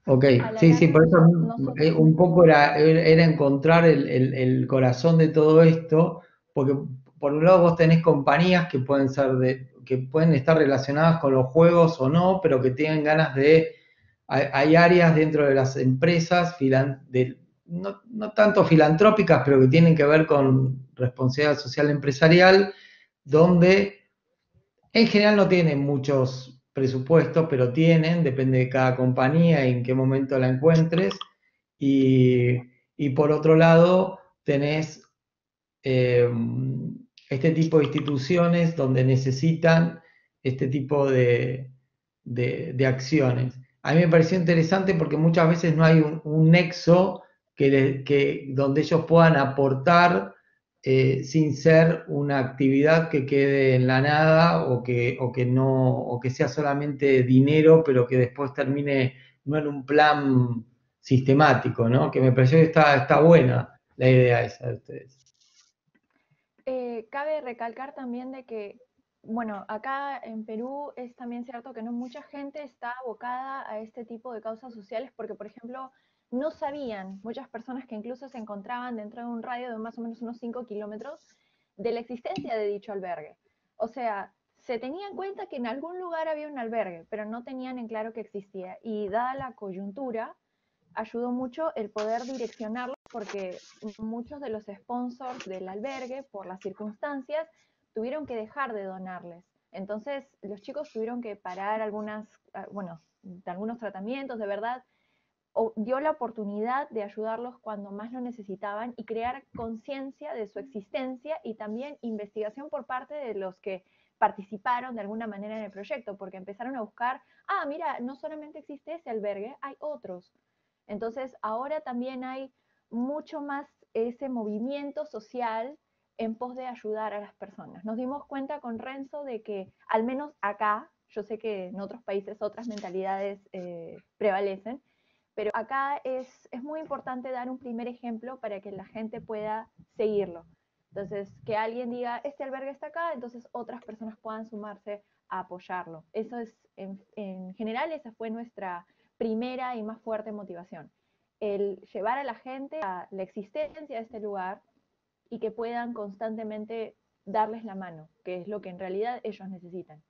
Speaker 3: Ok,
Speaker 7: A la
Speaker 3: sí, sí,
Speaker 7: larga
Speaker 3: por eso
Speaker 7: nosotros...
Speaker 3: eh, un poco era, era encontrar el, el- el corazón de todo esto, porque por un lado vos tenés compañías que pueden ser de, que pueden estar relacionadas con los juegos o no, pero que tienen ganas de, hay, hay áreas dentro de las empresas, filan- de- no, no tanto filantrópicas, pero que tienen que ver con responsabilidad social empresarial, donde en general no tienen muchos presupuestos, pero tienen, depende de cada compañía y en qué momento la encuentres. Y, y por otro lado, tenés eh, este tipo de instituciones donde necesitan este tipo de, de- de acciones. A mí me pareció interesante porque muchas veces no hay un, un nexo que le- que, donde ellos puedan aportar eh, sin ser una actividad que quede en la nada o que, o que no, o que sea solamente dinero, pero que después termine no en un plan sistemático, ¿no? Que me pareció que está, está buena la idea esa de ustedes.
Speaker 7: Eh, cabe recalcar también de que, bueno, acá en Perú es también cierto que no mucha gente está abocada a este tipo de causas sociales porque, por ejemplo, no sabían muchas personas que incluso se encontraban dentro de un radio de más o menos unos cinco kilómetros de la existencia de dicho albergue. O sea, se tenía en cuenta que en algún lugar había un albergue, pero no tenían en claro que existía. Y dada la coyuntura, ayudó mucho el poder direccionarlos porque muchos de los sponsors del albergue, por las circunstancias, tuvieron que dejar de donarles. Entonces, los chicos tuvieron que parar algunas, bueno, algunos tratamientos, de verdad, o dio la oportunidad de ayudarlos cuando más lo necesitaban y crear conciencia de su existencia y también investigación por parte de los que participaron de alguna manera en el proyecto, porque empezaron a buscar, ah, mira, no solamente existe ese albergue, hay otros. Entonces, ahora también hay mucho más ese movimiento social en pos de ayudar a las personas. Nos dimos cuenta con Renzo de que, al menos acá, yo sé que en otros países otras mentalidades eh, prevalecen, pero acá es, es muy importante dar un primer ejemplo para que la gente pueda seguirlo. Entonces, que alguien diga, este albergue está acá, entonces otras personas puedan sumarse a apoyarlo. Eso es, en, en general, esa fue nuestra primera y más fuerte motivación. El llevar a la gente a la existencia de este lugar y que puedan constantemente darles la mano, que es lo que en realidad ellos necesitan.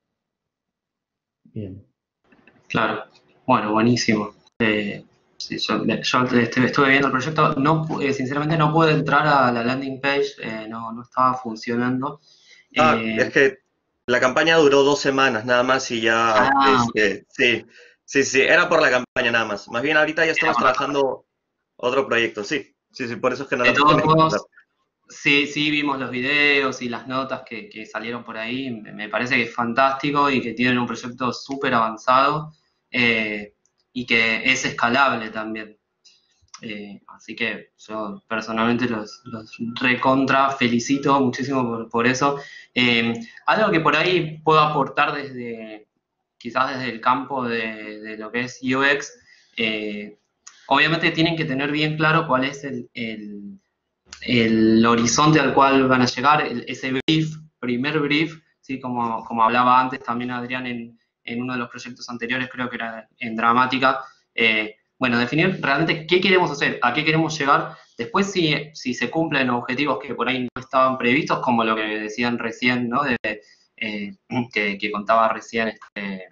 Speaker 3: Bien.
Speaker 2: Claro, bueno, buenísimo. Eh, sí, yo, yo estuve, estuve viendo el proyecto, no, pu- eh, sinceramente no pude entrar a la landing page, eh, no, no estaba funcionando.
Speaker 8: Ah,
Speaker 2: Eh,
Speaker 8: es que la campaña duró dos semanas nada más y ya,
Speaker 2: ah,
Speaker 8: este, sí, sí, sí, era por la campaña nada más. Más bien ahorita ya
Speaker 2: era
Speaker 8: estamos
Speaker 2: por la-
Speaker 8: trabajando otro proyecto, sí, sí, sí, por eso es que no
Speaker 2: de
Speaker 8: la
Speaker 2: todos
Speaker 8: pudimos completar.
Speaker 2: modos, sí, sí vimos los videos y las notas que, que salieron por ahí, me, me parece que es fantástico y que tienen un proyecto súper avanzado eh, y que es escalable también. Eh, así que yo personalmente los, los recontra felicito muchísimo por, por eso. Eh, algo que por ahí puedo aportar desde, quizás desde el campo de, de lo que es U X, eh, obviamente tienen que tener bien claro cuál es el, el, el horizonte al cual van a llegar, el, ese brief, primer brief, ¿sí? como, como hablaba antes también Adrián en, en uno de los proyectos anteriores, creo que era en Dramática. Eh, bueno, definir realmente qué queremos hacer, a qué queremos llegar. Después, si, si se cumplen objetivos que por ahí no estaban previstos, como lo que decían recién, ¿no? De, eh, que, que contaba recién este,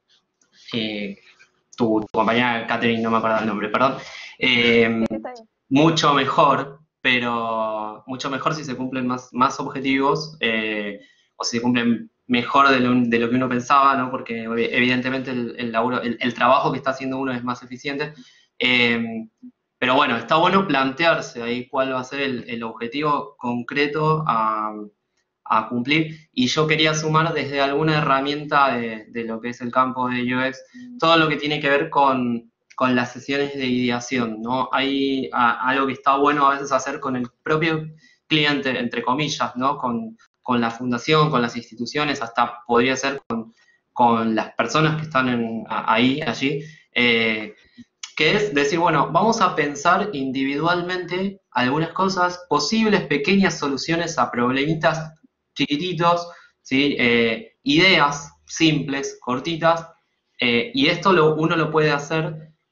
Speaker 2: eh, tu, tu compañera Catherine, no me acuerdo el nombre, perdón. Eh,
Speaker 7: Sí, está bien.
Speaker 2: mucho mejor, pero mucho mejor si se cumplen más, más objetivos eh, o si se cumplen mejor de lo, de lo que uno pensaba, ¿no? Porque evidentemente el, el, laburo, el, el trabajo que está haciendo uno es más eficiente. Eh, pero bueno, está bueno plantearse ahí cuál va a ser el, el objetivo concreto a, a cumplir. Y yo quería sumar desde alguna herramienta de, de lo que es el campo de U X, todo lo que tiene que ver con, con las sesiones de ideación, ¿no? Hay a, algo que está bueno a veces hacer con el propio cliente, entre comillas, ¿no? Con, con la fundación, con las instituciones, hasta podría ser con, con las personas que están en, ahí, allí, eh, que es decir, bueno, vamos a pensar individualmente algunas cosas, posibles pequeñas soluciones a problemitas chiquititos, ¿sí? Eh, ideas simples, cortitas, eh, y esto lo, uno lo puede hacer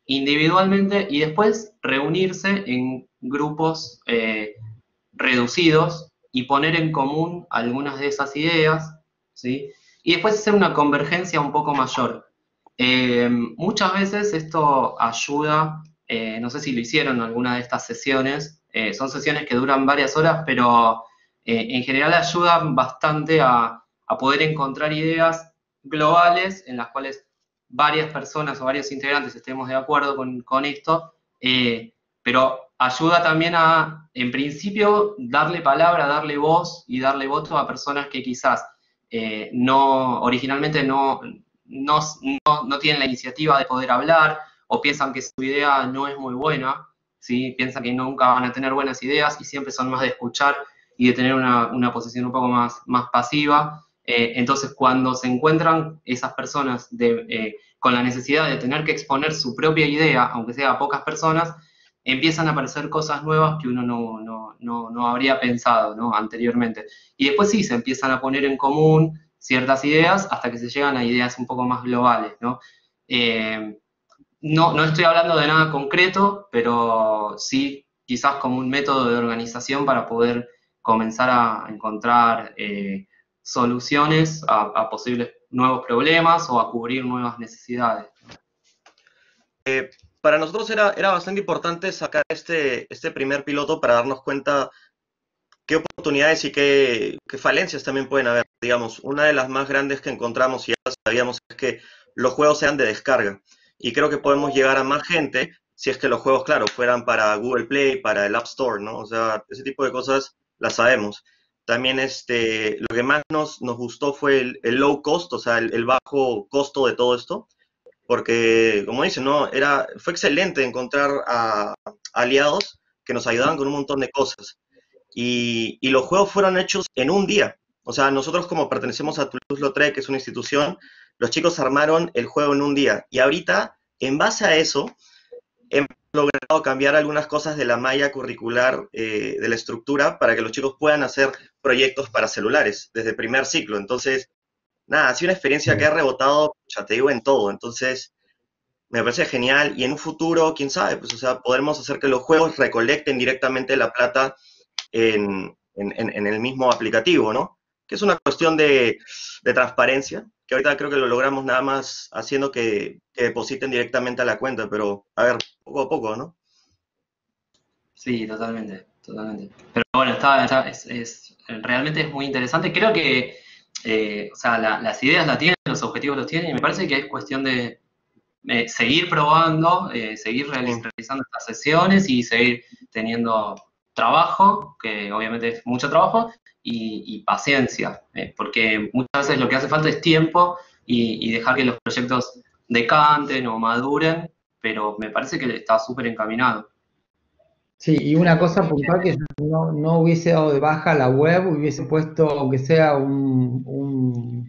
Speaker 2: individualmente y después reunirse en grupos eh, reducidos y poner en común algunas de esas ideas, ¿sí? Y después hacer una convergencia un poco mayor. Eh, muchas veces esto ayuda, eh, no sé si lo hicieron en alguna de estas sesiones, eh, son sesiones que duran varias horas, pero eh, en general ayudan bastante a, a poder encontrar ideas globales en las cuales varias personas o varios integrantes estemos de acuerdo con, con esto, eh, pero ayuda también a, en principio, darle palabra, darle voz y darle voto a personas que quizás eh, no, originalmente no, no, no, no tienen la iniciativa de poder hablar o piensan que su idea no es muy buena, ¿sí? Piensan que nunca van a tener buenas ideas y siempre son más de escuchar y de tener una, una posición un poco más, más pasiva. Eh, entonces, cuando se encuentran esas personas de, eh, con la necesidad de tener que exponer su propia idea, aunque sea a pocas personas, empiezan a aparecer cosas nuevas que uno no, no, no, no habría pensado, ¿no? Anteriormente. Y después sí, se empiezan a poner en común ciertas ideas hasta que se llegan a ideas un poco más globales, ¿no? Eh, no, no estoy hablando de nada concreto, pero sí quizás como un método de organización para poder comenzar a encontrar eh, soluciones a, a posibles nuevos problemas o a cubrir nuevas necesidades.
Speaker 8: Eh, para nosotros era, era bastante importante sacar este, este primer piloto para darnos cuenta qué oportunidades y qué, qué falencias también pueden haber. Digamos, una de las más grandes que encontramos y ya sabíamos es que los juegos sean de descarga. Y creo que podemos llegar a más gente si es que los juegos, claro, fueran para Google Play, para el App Store, ¿no? O sea, ese tipo de cosas las sabemos. También este, lo que más nos, nos gustó fue el, el low cost, o sea, el, el bajo costo de todo esto. Porque, como dicen, ¿no? Era, fue excelente encontrar a, a aliados que nos ayudaban con un montón de cosas. Y, y los juegos fueron hechos en un día. O sea, nosotros como pertenecemos a Toulouse-Lautrec, que es una institución, los chicos armaron el juego en un día. Y ahorita, en base a eso, hemos logrado cambiar algunas cosas de la malla curricular, eh, de la estructura, para que los chicos puedan hacer proyectos para celulares desde el primer ciclo. Entonces, nada, ha sido una experiencia que ha rebotado, ya te digo, en todo. Entonces, me parece genial. Y en un futuro, quién sabe, pues, o sea, podremos hacer que los juegos recolecten directamente la plata en, en, en el mismo aplicativo, ¿no? Que es una cuestión de, de transparencia, que ahorita creo que lo logramos nada más haciendo que, que depositen directamente a la cuenta, pero, a ver, poco a poco, ¿no?
Speaker 2: Sí, totalmente, totalmente. Pero bueno, está, está- es, es- realmente es muy interesante. Creo que, eh, o sea, la- las ideas las tienen, los objetivos los tienen, y me parece que es cuestión de eh, seguir probando, eh, seguir realiz- realizando estas sesiones y seguir teniendo trabajo, que obviamente es mucho trabajo, y, y paciencia, eh, porque muchas veces lo que hace falta es tiempo y, y dejar que los proyectos decanten o maduren, pero me parece que está súper encaminado.
Speaker 3: Sí, y una cosa puntual que yo no, no hubiese dado de baja la web, hubiese puesto, aunque sea un, un,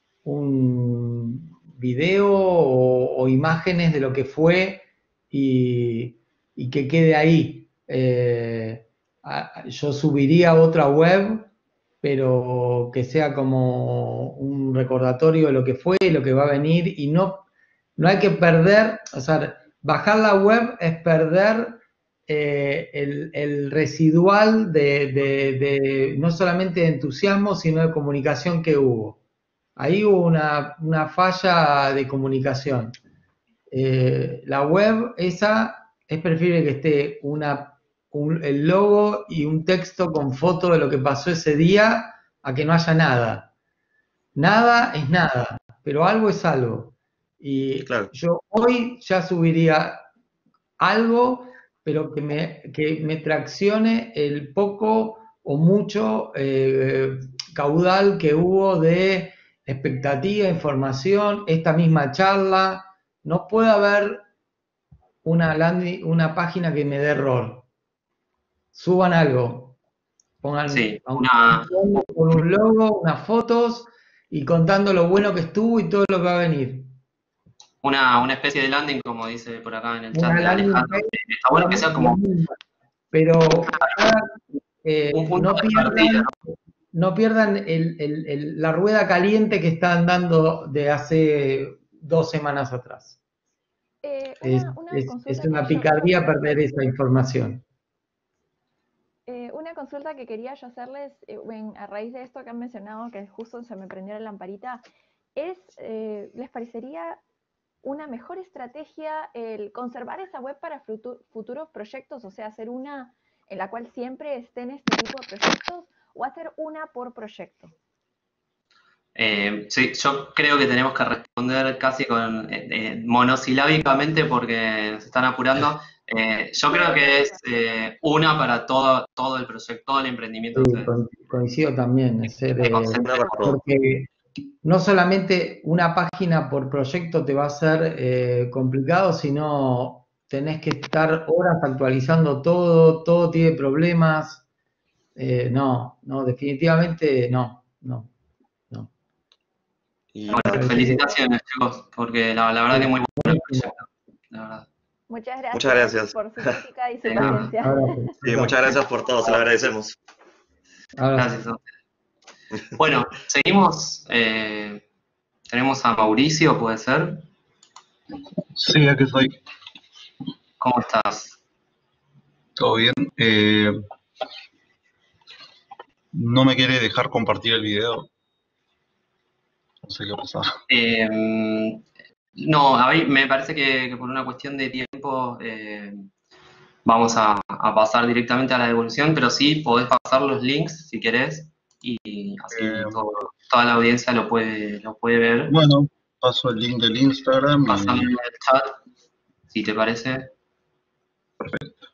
Speaker 3: un video o, o imágenes de lo que fue y, y que quede ahí. Eh, a- yo subiría otra web, pero que sea como un recordatorio de lo que fue y lo que va a venir, y no, no hay que perder, o sea, bajar la web es perder eh, el, el residual de, de- de no solamente de entusiasmo, sino de comunicación que hubo. Ahí hubo una, una falla de comunicación. Eh, la web esa es preferible que esté una, un- el logo y un texto con foto de lo que pasó ese día a que no haya nada. Nada es nada, pero algo es algo. Y
Speaker 8: Claro.
Speaker 3: yo hoy ya subiría algo, pero que me, que me traccione el poco o mucho eh, caudal que hubo de expectativa, información, esta misma charla. No puede haber una, landing- una página que me dé error. Suban algo, pongan
Speaker 2: Sí,
Speaker 3: aunque
Speaker 2: una,
Speaker 3: sea con un logo, unas fotos y contando lo bueno que estuvo y todo lo que va a venir.
Speaker 2: una, una especie de landing, como dice por acá en el chat
Speaker 3: Una
Speaker 2: de
Speaker 3: landing
Speaker 2: Alejandro.
Speaker 3: page,
Speaker 2: Eh, Está bueno que sea como
Speaker 3: pero eh,
Speaker 2: un punto
Speaker 3: no
Speaker 2: de partida,
Speaker 3: pierdan,
Speaker 2: ¿no?
Speaker 3: no pierdan el- el- el- la rueda caliente que están dando de hace dos semanas atrás.
Speaker 7: Eh,
Speaker 3: Es,
Speaker 7: una, una
Speaker 3: es,
Speaker 7: consulta
Speaker 3: es
Speaker 7: que
Speaker 3: una
Speaker 7: yo-
Speaker 3: picardía
Speaker 7: yo-
Speaker 3: perder esa información.
Speaker 7: Eh, una consulta que quería yo hacerles eh, en- a raíz de esto que han mencionado, que justo se me prendió la lamparita, es, eh, ¿les parecería una mejor estrategia el conservar esa web para futu- futuros proyectos? O sea, hacer una en la cual siempre estén este tipo de proyectos, o hacer una por proyecto.
Speaker 2: Eh, sí, yo creo que tenemos que responder casi con eh, eh, monosilábicamente porque nos están apurando. Eh, yo creo que es eh, una para todo, todo el proyecto, todo el emprendimiento
Speaker 3: Sí,
Speaker 2: de ustedes.
Speaker 3: con- coincido también. Es ser,
Speaker 2: Me
Speaker 3: eh,
Speaker 2: concentro
Speaker 8: Una para todo.
Speaker 3: porque no solamente una página por proyecto te va a ser eh, complicado, sino tenés que estar horas actualizando todo, todo tiene problemas. Eh, no, no, definitivamente no, no, no.
Speaker 8: Y
Speaker 2: Bueno,
Speaker 3: Parece que-
Speaker 2: felicitaciones, chicos, porque la, la verdad que muy bueno el proyecto, la verdad.
Speaker 7: Muchas gracias,
Speaker 8: Muchas gracias.
Speaker 7: por su crítica y su
Speaker 2: De nada.
Speaker 7: paciencia.
Speaker 3: Abrazo.
Speaker 8: sí, muchas gracias por todo, se lo agradecemos.
Speaker 3: Abrazo.
Speaker 2: Gracias a ustedes. Bueno, seguimos. eh, tenemos a Mauricio, ¿puede ser?
Speaker 9: Sí, aquí estoy.
Speaker 2: ¿Cómo estás?
Speaker 9: ¿Todo bien? Eh, no me quiere dejar compartir el video. No sé qué ha pasado.
Speaker 2: Eh, no, a mí me parece que, que por una cuestión de tiempo eh, vamos a, a pasar directamente a la devolución, pero sí podés pasar los links si querés y así
Speaker 9: Eh,
Speaker 2: todo- toda la audiencia lo puede, lo puede ver.
Speaker 9: Bueno, paso el link del Instagram y
Speaker 2: Pasando en el chat, si te parece.
Speaker 9: perfecto.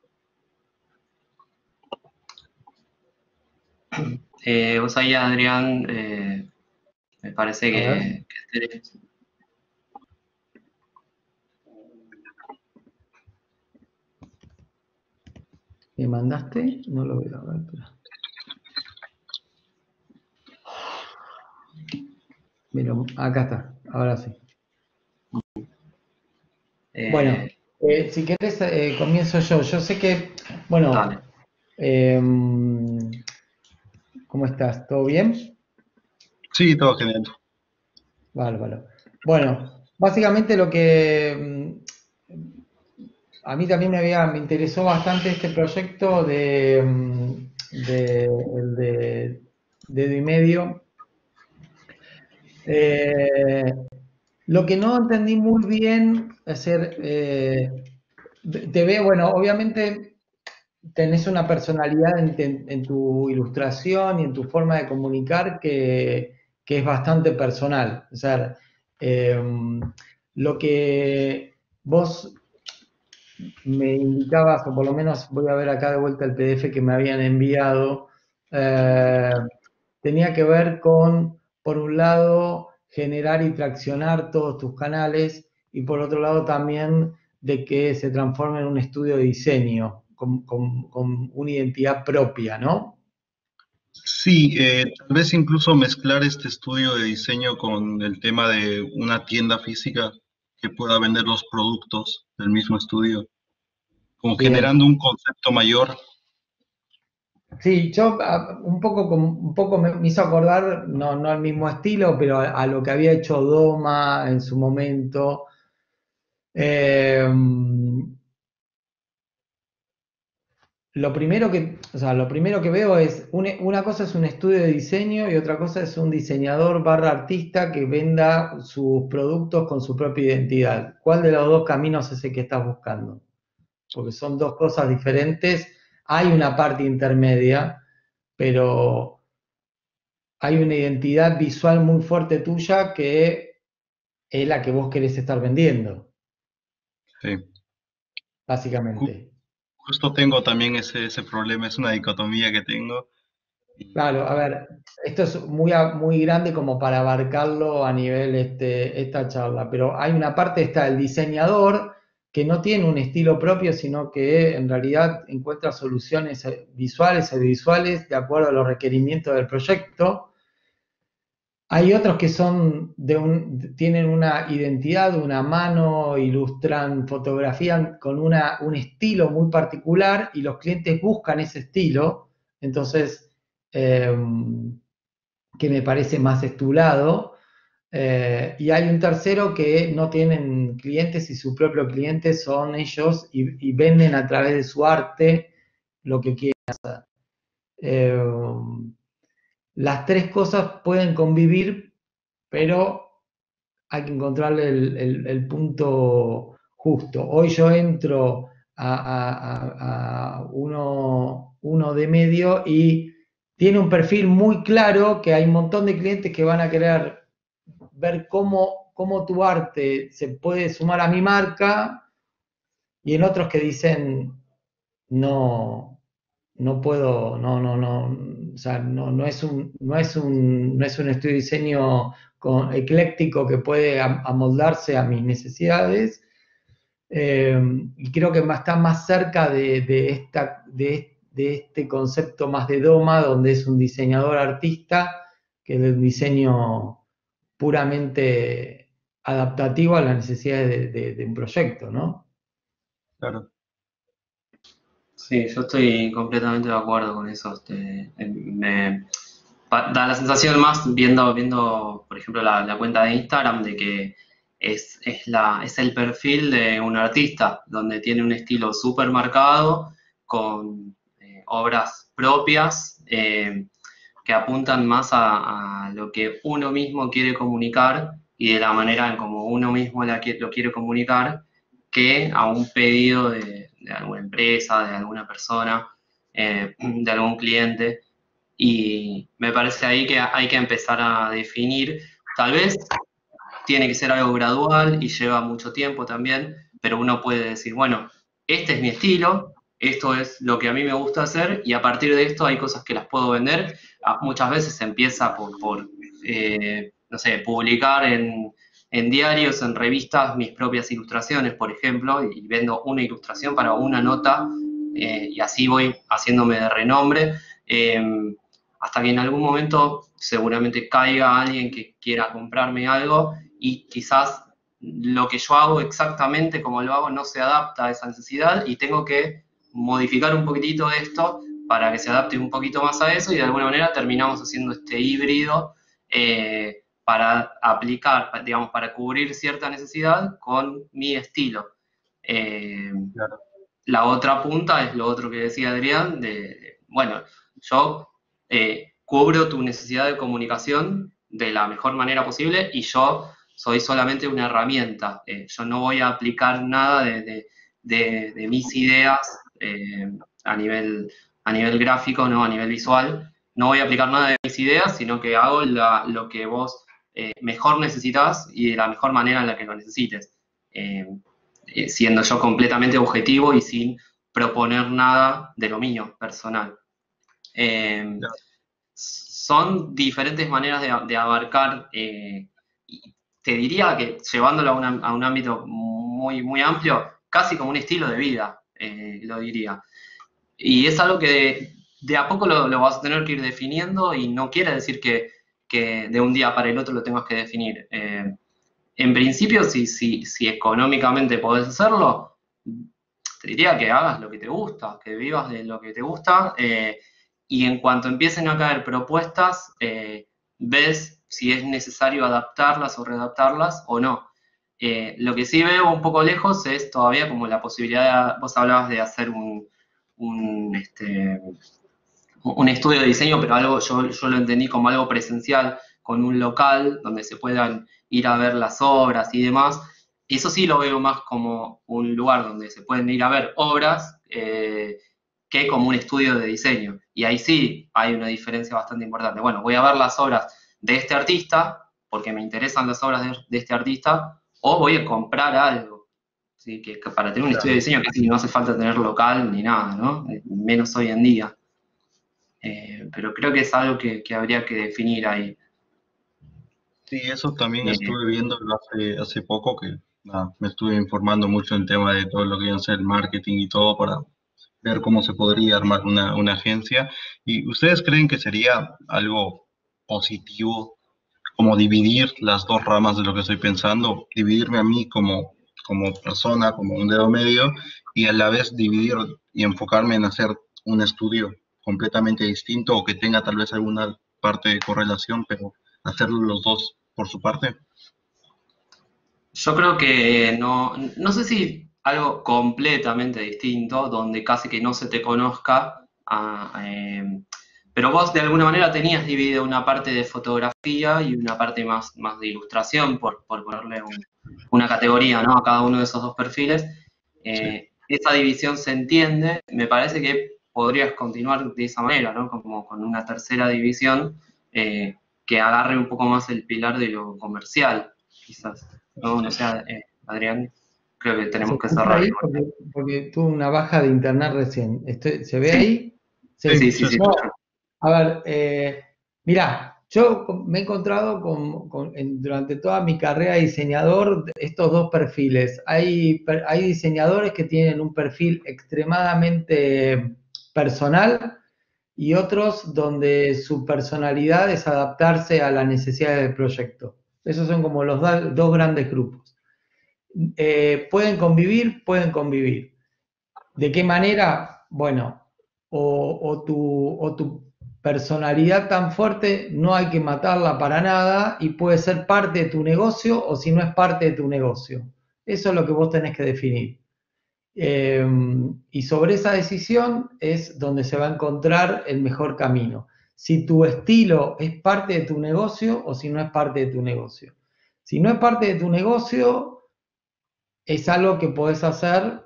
Speaker 2: Eh, vos ahí, Adrián, eh, me parece
Speaker 3: A
Speaker 2: que,
Speaker 3: ver.
Speaker 2: que tenés-
Speaker 3: ¿Me mandaste? No lo veo. A ver, espera. Mira, acá está, ahora sí.
Speaker 2: eh,
Speaker 3: Bueno, eh, si querés, eh, comienzo yo. Yo sé que, bueno,
Speaker 2: dale.
Speaker 3: eh, ¿cómo estás? ¿Todo bien?
Speaker 9: Sí, todo genial.
Speaker 3: Bárbaro. Bueno, básicamente lo que mm, a mí también me había, me interesó bastante este proyecto de, mm, de, el de dedo y medio. Eh, lo que no entendí muy bien es ser, eh, te veo, bueno, obviamente tenés una personalidad en, en- en tu ilustración y en tu forma de comunicar que, que es bastante personal. O sea, eh, lo que vos me indicabas, o por lo menos voy a ver acá de vuelta el P D F que me habían enviado, eh, tenía que ver con, por un lado, generar y traccionar todos tus canales, y por otro lado también de que se transforme en un estudio de diseño, con, con- con una identidad propia, ¿no?
Speaker 9: Sí, eh, tal vez incluso mezclar este estudio de diseño con el tema de una tienda física que pueda vender los productos del mismo estudio, como
Speaker 3: Bien.
Speaker 9: generando un concepto mayor.
Speaker 3: Sí, yo ah, un poco, como- un poco me, me hizo acordar, no, no al mismo estilo, pero a, a lo que había hecho Doma en su momento. Eh, lo primero que, o sea, lo primero que veo es, un- una cosa es un estudio de diseño y otra cosa es un diseñador barra artista que venda sus productos con su propia identidad. ¿Cuál de los dos caminos es el que estás buscando? Porque son dos cosas diferentes. Hay una parte intermedia, pero hay una identidad visual muy fuerte tuya que es la que vos querés estar vendiendo,
Speaker 9: Sí. Ju-
Speaker 3: básicamente.
Speaker 9: Justo tengo también ese, ese problema, es una dicotomía que tengo. Y,
Speaker 3: Claro, a ver, esto es muy, a- muy grande como para abarcarlo a nivel este, esta charla, pero hay una parte, está el diseñador, que no tiene un estilo propio, sino que en realidad encuentra soluciones eh, visuales o visuales de acuerdo a los requerimientos del proyecto. Hay otros que son de un, tienen una identidad, una mano, ilustran, fotografían con una, un estilo muy particular y los clientes buscan ese estilo. Entonces, eh, que me parece más estulado. Eh, y hay un tercero que no tienen clientes y su propio cliente son ellos y, y venden a través de su arte lo que quieren hacer. Eh, las tres cosas pueden convivir, pero hay que encontrarle el, el, el punto justo. Hoy yo entro a, a, a uno, uno de medio y tiene un perfil muy claro que hay un montón de clientes que van a querer ver cómo, cómo tu arte se puede sumar a mi marca, y en otros que dicen no, no puedo, no, no, no, o sea, no, no es un, no es un, no es un estudio de diseño con, ecléctico que puede amoldarse a mis necesidades, eh, y creo que está más cerca de, de, esta, de, de este concepto más de Doma, donde es un diseñador artista, que del diseño puramente adaptativo a las necesidades de, de, de un proyecto, ¿no?
Speaker 9: Claro.
Speaker 2: Sí, yo estoy completamente de acuerdo con eso. Este, me da la sensación más viendo, viendo por ejemplo, la, la cuenta de Instagram de que es, es, la, es el perfil de un artista, donde tiene un estilo súper marcado, con eh, obras propias, eh, que apuntan más a, a lo que uno mismo quiere comunicar y de la manera en como uno mismo la, lo quiere comunicar, que a un pedido de, de alguna empresa, de alguna persona, eh, de algún cliente. Y me parece ahí que hay que empezar a definir, tal vez tiene que ser algo gradual y lleva mucho tiempo también, pero uno puede decir, bueno, este es mi estilo, esto es lo que a mí me gusta hacer, y a partir de esto hay cosas que las puedo vender. Muchas veces se empieza por, por eh, no sé, publicar en, en diarios, en revistas, mis propias ilustraciones, por ejemplo, y vendo una ilustración para una nota, eh, y así voy haciéndome de renombre, eh, hasta que en algún momento seguramente caiga alguien que quiera comprarme algo, y quizás lo que yo hago exactamente como lo hago no se adapta a esa necesidad, y tengo que modificar un poquitito esto para que se adapte un poquito más a eso, y de alguna manera terminamos haciendo este híbrido, eh, para aplicar, digamos, para cubrir cierta necesidad con mi estilo. Eh, claro. La otra punta es lo otro que decía Adrián, de, de bueno, yo eh, cubro tu necesidad de comunicación de la mejor manera posible, y yo soy solamente una herramienta. Eh, yo no voy a aplicar nada de, de, de, de mis ideas eh, a, nivel, a nivel gráfico, ¿no? A nivel visual. No voy a aplicar nada de mis ideas, sino que hago la, lo que vos eh, mejor necesitas y de la mejor manera en la que lo necesites. Eh, eh, siendo yo completamente objetivo y sin proponer nada de lo mío personal. Eh, no. Son diferentes maneras de, de abarcar, eh, te diría que llevándolo a, una, a un ámbito muy, muy amplio, casi como un estilo de vida, eh, lo diría. Y es algo que de, de a poco lo, lo vas a tener que ir definiendo, y no quiere decir que, que de un día para el otro lo tengas que definir. Eh, en principio, si, si, si económicamente podés hacerlo, te diría que hagas lo que te gusta, que vivas de lo que te gusta, eh, y en cuanto empiecen a caer propuestas, eh, ves si es necesario adaptarlas o readaptarlas o no. Eh, lo que sí veo un poco lejos es todavía como la posibilidad, de, vos hablabas de hacer un, un, este, un estudio de diseño, pero algo yo, yo lo entendí como algo presencial, con un local donde se puedan ir a ver las obras y demás. Eso sí lo veo más como un lugar donde se pueden ir a ver obras, eh, que como un estudio de diseño. Y ahí sí hay una diferencia bastante importante. Bueno, voy a ver las obras de este artista, porque me interesan las obras de, de este artista, o voy a comprar algo. ¿Sí? Que, que para tener un estudio de diseño casi no hace falta tener local ni nada, ¿no? Menos hoy en día. Eh, pero creo que es algo que, que habría que definir ahí.
Speaker 9: Sí, eso también eh, estuve viendo hace, hace poco, que nada, me estuve informando mucho en tema de todo lo que iba a ser el marketing y todo, para ver cómo se podría armar una, una agencia. ¿Y ustedes creen que sería algo positivo como dividir las dos ramas de lo que estoy pensando? Dividirme a mí como, como persona, como un dedo medio, y a la vez dividir y enfocarme en hacer un estudio completamente distinto, o que tenga tal vez alguna parte de correlación, pero hacerlo los dos por su parte?
Speaker 2: Yo creo que no, no sé si algo completamente distinto, donde casi que no se te conozca, ah, eh, pero vos de alguna manera tenías dividido una parte de fotografía y una parte más, más de ilustración, por, por ponerle un- una categoría, ¿no?, a cada uno de esos dos perfiles. Eh, esa división se entiende, me parece que podrías continuar de esa manera, ¿no?, como con una tercera división eh, que agarre un poco más el pilar de lo comercial, quizás. No, no sé, eh, Adrián, creo que
Speaker 3: ¿Se
Speaker 2: tenemos que
Speaker 3: escucha
Speaker 2: cerrar
Speaker 3: ahí?
Speaker 2: igual.
Speaker 3: Porque, porque tuve una baja de internet recién. Estoy- ¿se ve ahí?
Speaker 2: Sí, sí, sí.
Speaker 3: No, a ver, eh, mirá, yo me he encontrado con, con- en- durante toda mi carrera de diseñador estos dos perfiles. Hay, per- hay diseñadores que tienen un perfil extremadamente personal y otros donde su personalidad es adaptarse a las necesidades del proyecto. Esos son como los da- dos grandes grupos. Eh, ¿pueden convivir? Pueden convivir. ¿De qué manera? Bueno, o, o tu, o tu personalidad tan fuerte no hay que matarla para nada y puede ser parte de tu negocio o si no es parte de tu negocio. Eso es lo que vos tenés que definir. Eh, y sobre esa decisión es donde se va a encontrar el mejor camino. Si tu estilo es parte de tu negocio o si no es parte de tu negocio. Si no es parte de tu negocio, es algo que podés hacer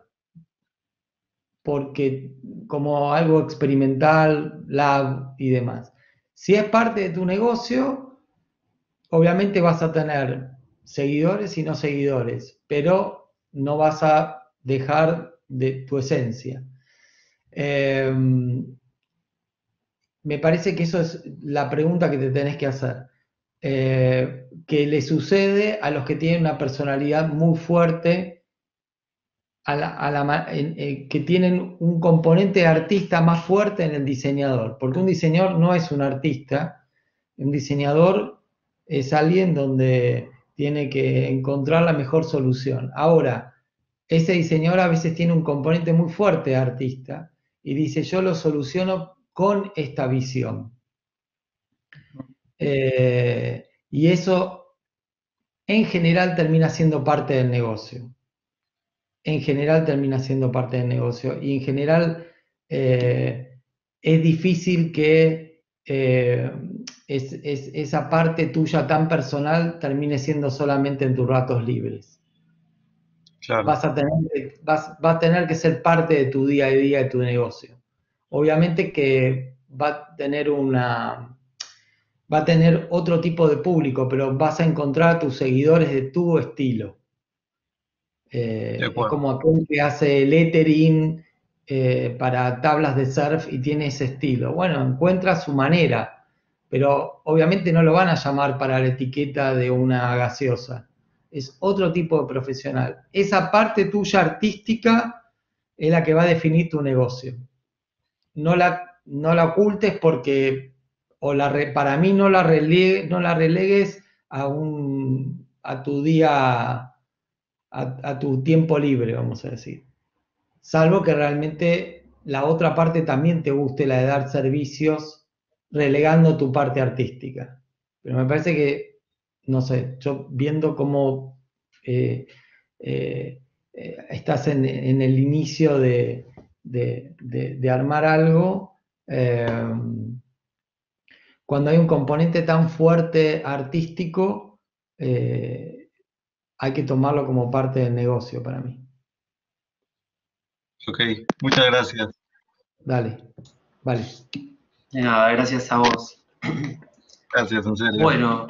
Speaker 3: porque como algo experimental, lab y demás. Si es parte de tu negocio, obviamente vas a tener seguidores y no seguidores, pero no vas a dejar de tu esencia. Eh, me parece que eso es la pregunta que te tenés que hacer. Eh, ¿qué le sucede a los que tienen una personalidad muy fuerte, a la, a la, en, eh, que tienen un componente de artista más fuerte en el diseñador? Porque un diseñador no es un artista, un diseñador es alguien donde tiene que encontrar la mejor solución. Ahora, ese diseñador a veces tiene un componente muy fuerte de artista y dice, yo lo soluciono con esta visión. Eh, y eso en general termina siendo parte del negocio. En general termina siendo parte del negocio. Y en general eh, es difícil que eh, es, es, esa parte tuya tan personal termine siendo solamente en tus ratos libres.
Speaker 9: Claro.
Speaker 3: Vas a tener, vas, va a tener que ser parte de tu día a día de tu negocio. Obviamente que va a tener una, va a tener otro tipo de público, pero vas a encontrar a tus seguidores de tu estilo. Eh, es como aquel que hace lettering eh, para tablas de surf y tiene ese estilo. Bueno, encuentra su manera, pero obviamente no lo van a llamar para la etiqueta de una gaseosa. Es otro tipo de profesional. Esa parte tuya artística es la que va a definir tu negocio. No la, no la ocultes porque, o la re, para mí no la, relegue, no la relegues a, un, a tu día, a, a tu tiempo libre, vamos a decir. Salvo que realmente la otra parte también te guste, la de dar servicios, relegando tu parte artística. Pero me parece que, no sé, yo viendo cómo eh, eh, eh, estás en, en el inicio de, de, de, de armar algo, eh, cuando hay un componente tan fuerte artístico, eh, hay que tomarlo como parte del negocio para mí.
Speaker 9: Ok, muchas gracias.
Speaker 3: Dale, vale.
Speaker 2: De nada, gracias a vos.
Speaker 9: Gracias, en serio.
Speaker 2: Bueno,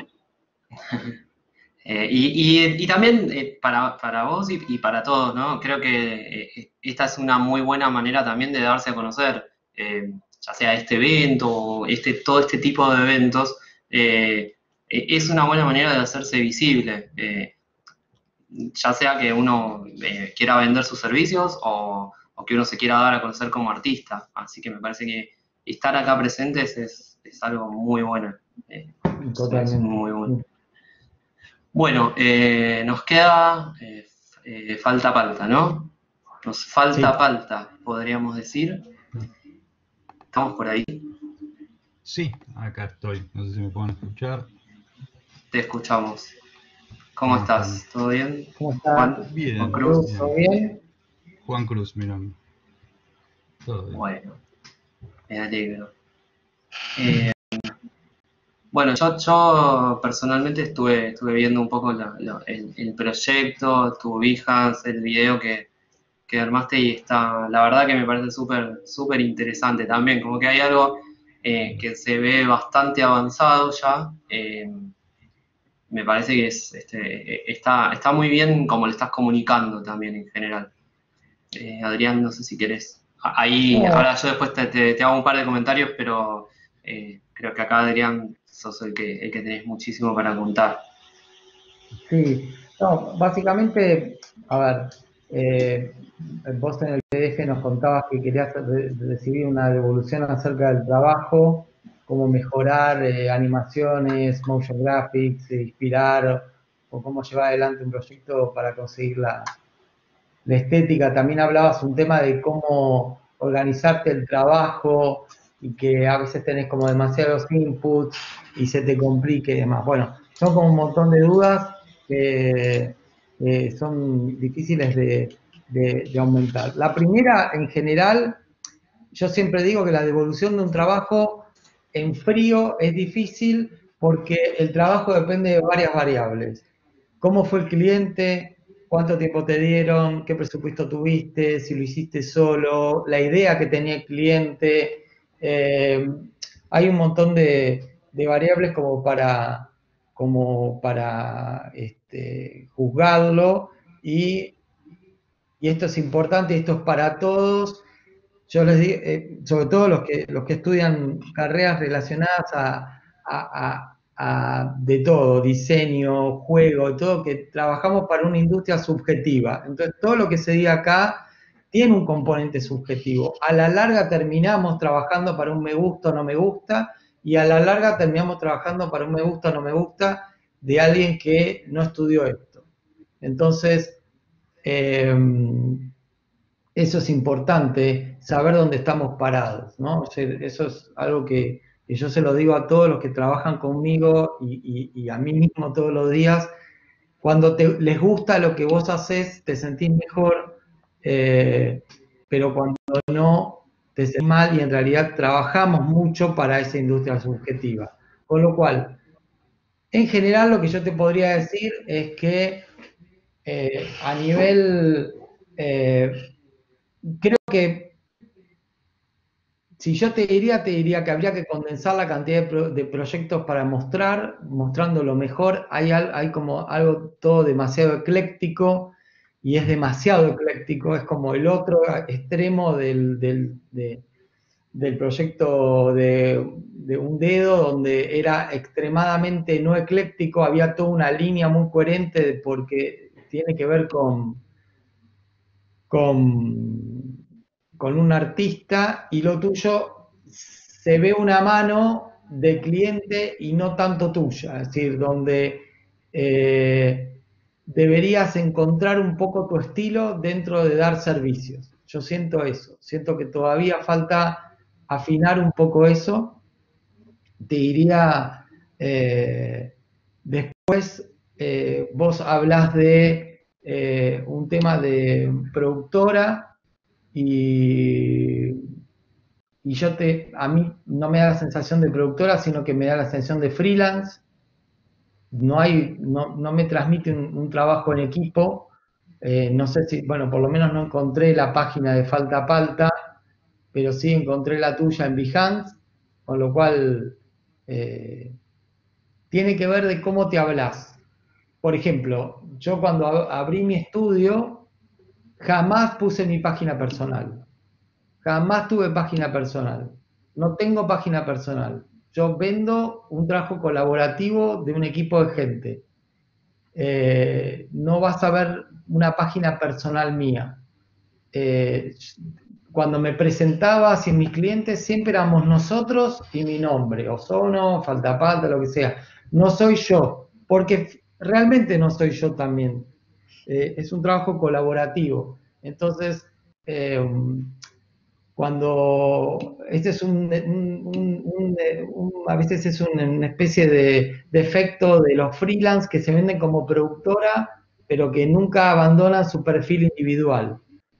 Speaker 2: eh, y, y, y también eh, para, para vos y, y para todos, ¿no? Creo que eh, esta es una muy buena manera también de darse a conocer, eh, ya sea este evento o este, todo este tipo de eventos, eh, es una buena manera de hacerse visible, eh, ya sea que uno eh, quiera vender sus servicios o, o que uno se quiera dar a conocer como artista. Así que me parece que estar acá presentes es, es algo muy bueno. Eh,
Speaker 3: Totalmente.
Speaker 2: es muy bueno. Bueno, eh, nos queda eh, eh, falta palta, ¿no? Nos falta
Speaker 3: Sí.
Speaker 2: palta, podríamos decir. ¿Estamos por ahí?
Speaker 10: Sí, acá estoy. No sé si me pueden escuchar.
Speaker 2: te escuchamos. ¿Cómo estás? ¿Todo bien?
Speaker 3: ¿Cómo estás?
Speaker 2: Juan,
Speaker 10: Bien,
Speaker 2: Juan Cruz.
Speaker 10: bien.
Speaker 3: ¿Todo bien?
Speaker 10: Juan Cruz, mi nombre. Todo bien.
Speaker 2: Bueno, me alegro. Eh, bueno, yo, yo personalmente estuve, estuve viendo un poco lo- lo- el, el proyecto, tu Behance, el video que, que armaste y está, la verdad que me parece súper súper interesante también, como que hay algo eh, que se ve bastante avanzado ya. eh, me parece que es, este, está, está muy bien como le estás comunicando también en general. Eh, Adrián, no sé si querés. A- Ahí,
Speaker 3: No,
Speaker 2: ahora yo después te, te- te hago un par de comentarios, pero eh, creo que acá, Adrián, sos el que, el que tenés muchísimo para contar.
Speaker 3: sí, no, básicamente, a ver, eh, vos en el P D F nos contabas que querías re- recibir una devolución acerca del trabajo, cómo mejorar eh, animaciones, motion graphics, e inspirar o cómo llevar adelante un proyecto para conseguir la, la estética. También hablabas un tema de cómo organizarte el trabajo y que a veces tenés como demasiados inputs y se te complique y demás. Bueno, son como un montón de dudas que eh, son difíciles de, de- de aumentar. La primera, en general, yo siempre digo que la devolución de un trabajo en frío es difícil porque el trabajo depende de varias variables. ¿Cómo fue el cliente? ¿Cuánto tiempo te dieron? ¿Qué presupuesto tuviste? Si lo hiciste solo, la idea que tenía el cliente. Eh, hay un montón de, de variables como para, como para este, juzgarlo y, y esto es importante, esto es para todos. Yo les digo, eh, sobre todo los que, los que estudian carreras relacionadas a, a- a- a de todo, diseño, juego, todo, que trabajamos para una industria subjetiva. Entonces, todo lo que se diga acá tiene un componente subjetivo. A la larga terminamos trabajando para un me gusta o no me gusta, y a la larga terminamos trabajando para un me gusta o no me gusta de alguien que no estudió esto. Entonces, eh, eso es importante, saber dónde estamos parados, ¿no? O sea, eso es algo que, que yo se lo digo a todos los que trabajan conmigo y, y- y a mí mismo todos los días. Cuando te- les gusta lo que vos haces, te sentís mejor, eh, pero cuando no, te sentís mal y en realidad trabajamos mucho para esa industria subjetiva. Con lo cual, en general lo que yo te podría decir es que eh, a nivel... eh, creo que si yo te diría, te diría que habría que condensar la cantidad de, pro- de proyectos para mostrar, mostrando lo mejor. Hay, al- hay como algo todo demasiado ecléctico y es demasiado ecléctico, es como el otro extremo del, del, de- del proyecto de, de un dedo, donde era extremadamente no ecléctico, había toda una línea muy coherente de- porque tiene que ver con con, con un artista y lo tuyo se ve una mano del cliente y no tanto tuya, es decir, donde eh, deberías encontrar un poco tu estilo dentro de dar servicios. Yo siento eso, siento que todavía falta afinar un poco eso. Te diría, eh, después eh, vos hablás de eh, un tema de productora y, y yo te, a mí no me da la sensación de productora, sino que me da la sensación de freelance. No hay, no, no me transmite un, un trabajo en equipo. Eh, no sé si, bueno, por lo menos no encontré la página de Falta Palta, pero sí encontré la tuya en Behance, con lo cual eh, tiene que ver de cómo te hablas. Por ejemplo, yo cuando ab- abrí mi estudio, jamás puse mi página personal. Jamás tuve página personal. No tengo página personal. Yo vendo un trabajo colaborativo de un equipo de gente. Eh, no vas a ver una página personal mía. Eh, cuando me presentaba hacia mis clientes, siempre éramos nosotros y mi nombre, Ozono, Faltapalta, lo que sea. No soy yo, porque realmente no soy yo también. Eh, es un trabajo colaborativo. Entonces, eh, Cuando este es un, un, un, un, un a veces es un, una especie de, de efecto de los freelance que se venden como productora, pero que nunca abandonan su perfil individual.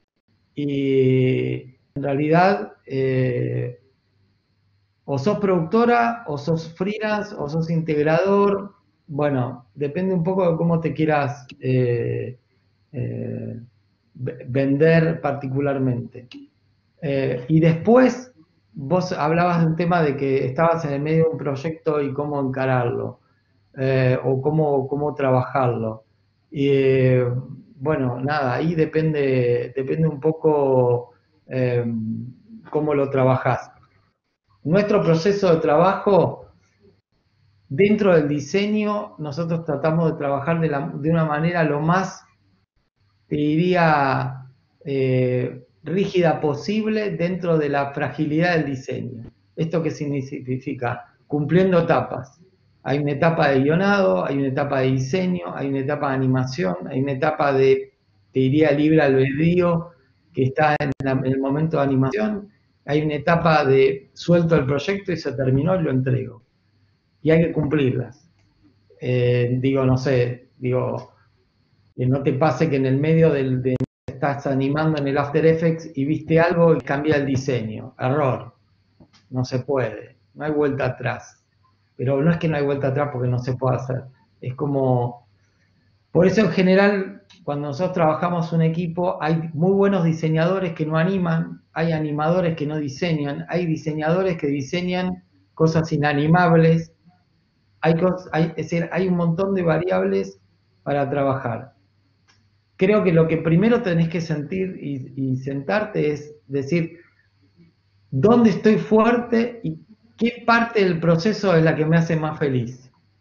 Speaker 3: Y en realidad, eh, o sos productora, o sos freelance, o sos integrador. Bueno, depende un poco de cómo te quieras eh, eh, vender particularmente. Eh, y después, vos hablabas de un tema de que estabas en el medio de un proyecto y cómo encararlo, eh, o cómo, cómo trabajarlo. Y eh, bueno, nada, ahí depende, depende un poco eh, cómo lo trabajás. Nuestro proceso de trabajo, dentro del diseño, nosotros tratamos de trabajar de, la, de una manera lo más, te diría, eh, rígida posible dentro de la fragilidad del diseño. ¿Esto qué significa? Cumpliendo etapas. Hay una etapa de guionado, hay una etapa de diseño, hay una etapa de animación, hay una etapa de, te diría, libre albedrío, que está en, la, en el momento de animación. Hay una etapa de suelto el proyecto y se terminó y lo entrego. Y hay que cumplirlas. Eh, digo, no sé, digo, que no te pase que en el medio del, de estás animando en el After Effects y viste algo y cambia el diseño. Error. No se puede. No hay vuelta atrás. Pero no es que no hay vuelta atrás porque no se puede hacer. Es como... Por eso en general, cuando nosotros trabajamos un equipo, hay muy buenos diseñadores que no animan, hay animadores que no diseñan, hay diseñadores que diseñan cosas inanimables, hay, cosas, hay, es decir, hay un montón de variables para trabajar. Creo que lo que primero tenés que sentir y, y sentarte es decir, ¿dónde estoy fuerte y qué parte del proceso es la que me hace más feliz?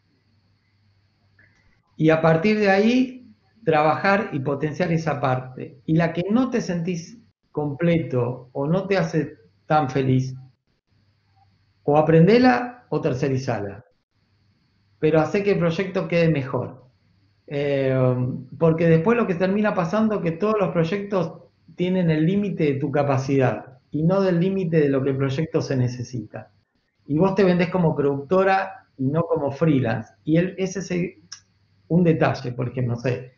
Speaker 3: Y a partir de ahí, trabajar y potenciar esa parte. Y la que no te sentís completo o no te hace tan feliz, o aprendela o tercerizala. Pero hace que el proyecto quede mejor. Eh, porque después lo que termina pasando es que todos los proyectos tienen el límite de tu capacidad y no del límite de lo que el proyecto se necesita. Y vos te vendés como productora y no como freelance. Y él, ese es el, un detalle, por ejemplo, no sé.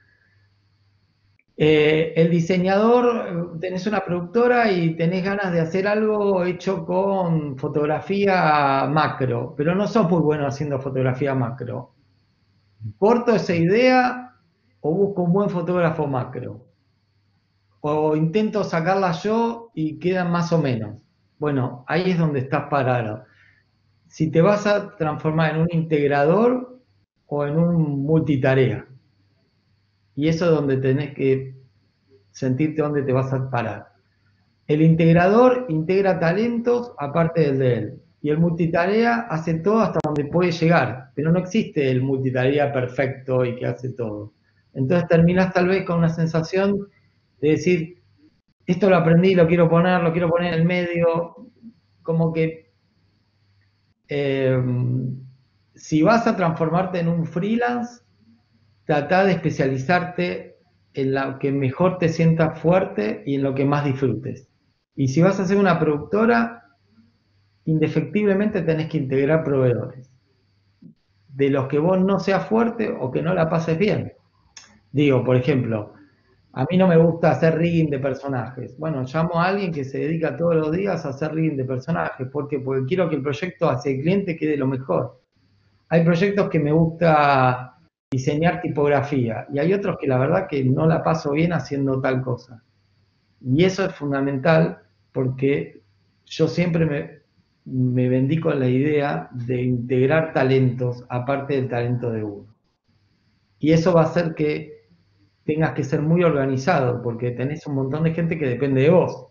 Speaker 3: Eh, el diseñador, tenés una productora y tenés ganas de hacer algo hecho con fotografía macro, pero no sos muy bueno haciendo fotografía macro. ¿Corto esa idea o busco un buen fotógrafo macro? O intento sacarla yo y quedan más o menos. Bueno, ahí es donde estás parado. Si te vas a transformar en un integrador o en un multitarea. Y eso es donde tenés que sentirte dónde te vas a parar. El integrador integra talentos aparte del de él. Y el multitarea hace todo hasta donde puede llegar. Pero no existe el multitarea perfecto y que hace todo. Entonces terminás tal vez con una sensación de decir, esto lo aprendí, lo quiero poner, lo quiero poner en el medio. Como que eh, si vas a transformarte en un freelance, trata de especializarte en lo que mejor te sientas fuerte y en lo que más disfrutes. Y si vas a ser una productora, indefectiblemente tenés que integrar proveedores, de los que vos no seas fuerte o que no la pases bien. Digo, por ejemplo, a mí no me gusta hacer rigging de personajes. Bueno, llamo a alguien que se dedica todos los días a hacer rigging de personajes. ¿Por qué? Porque quiero que el proyecto hacia el cliente quede lo mejor. Hay proyectos que me gusta diseñar tipografía y hay otros que la verdad que no la paso bien haciendo tal cosa. Y eso es fundamental porque yo siempre me, me vendí con la idea de integrar talentos aparte del talento de uno. Y eso va a hacer que tengas que ser muy organizado porque tenés un montón de gente que depende de vos.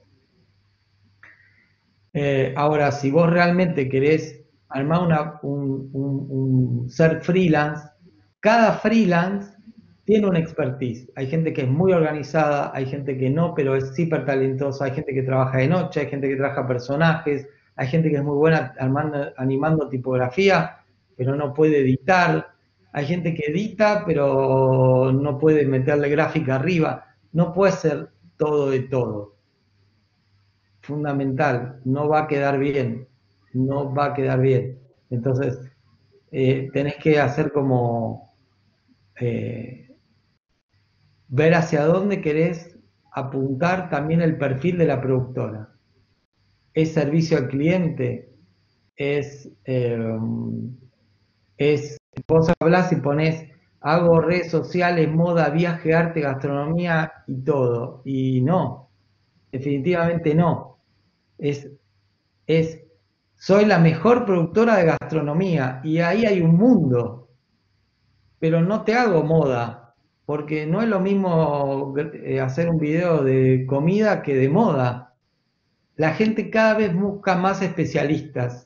Speaker 3: Eh, ahora, si vos realmente querés armar una, un, un, un ser freelance, cada freelance tiene una expertise. Hay gente que es muy organizada, hay gente que no, pero es súper talentosa, hay gente que trabaja de noche, hay gente que trabaja personajes, hay gente que es muy buena armando, animando tipografía, pero no puede editar, hay gente que edita, pero no puede meterle gráfica arriba, no puede ser todo de todo. fundamental, no va a quedar bien, no va a quedar bien. Entonces, eh, tenés que hacer como eh, ver hacia dónde querés apuntar también el perfil de la productora. ¿Es servicio al cliente? ¿Es, eh, es vos hablás y ponés, hago redes sociales, moda, viaje, arte, gastronomía y todo? Y no, definitivamente no. Es, es, soy la mejor productora de gastronomía y ahí hay un mundo, pero no te hago moda, porque no es lo mismo eh, hacer un video de comida que de moda. La gente cada vez busca más especialistas.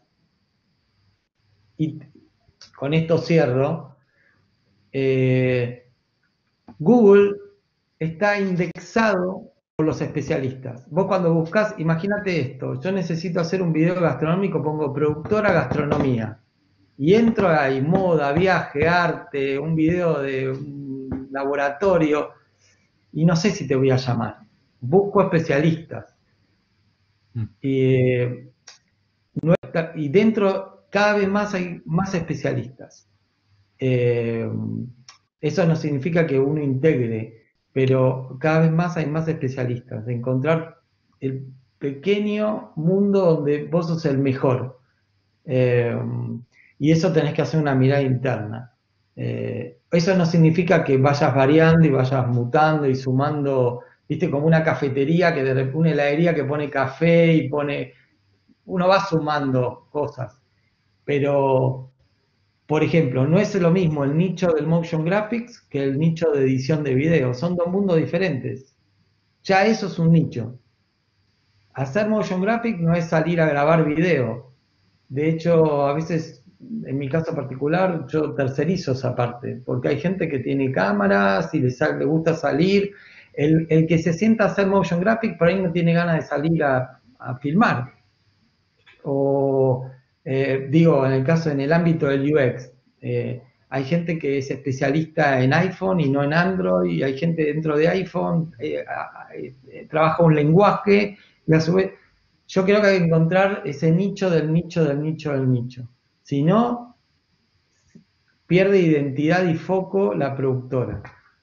Speaker 3: Y con esto cierro. Eh, Google está indexado por los especialistas. Vos cuando buscas, imagínate esto, yo necesito hacer un video gastronómico, pongo productora gastronomía, y entro ahí, moda, viaje, arte, un video de un laboratorio, y no sé si te voy a llamar. Busco especialistas. Mm. Y, no está, y dentro cada vez más hay más especialistas. Eh, eso no significa que uno integre, pero cada vez más hay más especialistas, de encontrar el pequeño mundo donde vos sos el mejor. Eh, y eso tenés que hacer una mirada interna. Eh, eso no significa que vayas variando y vayas mutando y sumando, viste, como una cafetería, que de una heladería que pone café y pone... Uno va sumando cosas, pero... Por ejemplo, no es lo mismo el nicho del motion graphics que el nicho de edición de video. Son dos mundos diferentes. Ya eso es un nicho. Hacer motion graphics no es salir a grabar video. De hecho, a veces, en mi caso particular, yo tercerizo esa parte, porque hay gente que tiene cámaras y le, le gusta salir. El, el que se sienta a hacer motion graphics por ahí no tiene ganas de salir a, a filmar. O... Eh, digo, en el caso, en el ámbito del U X, eh, hay gente que es especialista en iPhone y no en Android, y hay gente dentro de iPhone, eh, eh, trabaja un lenguaje, y a su vez, yo creo que hay que encontrar ese nicho del nicho del nicho del nicho. Si no, pierde identidad y foco la productora.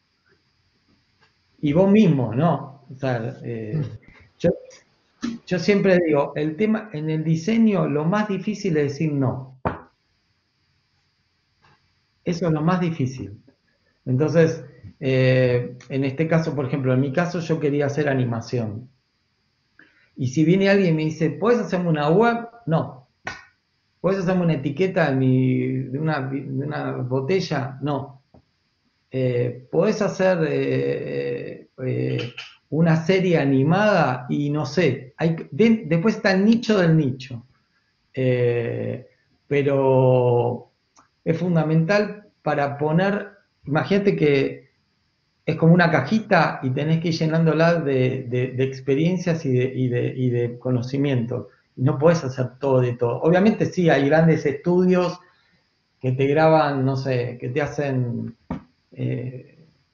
Speaker 3: Y vos mismo, ¿no? O sea, eh, yo... Yo siempre digo, el tema en el diseño, lo más difícil es decir no. Eso es lo más difícil. Entonces, eh, en este caso, por ejemplo, en mi caso yo quería hacer animación. Y si viene alguien y me dice, ¿puedes hacerme una web? No. ¿Puedes hacerme una etiqueta de, mi, de, una, de una botella? No. Eh, ¿Podés hacer... Eh, eh, una serie animada? Y no sé, hay, de, después está el nicho del nicho, eh, pero es fundamental para poner, imagínate que es como una cajita y tenés que ir llenándola de, de, de experiencias y de, y, de, y de conocimiento, no podés hacer todo de todo. Obviamente sí, hay grandes estudios que te graban, no sé, que te hacen... Eh,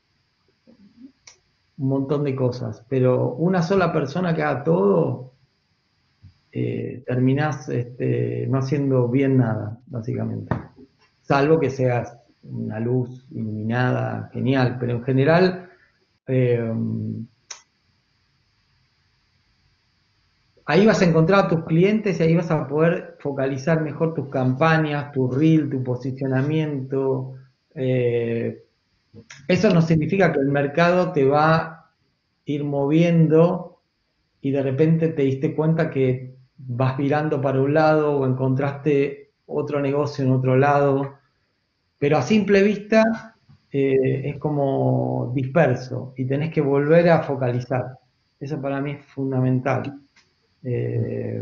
Speaker 3: un montón de cosas, pero una sola persona que haga todo, eh, terminás este, no haciendo bien nada, básicamente. Salvo que seas una luz iluminada, genial, pero en general eh, ahí vas a encontrar a tus clientes y ahí vas a poder focalizar mejor tus campañas, tu reel, tu posicionamiento. Eh, Eso no significa que el mercado te va a ir moviendo y de repente te diste cuenta que vas virando para un lado o encontraste otro negocio en otro lado, pero a simple vista eh, es como disperso y tenés que volver a focalizar. Eso para mí es fundamental. Eh,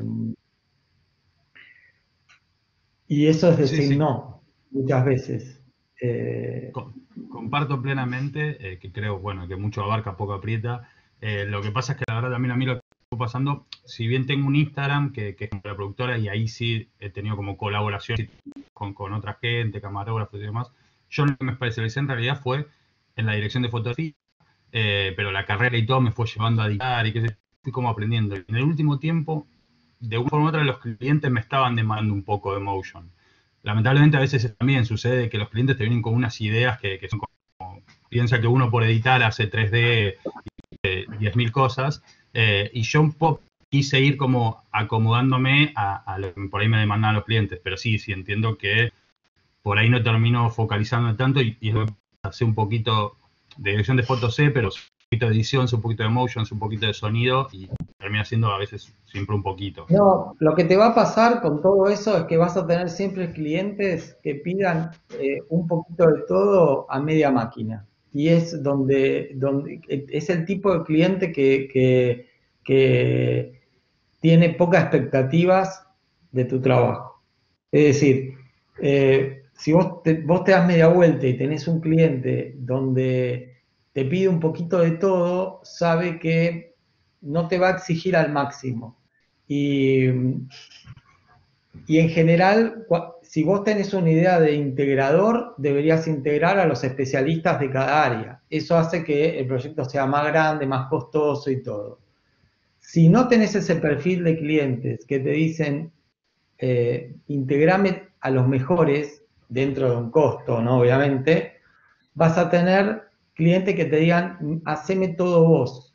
Speaker 3: y eso es decir sí, sí. no, muchas veces. Eh,
Speaker 10: Comparto plenamente, eh, que creo, bueno, que mucho abarca, poco aprieta. Eh, lo que pasa es que la verdad también a mí lo que está pasando, si bien tengo un Instagram que, que es como la productora y ahí sí he tenido como colaboración con, con otra gente, camarógrafos y demás, yo lo que me especialicé en realidad fue en la dirección de fotografía, eh, pero la carrera y todo me fue llevando a editar y qué sé yo. estoy como aprendiendo. Y en el último tiempo, de una forma u otra, los clientes me estaban demandando un poco de motion. Lamentablemente a veces también sucede que los clientes te vienen con unas ideas que, que son como, piensa que uno por editar hace tres D eh, diez mil cosas, eh, y yo un poco quise ir como acomodándome a, a lo que por ahí me demandaban los clientes, pero sí, sí entiendo que por ahí no termino focalizando tanto y, y hace un poquito de dirección de fotos sé, pero un poquito de edición, un poquito de motion, un poquito de sonido y termina siendo a veces siempre un poquito.
Speaker 3: No, lo que te va a pasar con todo eso es que vas a tener siempre clientes que pidan eh, un poquito de todo a media máquina. Y es donde, donde es el tipo de cliente que, que, que tiene pocas expectativas de tu trabajo. Es decir, eh, si vos te, vos te das media vuelta y tenés un cliente donde te pide un poquito de todo, sabe que no te va a exigir al máximo. Y, y en general, si vos tenés una idea de integrador, deberías integrar a los especialistas de cada área. Eso hace que el proyecto sea más grande, más costoso y todo. Si no tenés ese perfil de clientes que te dicen, eh, integrame a los mejores, dentro de un costo, ¿no? Obviamente, vas a tener clientes que te digan, haceme todo vos.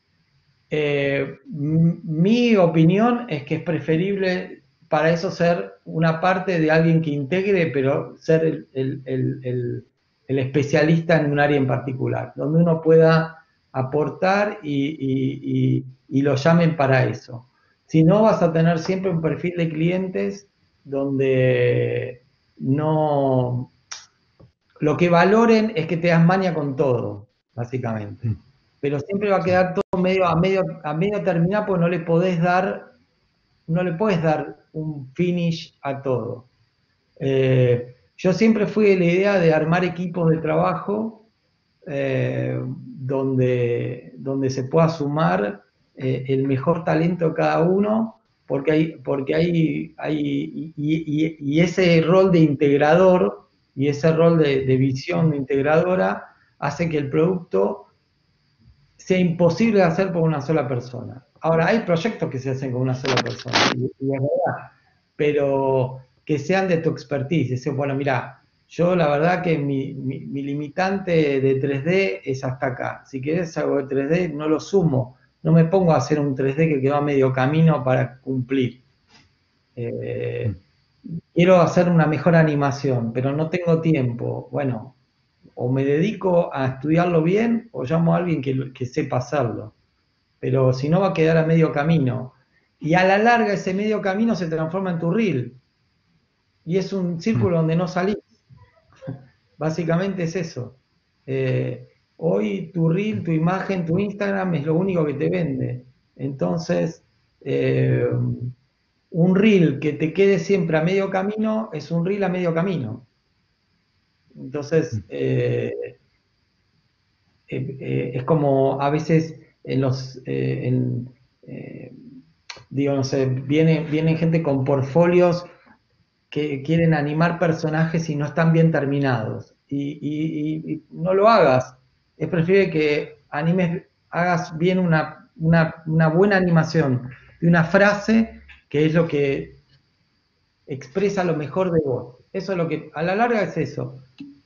Speaker 3: Eh, mi opinión es que es preferible para eso ser una parte de alguien que integre, pero ser el, el, el, el, el especialista en un área en particular, donde uno pueda aportar y, y, y, y lo llamen para eso. Si no, vas a tener siempre un perfil de clientes donde no... Lo que valoren es que te das maña con todo, básicamente. Pero siempre va a quedar todo medio a medio a medio terminar porque no le podés dar no le podés dar un finish a todo. Eh, yo siempre fui de la idea de armar equipos de trabajo eh, donde, donde se pueda sumar eh, el mejor talento de cada uno, porque hay, porque hay, hay y, y, y ese rol de integrador y ese rol de, de visión integradora hace que el producto sea imposible de hacer por una sola persona. Ahora, hay proyectos que se hacen con una sola persona, y, y es verdad, pero que sean de tu expertise. Decir, bueno, mira, yo la verdad que mi, mi, mi limitante de tres D es hasta acá. Si querés algo de tres D, no lo sumo. No me pongo a hacer un tres D que quedó a medio camino para cumplir. Eh, quiero hacer una mejor animación, pero no tengo tiempo. Bueno, o me dedico a estudiarlo bien o llamo a alguien que, que sepa hacerlo. Pero si no va a quedar a medio camino. Y a la larga ese medio camino se transforma en tu reel. Y es un círculo donde no salís. Básicamente es eso. Eh, hoy tu reel, tu imagen, tu Instagram es lo único que te vende. Entonces, eh, un reel que te quede siempre a medio camino es un reel a medio camino. Entonces, eh, eh, eh, es como a veces en los, eh, en, eh, digo, no sé, viene, viene gente con portfolios que quieren animar personajes y no están bien terminados. Y, y, y no lo hagas. Es preferible que animes, hagas bien una, una, una buena animación de una frase que es lo que expresa lo mejor de vos. Eso es lo que, a la larga es eso.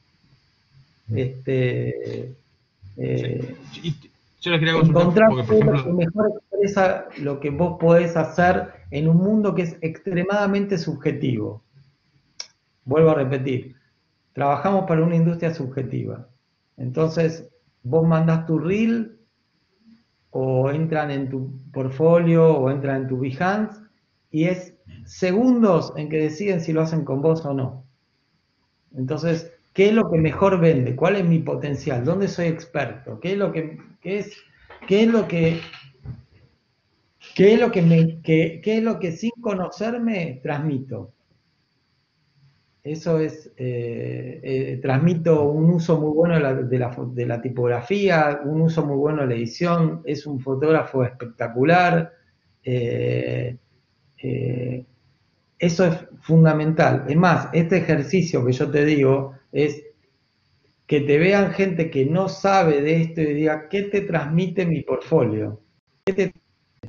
Speaker 3: Este, eh,
Speaker 10: sí. Yo les quería consultar
Speaker 3: encontrar
Speaker 10: porque, por ejemplo,
Speaker 3: lo que mejor expresa lo que vos podés hacer en un mundo que es extremadamente subjetivo. Vuelvo a repetir, trabajamos para una industria subjetiva. Entonces, vos mandás tu reel o entran en tu portfolio o entran en tu Behance y es segundos en que deciden si lo hacen con vos o no. Entonces, ¿qué es lo que mejor vende? ¿Cuál es mi potencial? ¿Dónde soy experto? ¿Qué es lo que qué es qué es lo que qué es lo que me qué, qué es lo que sin conocerme transmito? Eso es, eh, eh, transmito un uso muy bueno de la, de, la, de la tipografía, un uso muy bueno de la edición, es un fotógrafo espectacular, eh, eh, eso es fundamental. Es más, este ejercicio que yo te digo es que te vean gente que no sabe de esto y diga, ¿qué te transmite mi portfolio? ¿Qué te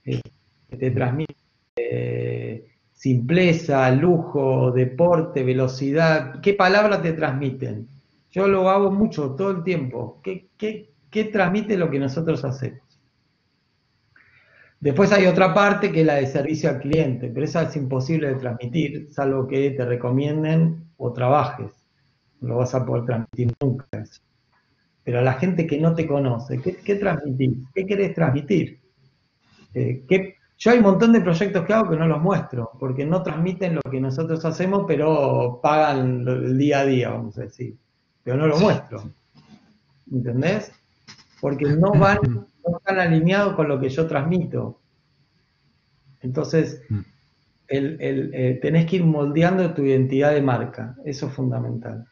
Speaker 3: eh, que te transmite eh, simpleza, lujo, deporte, velocidad. ¿Qué palabras te transmiten? Yo lo hago mucho, todo el tiempo. ¿Qué, qué, qué transmite lo que nosotros hacemos? Después hay otra parte que es la de servicio al cliente, pero esa es imposible de transmitir, salvo que te recomienden o trabajes. No lo vas a poder transmitir nunca eso. Pero a la gente que no te conoce, ¿qué, qué transmitís? ¿Qué querés transmitir? Eh, ¿qué? Yo hay un montón de proyectos que hago que no los muestro, porque no transmiten lo que nosotros hacemos, pero pagan el día a día, vamos a decir. Pero no lo muestro. ¿Entendés? Porque no van, no están alineados con lo que yo transmito. Entonces, el, el, eh, tenés que ir moldeando tu identidad de marca. Eso es fundamental.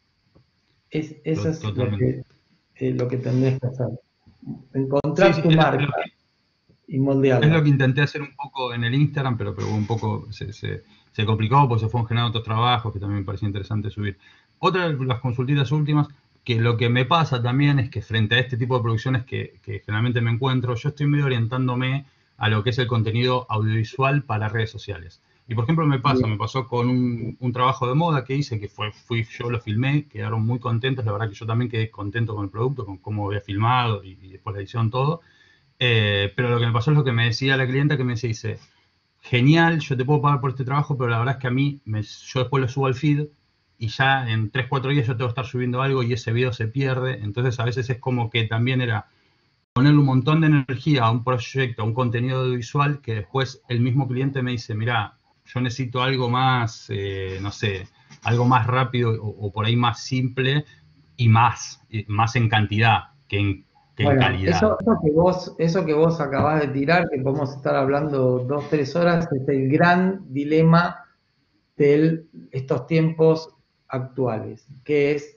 Speaker 3: Es, eso es lo que, eh, lo que tendés que hacer. Encontrar
Speaker 10: sí, sí,
Speaker 3: tu
Speaker 10: es
Speaker 3: marca
Speaker 10: lo que,
Speaker 3: y moldearla.
Speaker 10: es lo que intenté hacer un poco en el Instagram, pero, pero un poco se, se, se complicó porque se fueron generando otros trabajos que también me parecía interesante subir. Otra de las consultitas últimas, que lo que me pasa también es que frente a este tipo de producciones que, que generalmente me encuentro, yo estoy medio orientándome a lo que es el contenido audiovisual para redes sociales. Y por ejemplo me pasa, me pasó con un, un trabajo de moda que hice, que fue, fui yo lo filmé, quedaron muy contentos, la verdad que yo también quedé contento con el producto, con cómo había filmado y, y después la edición, todo. Eh, pero lo que me pasó es lo que me decía la clienta, que me dice, genial, yo te puedo pagar por este trabajo, pero la verdad es que a mí, me, yo después lo subo al feed, y ya en tres, cuatro días yo tengo que estar subiendo algo y ese video se pierde. Entonces a veces es como que también era ponerle un montón de energía a un proyecto, a un contenido audiovisual, que después el mismo cliente me dice, mira, yo necesito algo más, eh, no sé, algo más rápido o, o por ahí más simple y más, y más en cantidad que en, que
Speaker 3: bueno,
Speaker 10: en calidad.
Speaker 3: Eso, eso, que vos, eso que vos acabás de tirar, que podemos estar hablando dos, tres horas, es el gran dilema de estos tiempos actuales, que es,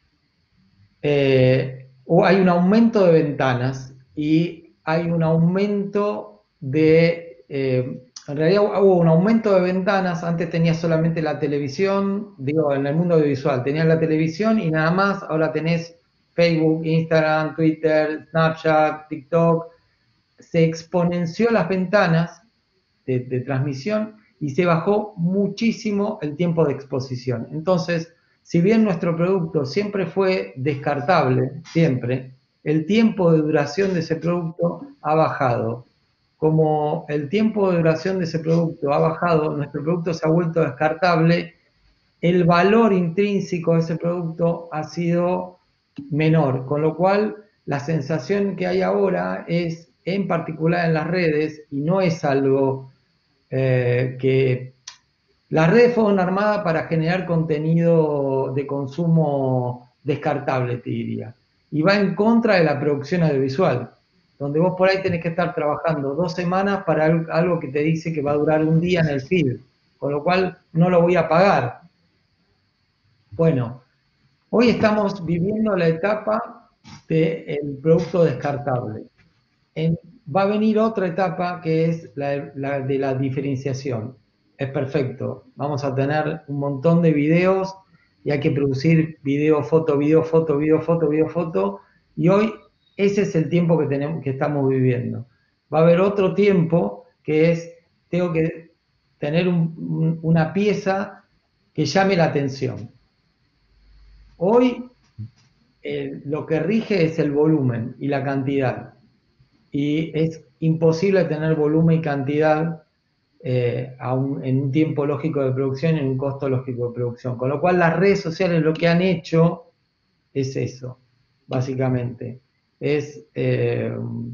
Speaker 3: eh, hay un aumento de ventanas y hay un aumento de, eh, en realidad hubo un aumento de ventanas. Antes tenías solamente la televisión, digo, en el mundo audiovisual, tenías la televisión y nada más. Ahora tenés Facebook, Instagram, Twitter, Snapchat, TikTok. Se exponenció las ventanas de, de transmisión y se bajó muchísimo el tiempo de exposición. Entonces, si bien nuestro producto siempre fue descartable, siempre, el tiempo de duración de ese producto ha bajado. Como el tiempo de duración de ese producto ha bajado, nuestro producto se ha vuelto descartable, el valor intrínseco de ese producto ha sido menor, con lo cual la sensación que hay ahora es, en particular en las redes, y no es algo eh, que... Las redes fueron armadas para generar contenido de consumo descartable, te diría, y va en contra de la producción audiovisual, donde vos por ahí tenés que estar trabajando dos semanas para algo que te dice que va a durar un día en el feed, con lo cual no lo voy a pagar. Bueno, hoy estamos viviendo la etapa del producto descartable. En, va a venir otra etapa que es la, la de la diferenciación. Es perfecto, vamos a tener un montón de videos y hay que producir video, foto, video, foto, video, foto, video, foto, y hoy ese es el tiempo que, tenemos, que estamos viviendo. Va a haber otro tiempo que es, tengo que tener un, un, una pieza que llame la atención. Hoy eh, lo que rige es el volumen y la cantidad, y es imposible tener volumen y cantidad Eh, a un, en un tiempo lógico de producción y en un costo lógico de producción. Con lo cual las redes sociales lo que han hecho es eso, básicamente. Es, eh,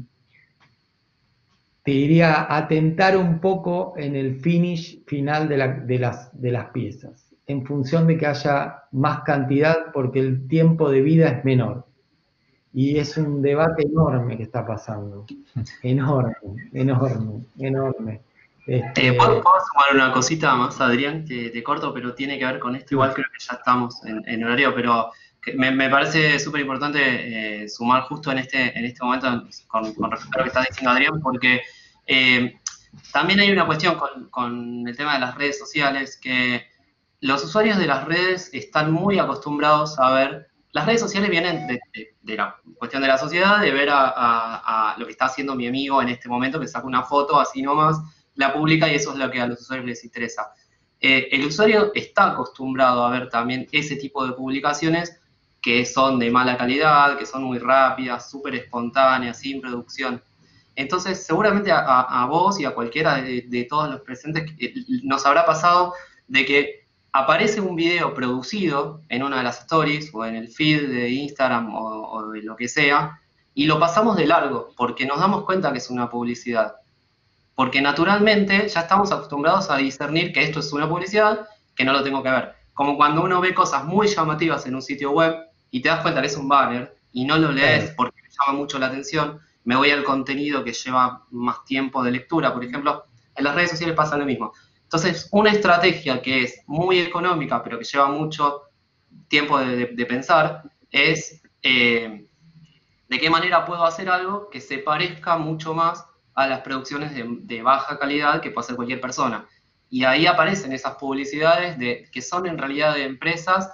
Speaker 3: te diría, atentar un poco en el finish final de, la, de, las, de las piezas, en función de que haya más cantidad, porque el tiempo de vida es menor. Y es un debate enorme que está pasando. Enorme, enorme, enorme.
Speaker 2: Este... Eh, ¿puedo, ¿Puedo sumar una cosita más, Adrián? Que te corto, pero tiene que ver con esto. Igual creo que ya estamos en, en horario, pero me, me parece súper importante eh, sumar justo en este, en este momento con, con respecto a lo que está diciendo Adrián, porque eh, también hay una cuestión con, con el tema de las redes sociales, que los usuarios de las redes están muy acostumbrados a ver las redes sociales vienen de, de, de la cuestión de la sociedad, de ver a, a, a lo que está haciendo mi amigo en este momento, que saca una foto así nomás, la publica y eso es lo que a los usuarios les interesa. Eh, el usuario está acostumbrado a ver también ese tipo de publicaciones que son de mala calidad, que son muy rápidas, súper espontáneas, sin producción. Entonces, seguramente a, a, a vos y a cualquiera de, de todos los presentes eh, nos habrá pasado de que aparece un video producido en una de las stories o en el feed de Instagram o, o de lo que sea, y lo pasamos de largo porque nos damos cuenta que es una publicidad. Porque naturalmente ya estamos acostumbrados a discernir que esto es una publicidad, que no lo tengo que ver. Como cuando uno ve cosas muy llamativas en un sitio web y te das cuenta que es un banner y no lo lees porque me llama mucho la atención, me voy al contenido que lleva más tiempo de lectura. Por ejemplo, en las redes sociales pasa lo mismo. Entonces, una estrategia que es muy económica, pero que lleva mucho tiempo de, de, de pensar, es eh, de qué manera puedo hacer algo que se parezca mucho más a las producciones de, de baja calidad que puede hacer cualquier persona. Y ahí aparecen esas publicidades de, que son en realidad de empresas,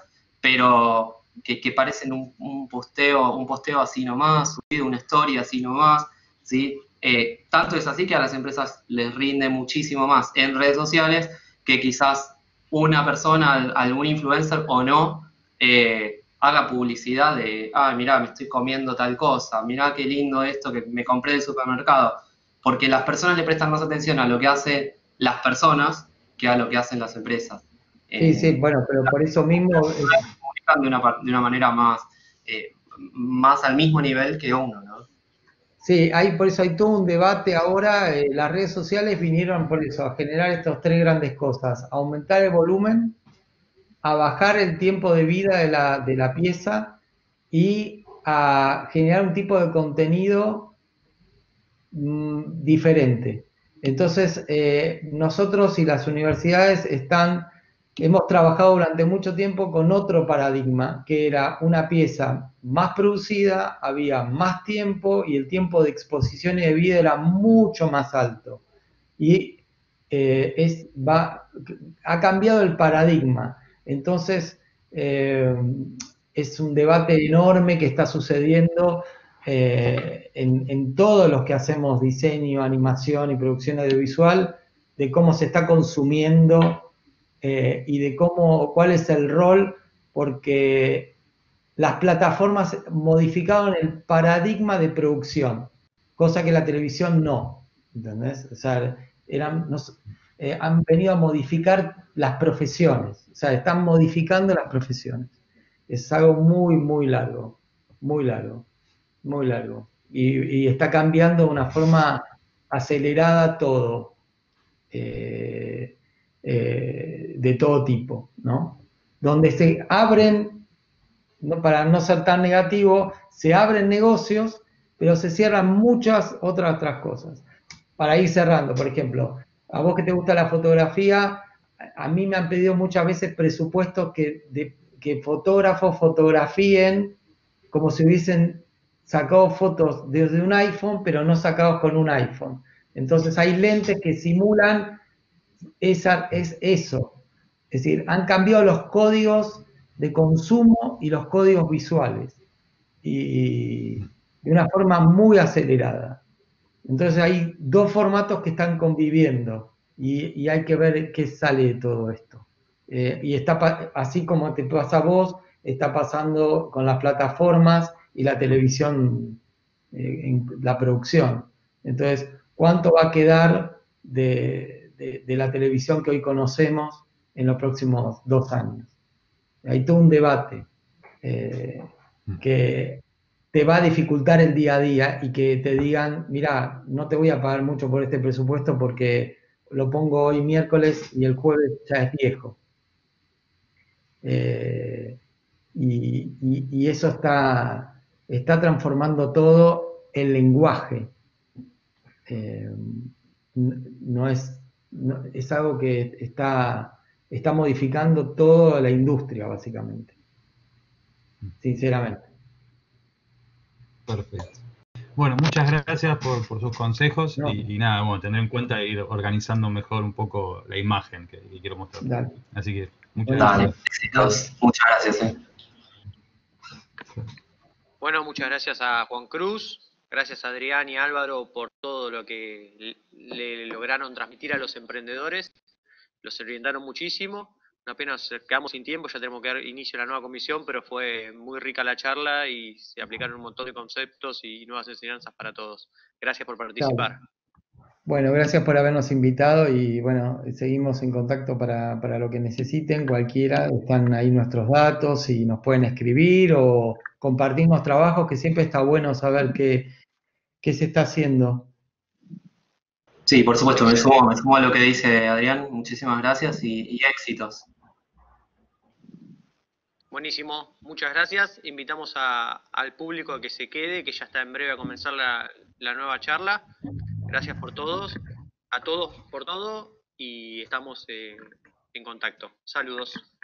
Speaker 2: pero que, que parecen un, un, posteo, un posteo así nomás, subido una story así nomás, ¿sí? Eh, tanto es así que a las empresas les rinde muchísimo más en redes sociales que quizás una persona, algún influencer o no, eh, haga publicidad de, ah, mirá, me estoy comiendo tal cosa, mirá qué lindo esto que me compré del supermercado. Porque las personas le prestan más atención a lo que hacen las personas que a lo que hacen las empresas.
Speaker 3: Sí,
Speaker 2: eh,
Speaker 3: sí, bueno, pero por eso mismo...
Speaker 2: Se comunican de una, de una manera más, eh, más al mismo nivel que uno, ¿no?
Speaker 3: Sí, hay, por eso hay todo un debate ahora. Eh, las redes sociales vinieron por eso, a generar estas tres grandes cosas: a aumentar el volumen, a bajar el tiempo de vida de la, de la pieza y a generar un tipo de contenido mmm, diferente. Entonces, eh, nosotros y las universidades están, hemos trabajado durante mucho tiempo con otro paradigma, que era una pieza más producida, había más tiempo y el tiempo de exposición y de vida era mucho más alto. Y eh, es, va, ha cambiado el paradigma. Entonces, eh, es un debate enorme que está sucediendo eh, en, en todos los que hacemos diseño, animación y producción audiovisual, de cómo se está consumiendo eh, y de cómo, cuál es el rol, porque las plataformas modificaron el paradigma de producción, cosa que la televisión no, ¿entendés? O sea, eran, nos, eh, han venido a modificar las profesiones, o sea, están modificando las profesiones. Es algo muy, muy largo, muy largo, muy largo. Y, y está cambiando de una forma acelerada todo, eh, eh, de todo tipo, ¿no? Donde se abren, no, para no ser tan negativo, se abren negocios, pero se cierran muchas otras, otras cosas. Para ir cerrando, por ejemplo, a vos que te gusta la fotografía, a mí me han pedido muchas veces presupuestos que, de, que fotógrafos fotografíen como si hubiesen sacado fotos desde un iPhone, pero no sacados con un iPhone. Entonces hay lentes que simulan esa, es eso. Es decir, han cambiado los códigos de consumo y los códigos visuales. Y de una forma muy acelerada. Entonces hay dos formatos que están conviviendo y, y hay que ver qué sale de todo esto. Eh, y está así como te pasa a vos, está pasando con las plataformas y la televisión, eh, en la producción. Entonces, ¿cuánto va a quedar de, de, de la televisión que hoy conocemos en los próximos dos años? Hay todo un debate eh, que te va a dificultar el día a día y que te digan, mira, no te voy a pagar mucho por este presupuesto porque lo pongo hoy miércoles y el jueves ya es viejo. Eh, y, y, y eso está, está transformando todo el lenguaje. Eh, no es, no, es algo que está, está modificando toda la industria, básicamente. Sinceramente.
Speaker 10: Perfecto. Bueno, muchas gracias por, por sus consejos
Speaker 3: no.
Speaker 10: y, y nada, bueno, tener en cuenta e ir organizando mejor un poco la imagen que, que quiero mostrar.
Speaker 3: Dale.
Speaker 10: Así que muchas
Speaker 2: Dale,
Speaker 10: gracias.
Speaker 2: éxitos. Muchas gracias. Eh.
Speaker 1: Bueno, muchas gracias a Juan Cruz, gracias a Adrián y Álvaro por todo lo que le lograron transmitir a los emprendedores, los orientaron muchísimo. Apenas quedamos sin tiempo, ya tenemos que dar inicio a la nueva comisión, pero fue muy rica la charla y se aplicaron un montón de conceptos y nuevas enseñanzas para todos. Gracias por participar.
Speaker 3: Claro. Bueno, gracias por habernos invitado y bueno, seguimos en contacto para, para lo que necesiten, cualquiera, están ahí nuestros datos y nos pueden escribir o compartimos trabajos, que siempre está bueno saber qué, qué se está haciendo.
Speaker 2: Sí, por supuesto, me sumo, me sumo a lo que dice Adrián, muchísimas gracias y, y éxitos.
Speaker 1: Buenísimo, muchas gracias. Invitamos a, al público a que se quede, que ya está en breve a comenzar la, la nueva charla. Gracias por todos, a todos por todo y estamos eh, en contacto. Saludos.